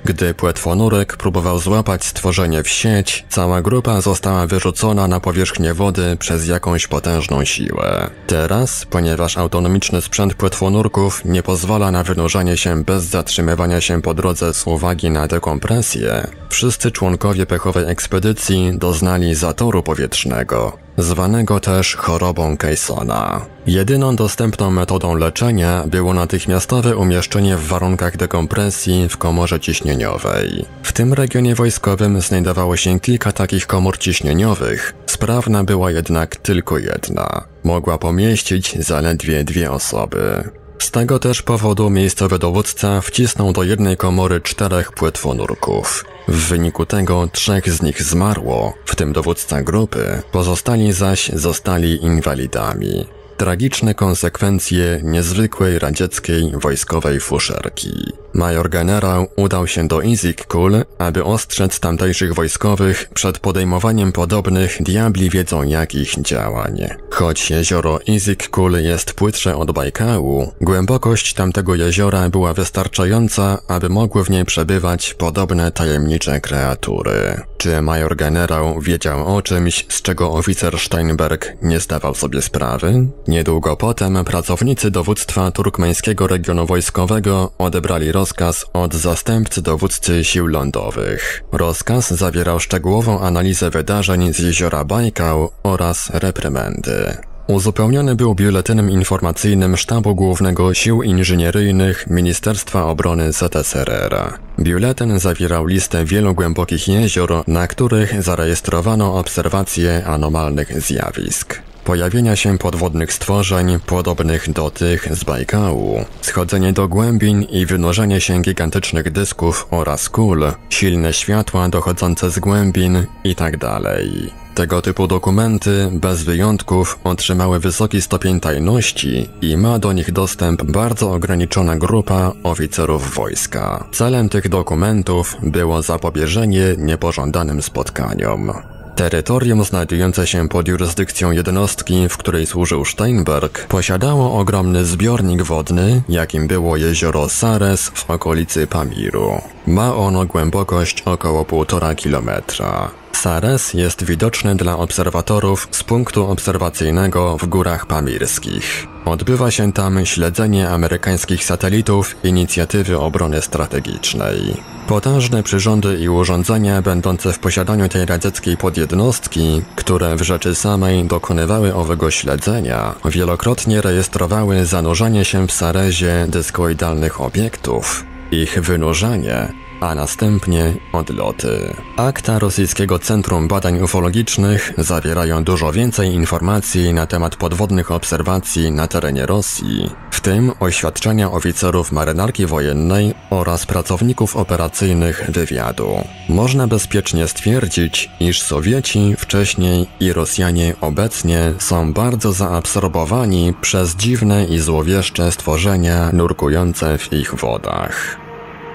C: Gdy płetwonurek próbował złapać stworzenie w sieć, cała grupa została wyrzucona na powierzchnię wody przez jakąś potężną siłę. Teraz, ponieważ autonomiczny sprzęt płetwonurków nie pozwala na wynurzanie się bez zatrzymywania się po drodze z uwagi na dekompresję, wszyscy członkowie pechowej ekspedycji doznali zatoru powietrznego, zwanego też chorobą Caissona. Jedyną dostępną metodą leczenia było natychmiastowe umieszczenie w warunkach dekompresji w komorze ciśnieniowej. W tym regionie wojskowym znajdowało się kilka takich komór ciśnieniowych, sprawna była jednak tylko jedna. Mogła pomieścić zaledwie 2 osoby. Z tego też powodu miejscowy dowódca wcisnął do jednej komory 4 płetwonurków. W wyniku tego 3 z nich zmarło, w tym dowódca grupy, pozostali zaś zostali inwalidami. Tragiczne konsekwencje niezwykłej radzieckiej wojskowej fuszerki. Major generał udał się do Izyk-Kul, aby ostrzec tamtejszych wojskowych przed podejmowaniem podobnych diabli wiedzą jakich działań. Choć jezioro Izyk-Kul jest płytsze od Bajkału, głębokość tamtego jeziora była wystarczająca, aby mogły w niej przebywać podobne tajemnicze kreatury. Czy major generał wiedział o czymś, z czego oficer Steinberg nie zdawał sobie sprawy? Niedługo potem pracownicy dowództwa turkmeńskiego regionu wojskowego odebrali rozkaz od zastępcy dowódcy sił lądowych. Rozkaz zawierał szczegółową analizę wydarzeń z jeziora Bajkał oraz reprymendy. Uzupełniony był biuletynem informacyjnym Sztabu Głównego Sił Inżynieryjnych Ministerstwa Obrony ZSRR. Biuletyn zawierał listę wielu głębokich jezior, na których zarejestrowano obserwacje anomalnych zjawisk. Pojawienia się podwodnych stworzeń podobnych do tych z Bajkału, schodzenie do głębin i wynurzenie się gigantycznych dysków oraz kul, silne światła dochodzące z głębin itd. Tego typu dokumenty, bez wyjątków, otrzymały wysoki stopień tajności i ma do nich dostęp bardzo ograniczona grupa oficerów wojska. Celem tych dokumentów było zapobieżenie niepożądanym spotkaniom. Terytorium znajdujące się pod jurysdykcją jednostki, w której służył Steinberg, posiadało ogromny zbiornik wodny, jakim było jezioro Sares w okolicy Pamiru. Ma ono głębokość około 1,5 kilometra. Sares jest widoczny dla obserwatorów z punktu obserwacyjnego w Górach Pamirskich. Odbywa się tam śledzenie amerykańskich satelitów Inicjatywy Obrony Strategicznej. Potężne przyrządy i urządzenia będące w posiadaniu tej radzieckiej podjednostki, które w rzeczy samej dokonywały owego śledzenia, wielokrotnie rejestrowały zanurzanie się w Sarezie dyskoidalnych obiektów, ich wynurzanie, a następnie odloty. Akta Rosyjskiego Centrum Badań Ufologicznych zawierają dużo więcej informacji na temat podwodnych obserwacji na terenie Rosji, w tym oświadczenia oficerów marynarki wojennej oraz pracowników operacyjnych wywiadu. Można bezpiecznie stwierdzić, iż Sowieci wcześniej i Rosjanie obecnie są bardzo zaabsorbowani przez dziwne i złowieszcze stworzenia nurkujące w ich wodach.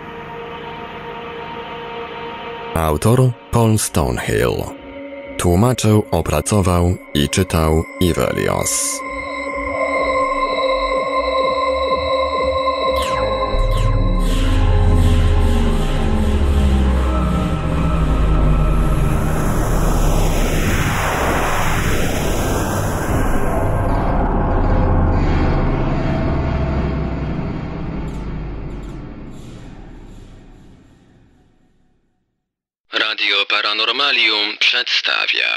C: Autor Paul Stonehill. Tłumaczył, opracował i czytał Ivelios.
B: Radio Paranormalium przedstawia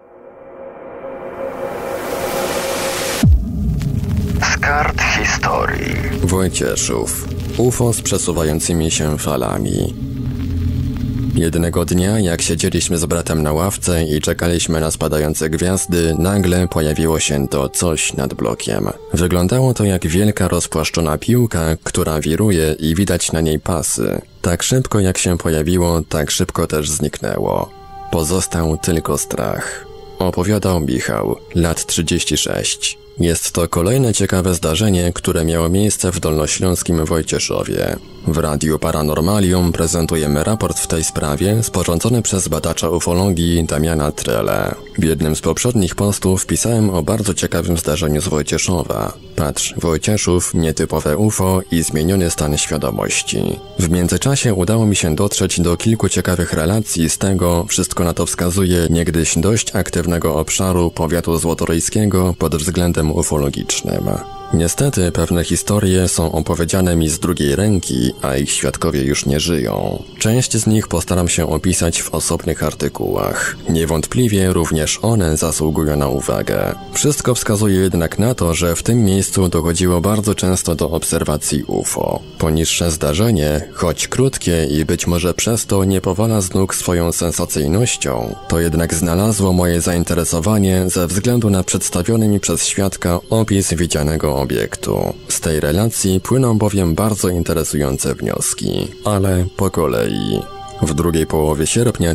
B: Z kart historii.
A: Wojcieszów. UFO z przesuwającymi się falami. Jednego dnia, jak siedzieliśmy z bratem na ławce i czekaliśmy na spadające gwiazdy, nagle pojawiło się to coś nad blokiem. Wyglądało to jak wielka rozpłaszczona piłka, która wiruje i widać na niej pasy. Tak szybko jak się pojawiło, tak szybko też zniknęło. Pozostał tylko strach. Opowiadał Michał, lat 36. Jest to kolejne ciekawe zdarzenie, które miało miejsce w dolnośląskim Wojcieszowie. W Radiu Paranormalium prezentujemy raport w tej sprawie sporządzony przez badacza ufologii Damiana Trele.
C: W jednym z poprzednich postów pisałem o bardzo ciekawym zdarzeniu z Wojcieszowa. Patrz, Wojcieszów, nietypowe UFO i zmieniony stan świadomości. W międzyczasie udało mi się dotrzeć do kilku ciekawych relacji z tego, wszystko na to wskazuje, niegdyś dość aktywnego obszaru powiatu złotoryjskiego pod względem ufologicznym. Niestety pewne historie są opowiedziane mi z drugiej ręki, a ich świadkowie już nie żyją. Część z nich postaram się opisać w osobnych artykułach. Niewątpliwie również one zasługują na uwagę. Wszystko wskazuje jednak na to, że w tym miejscu dochodziło bardzo często do obserwacji UFO. Poniższe zdarzenie, choć krótkie i być może przez to nie powala z nóg swoją sensacyjnością, to jednak znalazło moje zainteresowanie ze względu na przedstawiony mi przez świadka opis widzianego obiektu. Z tej relacji płyną bowiem bardzo interesujące wnioski, ale po kolei. W drugiej połowie sierpnia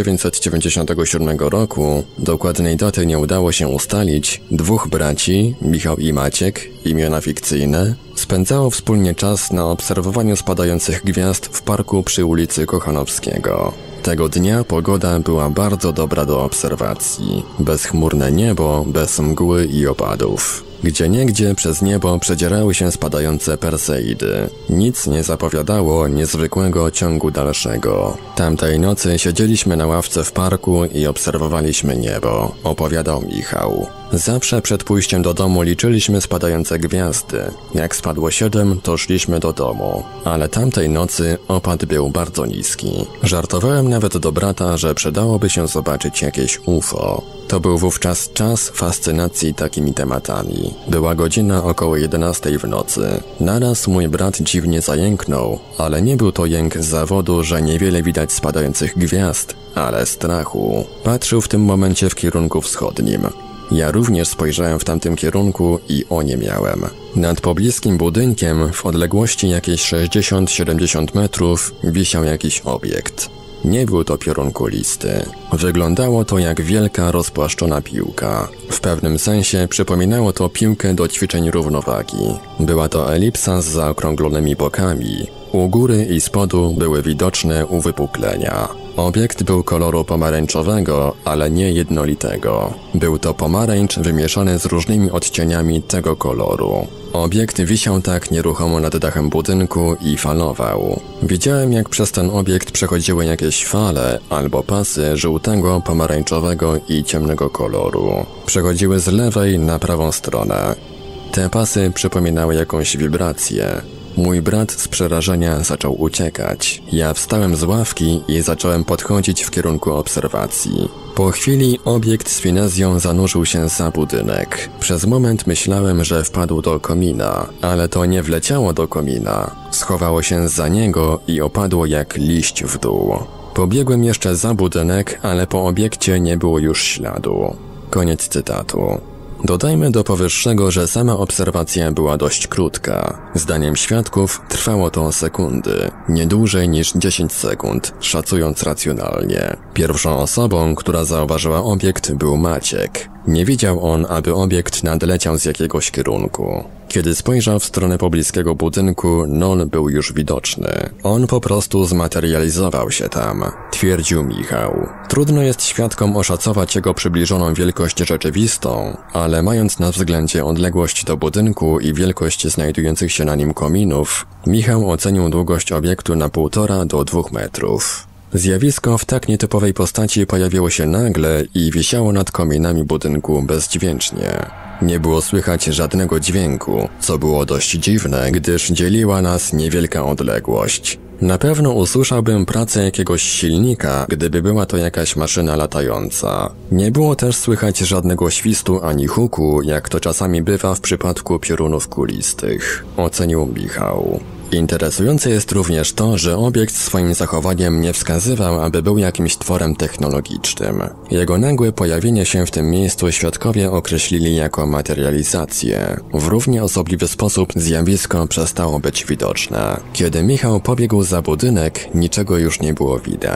C: 1997 roku, dokładnej daty nie udało się ustalić, dwóch braci, Michał i Maciek, imiona fikcyjne, spędzało wspólnie czas na obserwowaniu spadających gwiazd w parku przy ulicy Kochanowskiego. Tego dnia pogoda była bardzo dobra do obserwacji. Bezchmurne niebo, bez mgły i opadów. Gdzieniegdzie przez niebo przedzierały się spadające perseidy. Nic nie zapowiadało niezwykłego ciągu dalszego. Tamtej nocy siedzieliśmy na ławce w parku i obserwowaliśmy niebo, opowiadał Michał. Zawsze przed pójściem do domu liczyliśmy spadające gwiazdy. Jak spadło 7, to szliśmy do domu. Ale tamtej nocy opad był bardzo niski. Żartowałem nawet do brata, że przydałoby się zobaczyć jakieś UFO. To był wówczas czas fascynacji takimi tematami. Była godzina około 11 w nocy. Naraz mój brat dziwnie zajęknął, ale nie był to jęk z zawodu, że niewiele widać spadających gwiazd, ale strachu. Patrzył w tym momencie w kierunku wschodnim. Ja również spojrzałem w tamtym kierunku i oniemiałem. Nad pobliskim budynkiem, w odległości jakieś 60-70 metrów, wisiał jakiś obiekt. Nie był to piorun kulisty. Wyglądało to jak wielka, rozpłaszczona piłka. W pewnym sensie przypominało to piłkę do ćwiczeń równowagi. Była to elipsa z zaokrąglonymi bokami. U góry i spodu były widoczne uwypuklenia. Obiekt był koloru pomarańczowego, ale nie jednolitego. Był to pomarańcz wymieszany z różnymi odcieniami tego koloru. Obiekt wisiał tak nieruchomo nad dachem budynku i falował. Widziałem, jak przez ten obiekt przechodziły jakieś fale albo pasy żółtego, pomarańczowego i ciemnego koloru. Przechodziły z lewej na prawą stronę. Te pasy przypominały jakąś wibrację. Mój brat z przerażenia zaczął uciekać. Ja wstałem z ławki i zacząłem podchodzić w kierunku obserwacji. Po chwili obiekt z finezją zanurzył się za budynek. Przez moment myślałem, że wpadł do komina, ale to nie wleciało do komina. Schowało się za niego i opadło jak liść w dół. Pobiegłem jeszcze za budynek, ale po obiekcie nie było już śladu. Koniec cytatu. Dodajmy do powyższego, że sama obserwacja była dość krótka. Zdaniem świadków trwało to sekundy, nie dłużej niż 10 sekund, szacując racjonalnie. Pierwszą osobą, która zauważyła obiekt, był Maciek. Nie widział on, aby obiekt nadleciał z jakiegoś kierunku. Kiedy spojrzał w stronę pobliskiego budynku, Nol był już widoczny. On po prostu zmaterializował się tam, twierdził Michał. Trudno jest świadkom oszacować jego przybliżoną wielkość rzeczywistą, ale mając na względzie odległość do budynku i wielkość znajdujących się na nim kominów, Michał ocenił długość obiektu na 1,5 do 2 metrów. Zjawisko w tak nietypowej postaci pojawiło się nagle i wisiało nad kominami budynku bezdźwięcznie. Nie było słychać żadnego dźwięku, co było dość dziwne, gdyż dzieliła nas niewielka odległość. Na pewno usłyszałbym pracę jakiegoś silnika, gdyby była to jakaś maszyna latająca. Nie było też słychać żadnego świstu ani huku, jak to czasami bywa w przypadku piorunów kulistych, ocenił Michał. Interesujące jest również to, że obiekt swoim zachowaniem nie wskazywał, aby był jakimś tworem technologicznym. Jego nagłe pojawienie się w tym miejscu świadkowie określili jako materializację. W równie osobliwy sposób zjawisko przestało być widoczne. Kiedy Michał pobiegł za budynek, niczego już nie było widać.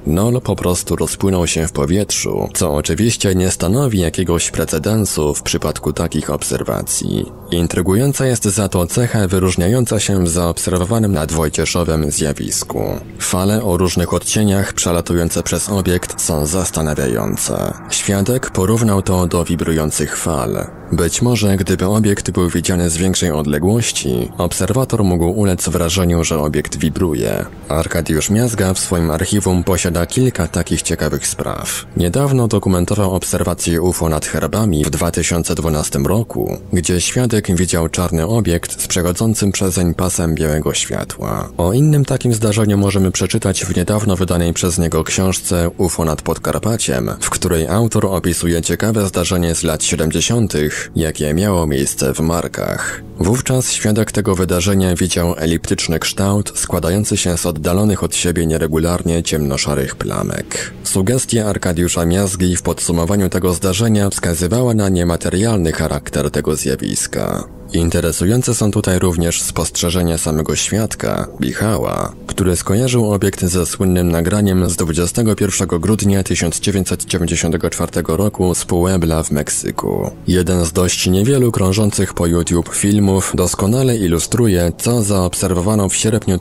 C: Nol po prostu rozpłynął się w powietrzu, co oczywiście nie stanowi jakiegoś precedensu w przypadku takich obserwacji. Intrygująca jest za to cecha wyróżniająca się w zaobserwowanym nad Wojcieszowem zjawisku. Fale o różnych odcieniach przelatujące przez obiekt są zastanawiające. Świadek porównał to do wibrujących fal. Być może gdyby obiekt był widziany z większej odległości, obserwator mógł ulec wrażeniu, że obiekt wibruje. Arkadiusz Miazga w swoim archiwum posiada kilka takich ciekawych spraw. Niedawno dokumentował obserwację UFO nad Herbami w 2012 roku, gdzie świadek widział czarny obiekt z przechodzącym przezeń pasem białego światła. O innym takim zdarzeniu możemy przeczytać w niedawno wydanej przez niego książce UFO nad Podkarpaciem, w której autor opisuje ciekawe zdarzenie z lat 70., jakie miało miejsce w Markach. Wówczas świadek tego wydarzenia widział eliptyczny kształt składający się z oddalonych od siebie nieregularnie ciemnoszarych plamek. Sugestia Arkadiusza Miazgi w podsumowaniu tego zdarzenia wskazywała na niematerialny charakter tego zjawiska. Interesujące są tutaj również spostrzeżenia samego świadka, Michała, który skojarzył obiekt ze słynnym nagraniem z 21 grudnia 1994 roku z Puebla w Meksyku. Jeden z dość niewielu krążących po YouTube filmów doskonale ilustruje, co zaobserwowano w sierpniu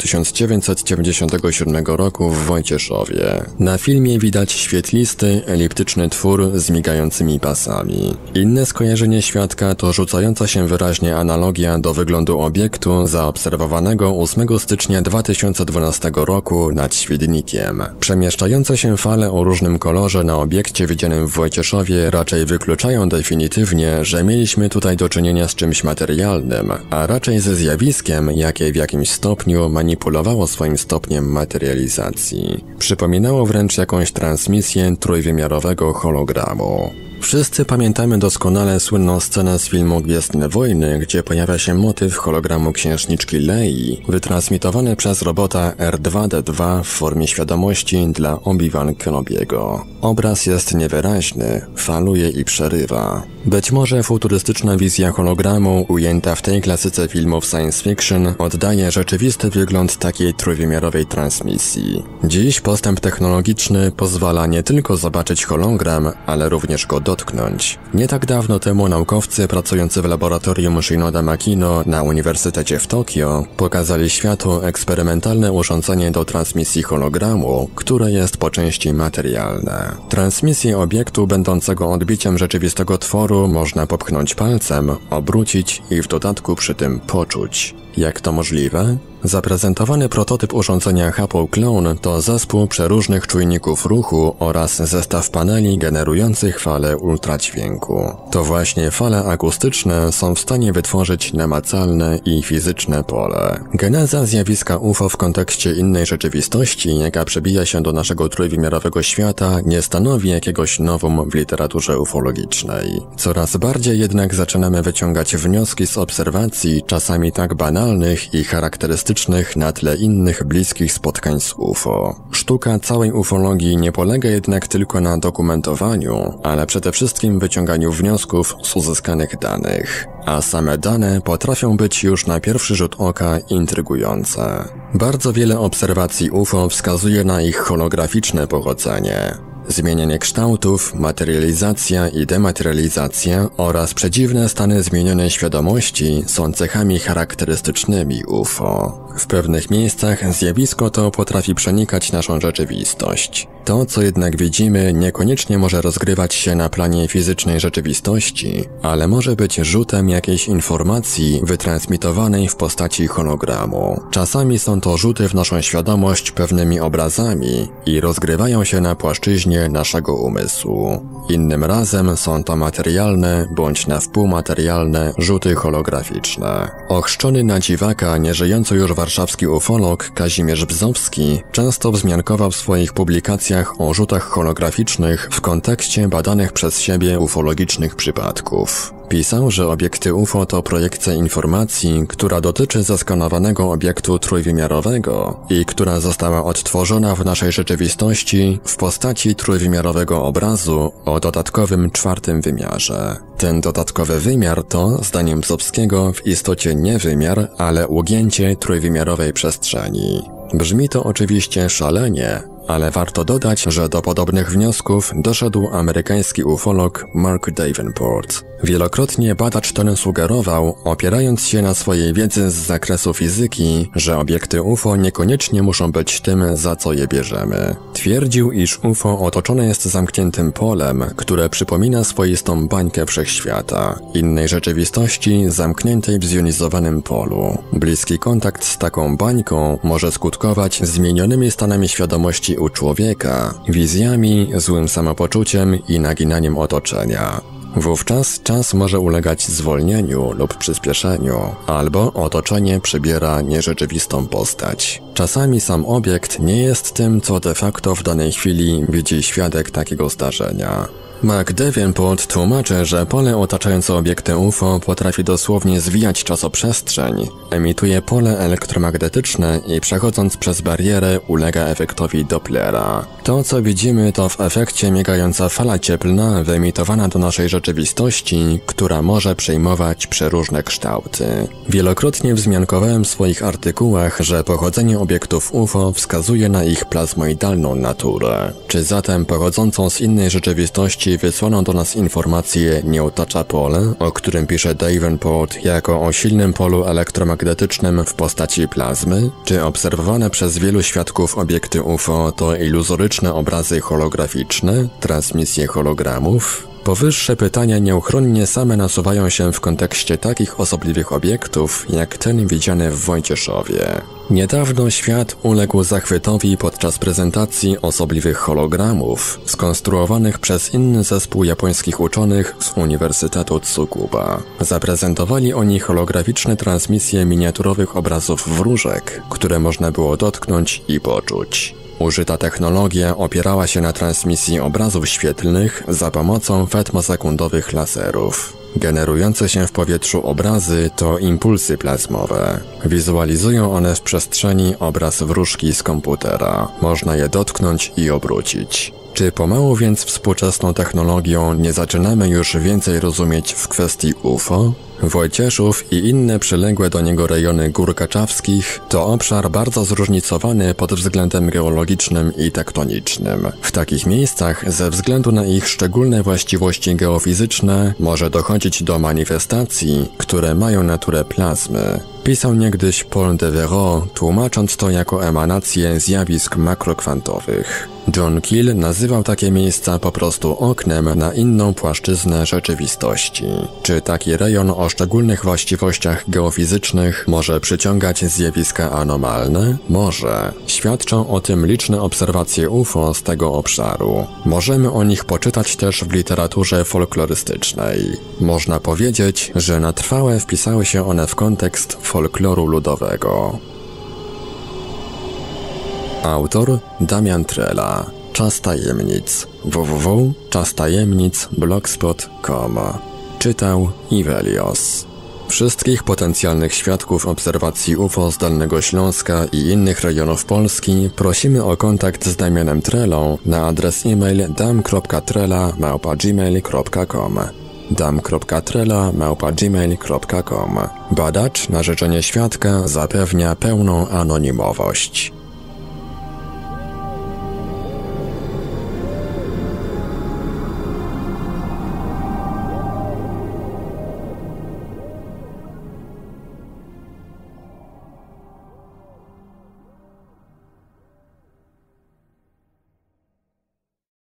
C: 1997 roku w Wojcieszowie. Na filmie widać świetlisty, eliptyczny twór z migającymi pasami. Inne skojarzenie świadka to rzucająca się wyraźnie analogia do wyglądu obiektu zaobserwowanego 8 stycznia 2012 roku nad Świdnikiem. Przemieszczające się fale o różnym kolorze na obiekcie widzianym w Wojcieszowie raczej wykluczają definitywnie, że mieliśmy tutaj do czynienia z czymś materialnym, a raczej ze zjawiskiem, jakie w jakimś stopniu manipulowało swoim stopniem materializacji. Przypominało wręcz jakąś transmisję trójwymiarowego hologramu. Wszyscy pamiętamy doskonale słynną scenę z filmu Gwiezdne Wojny, gdzie pojawia się motyw hologramu księżniczki Lei, wytransmitowany przez robota R2-D2 w formie świadomości dla Obi-Wan Kenobiego. Obraz jest niewyraźny, faluje i przerywa. Być może futurystyczna wizja hologramu, ujęta w tej klasyce filmów science fiction, oddaje rzeczywisty wygląd takiej trójwymiarowej transmisji. Dziś postęp technologiczny pozwala nie tylko zobaczyć hologram, ale również go dotknąć. Nie tak dawno temu naukowcy pracujący w laboratorium Shinoda Makino na Uniwersytecie w Tokio pokazali światu eksperymentalne urządzenie do transmisji hologramu, które jest po części materialne. Transmisję obiektu będącego odbiciem rzeczywistego tworu można popchnąć palcem, obrócić i w dodatku przy tym poczuć. Jak to możliwe? Zaprezentowany prototyp urządzenia Happle Clone to zespół przeróżnych czujników ruchu oraz zestaw paneli generujących fale ultradźwięku. To właśnie fale akustyczne są w stanie wytworzyć namacalne i fizyczne pole. Geneza zjawiska UFO w kontekście innej rzeczywistości, jaka przebija się do naszego trójwymiarowego świata, nie stanowi jakiegoś novum w literaturze ufologicznej. Coraz bardziej jednak zaczynamy wyciągać wnioski z obserwacji, czasami tak banalnych i charakterystycznych na tle innych bliskich spotkań z UFO. Sztuka całej ufologii nie polega jednak tylko na dokumentowaniu, ale przede wszystkim wyciąganiu wniosków z uzyskanych danych. A same dane potrafią być już na pierwszy rzut oka intrygujące. Bardzo wiele obserwacji UFO wskazuje na ich holograficzne pochodzenie. Zmienianie kształtów, materializacja i dematerializacja oraz przedziwne stany zmienionej świadomości są cechami charakterystycznymi UFO. W pewnych miejscach zjawisko to potrafi przenikać naszą rzeczywistość. To, co jednak widzimy, niekoniecznie może rozgrywać się na planie fizycznej rzeczywistości, ale może być rzutem jakiejś informacji wytransmitowanej w postaci hologramu. Czasami są to rzuty w naszą świadomość pewnymi obrazami i rozgrywają się na płaszczyźnie naszego umysłu. Innym razem są to materialne bądź na wpół materialne rzuty holograficzne. Ochrzczony na dziwaka, nieżyjący już warszawski ufolog Kazimierz Bzowski często wzmiankował w swoich publikacjach o rzutach holograficznych w kontekście badanych przez siebie ufologicznych przypadków. Pisał, że obiekty UFO to projekcja informacji, która dotyczy zeskanowanego obiektu trójwymiarowego i która została odtworzona w naszej rzeczywistości w postaci trójwymiarowego obrazu o dodatkowym czwartym wymiarze. Ten dodatkowy wymiar to, zdaniem Bzowskiego, w istocie nie wymiar, ale ugięcie trójwymiarowej przestrzeni. Brzmi to oczywiście szalenie, ale warto dodać, że do podobnych wniosków doszedł amerykański ufolog Mark Davenport. Wielokrotnie badacz ten sugerował, opierając się na swojej wiedzy z zakresu fizyki, że obiekty UFO niekoniecznie muszą być tym, za co je bierzemy. Twierdził, iż UFO otoczone jest zamkniętym polem, które przypomina swoistą bańkę wszechświata, innej rzeczywistości zamkniętej w zjonizowanym polu. Bliski kontakt z taką bańką może skutkować zmienionymi stanami świadomości u człowieka, wizjami, złym samopoczuciem i naginaniem otoczenia. Wówczas czas może ulegać zwolnieniu lub przyspieszeniu, albo otoczenie przybiera nierzeczywistą postać. Czasami sam obiekt nie jest tym, co de facto w danej chwili widzi świadek takiego zdarzenia. Mark Davenport tłumaczy, że pole otaczające obiekty UFO potrafi dosłownie zwijać czasoprzestrzeń, emituje pole elektromagnetyczne i przechodząc przez barierę ulega efektowi Dopplera. To, co widzimy, to w efekcie migająca fala cieplna wyemitowana do naszej rzeczywistości, która może przyjmować przeróżne kształty. Wielokrotnie wzmiankowałem w swoich artykułach, że pochodzenie obiektów UFO wskazuje na ich plazmoidalną naturę. Czy zatem pochodzącą z innej rzeczywistości wysłaną do nas informacje nie otacza pole, o którym pisze Davenport jako o silnym polu elektromagnetycznym w postaci plazmy? Czy obserwowane przez wielu świadków obiekty UFO to iluzoryczne obrazy holograficzne, transmisje hologramów? Powyższe pytania nieuchronnie same nasuwają się w kontekście takich osobliwych obiektów, jak ten widziany w Wojcieszowie. Niedawno świat uległ zachwytowi podczas prezentacji osobliwych hologramów, skonstruowanych przez inny zespół japońskich uczonych z Uniwersytetu Tsukuba. Zaprezentowali oni holograficzne transmisje miniaturowych obrazów wróżek, które można było dotknąć i poczuć. Użyta technologia opierała się na transmisji obrazów świetlnych za pomocą fetmosekundowych laserów. Generujące się w powietrzu obrazy to impulsy plazmowe. Wizualizują one w przestrzeni obraz wróżki z komputera. Można je dotknąć i obrócić. Czy pomału więc współczesną technologią nie zaczynamy już więcej rozumieć w kwestii UFO? Wojcieszów i inne przyległe do niego rejony Gór Kaczawskich to obszar bardzo zróżnicowany pod względem geologicznym i tektonicznym. W takich miejscach, ze względu na ich szczególne właściwości geofizyczne, może dochodzić do manifestacji, które mają naturę plazmy. Pisał niegdyś Paul Devereaux, tłumacząc to jako emanację zjawisk makrokwantowych. John Keel nazywał takie miejsca po prostu oknem na inną płaszczyznę rzeczywistości. Czy taki rejon o szczególnych właściwościach geofizycznych może przyciągać zjawiska anomalne? Może. Świadczą o tym liczne obserwacje UFO z tego obszaru. Możemy o nich poczytać też w literaturze folklorystycznej. Można powiedzieć, że na trwałe wpisały się one w kontekst folkloru ludowego. Autor Damian Trela. Czas tajemnic. www.czastajemnic.blogspot.com. Czytał Ivelios. Wszystkich potencjalnych świadków obserwacji UFO z Dolnego Śląska i innych rejonów Polski prosimy o kontakt z Damianem Trelą na adres e-mail dam.trela@gmail.com. dam.trela@gmail.com. Badacz na życzenie świadka zapewnia pełną anonimowość.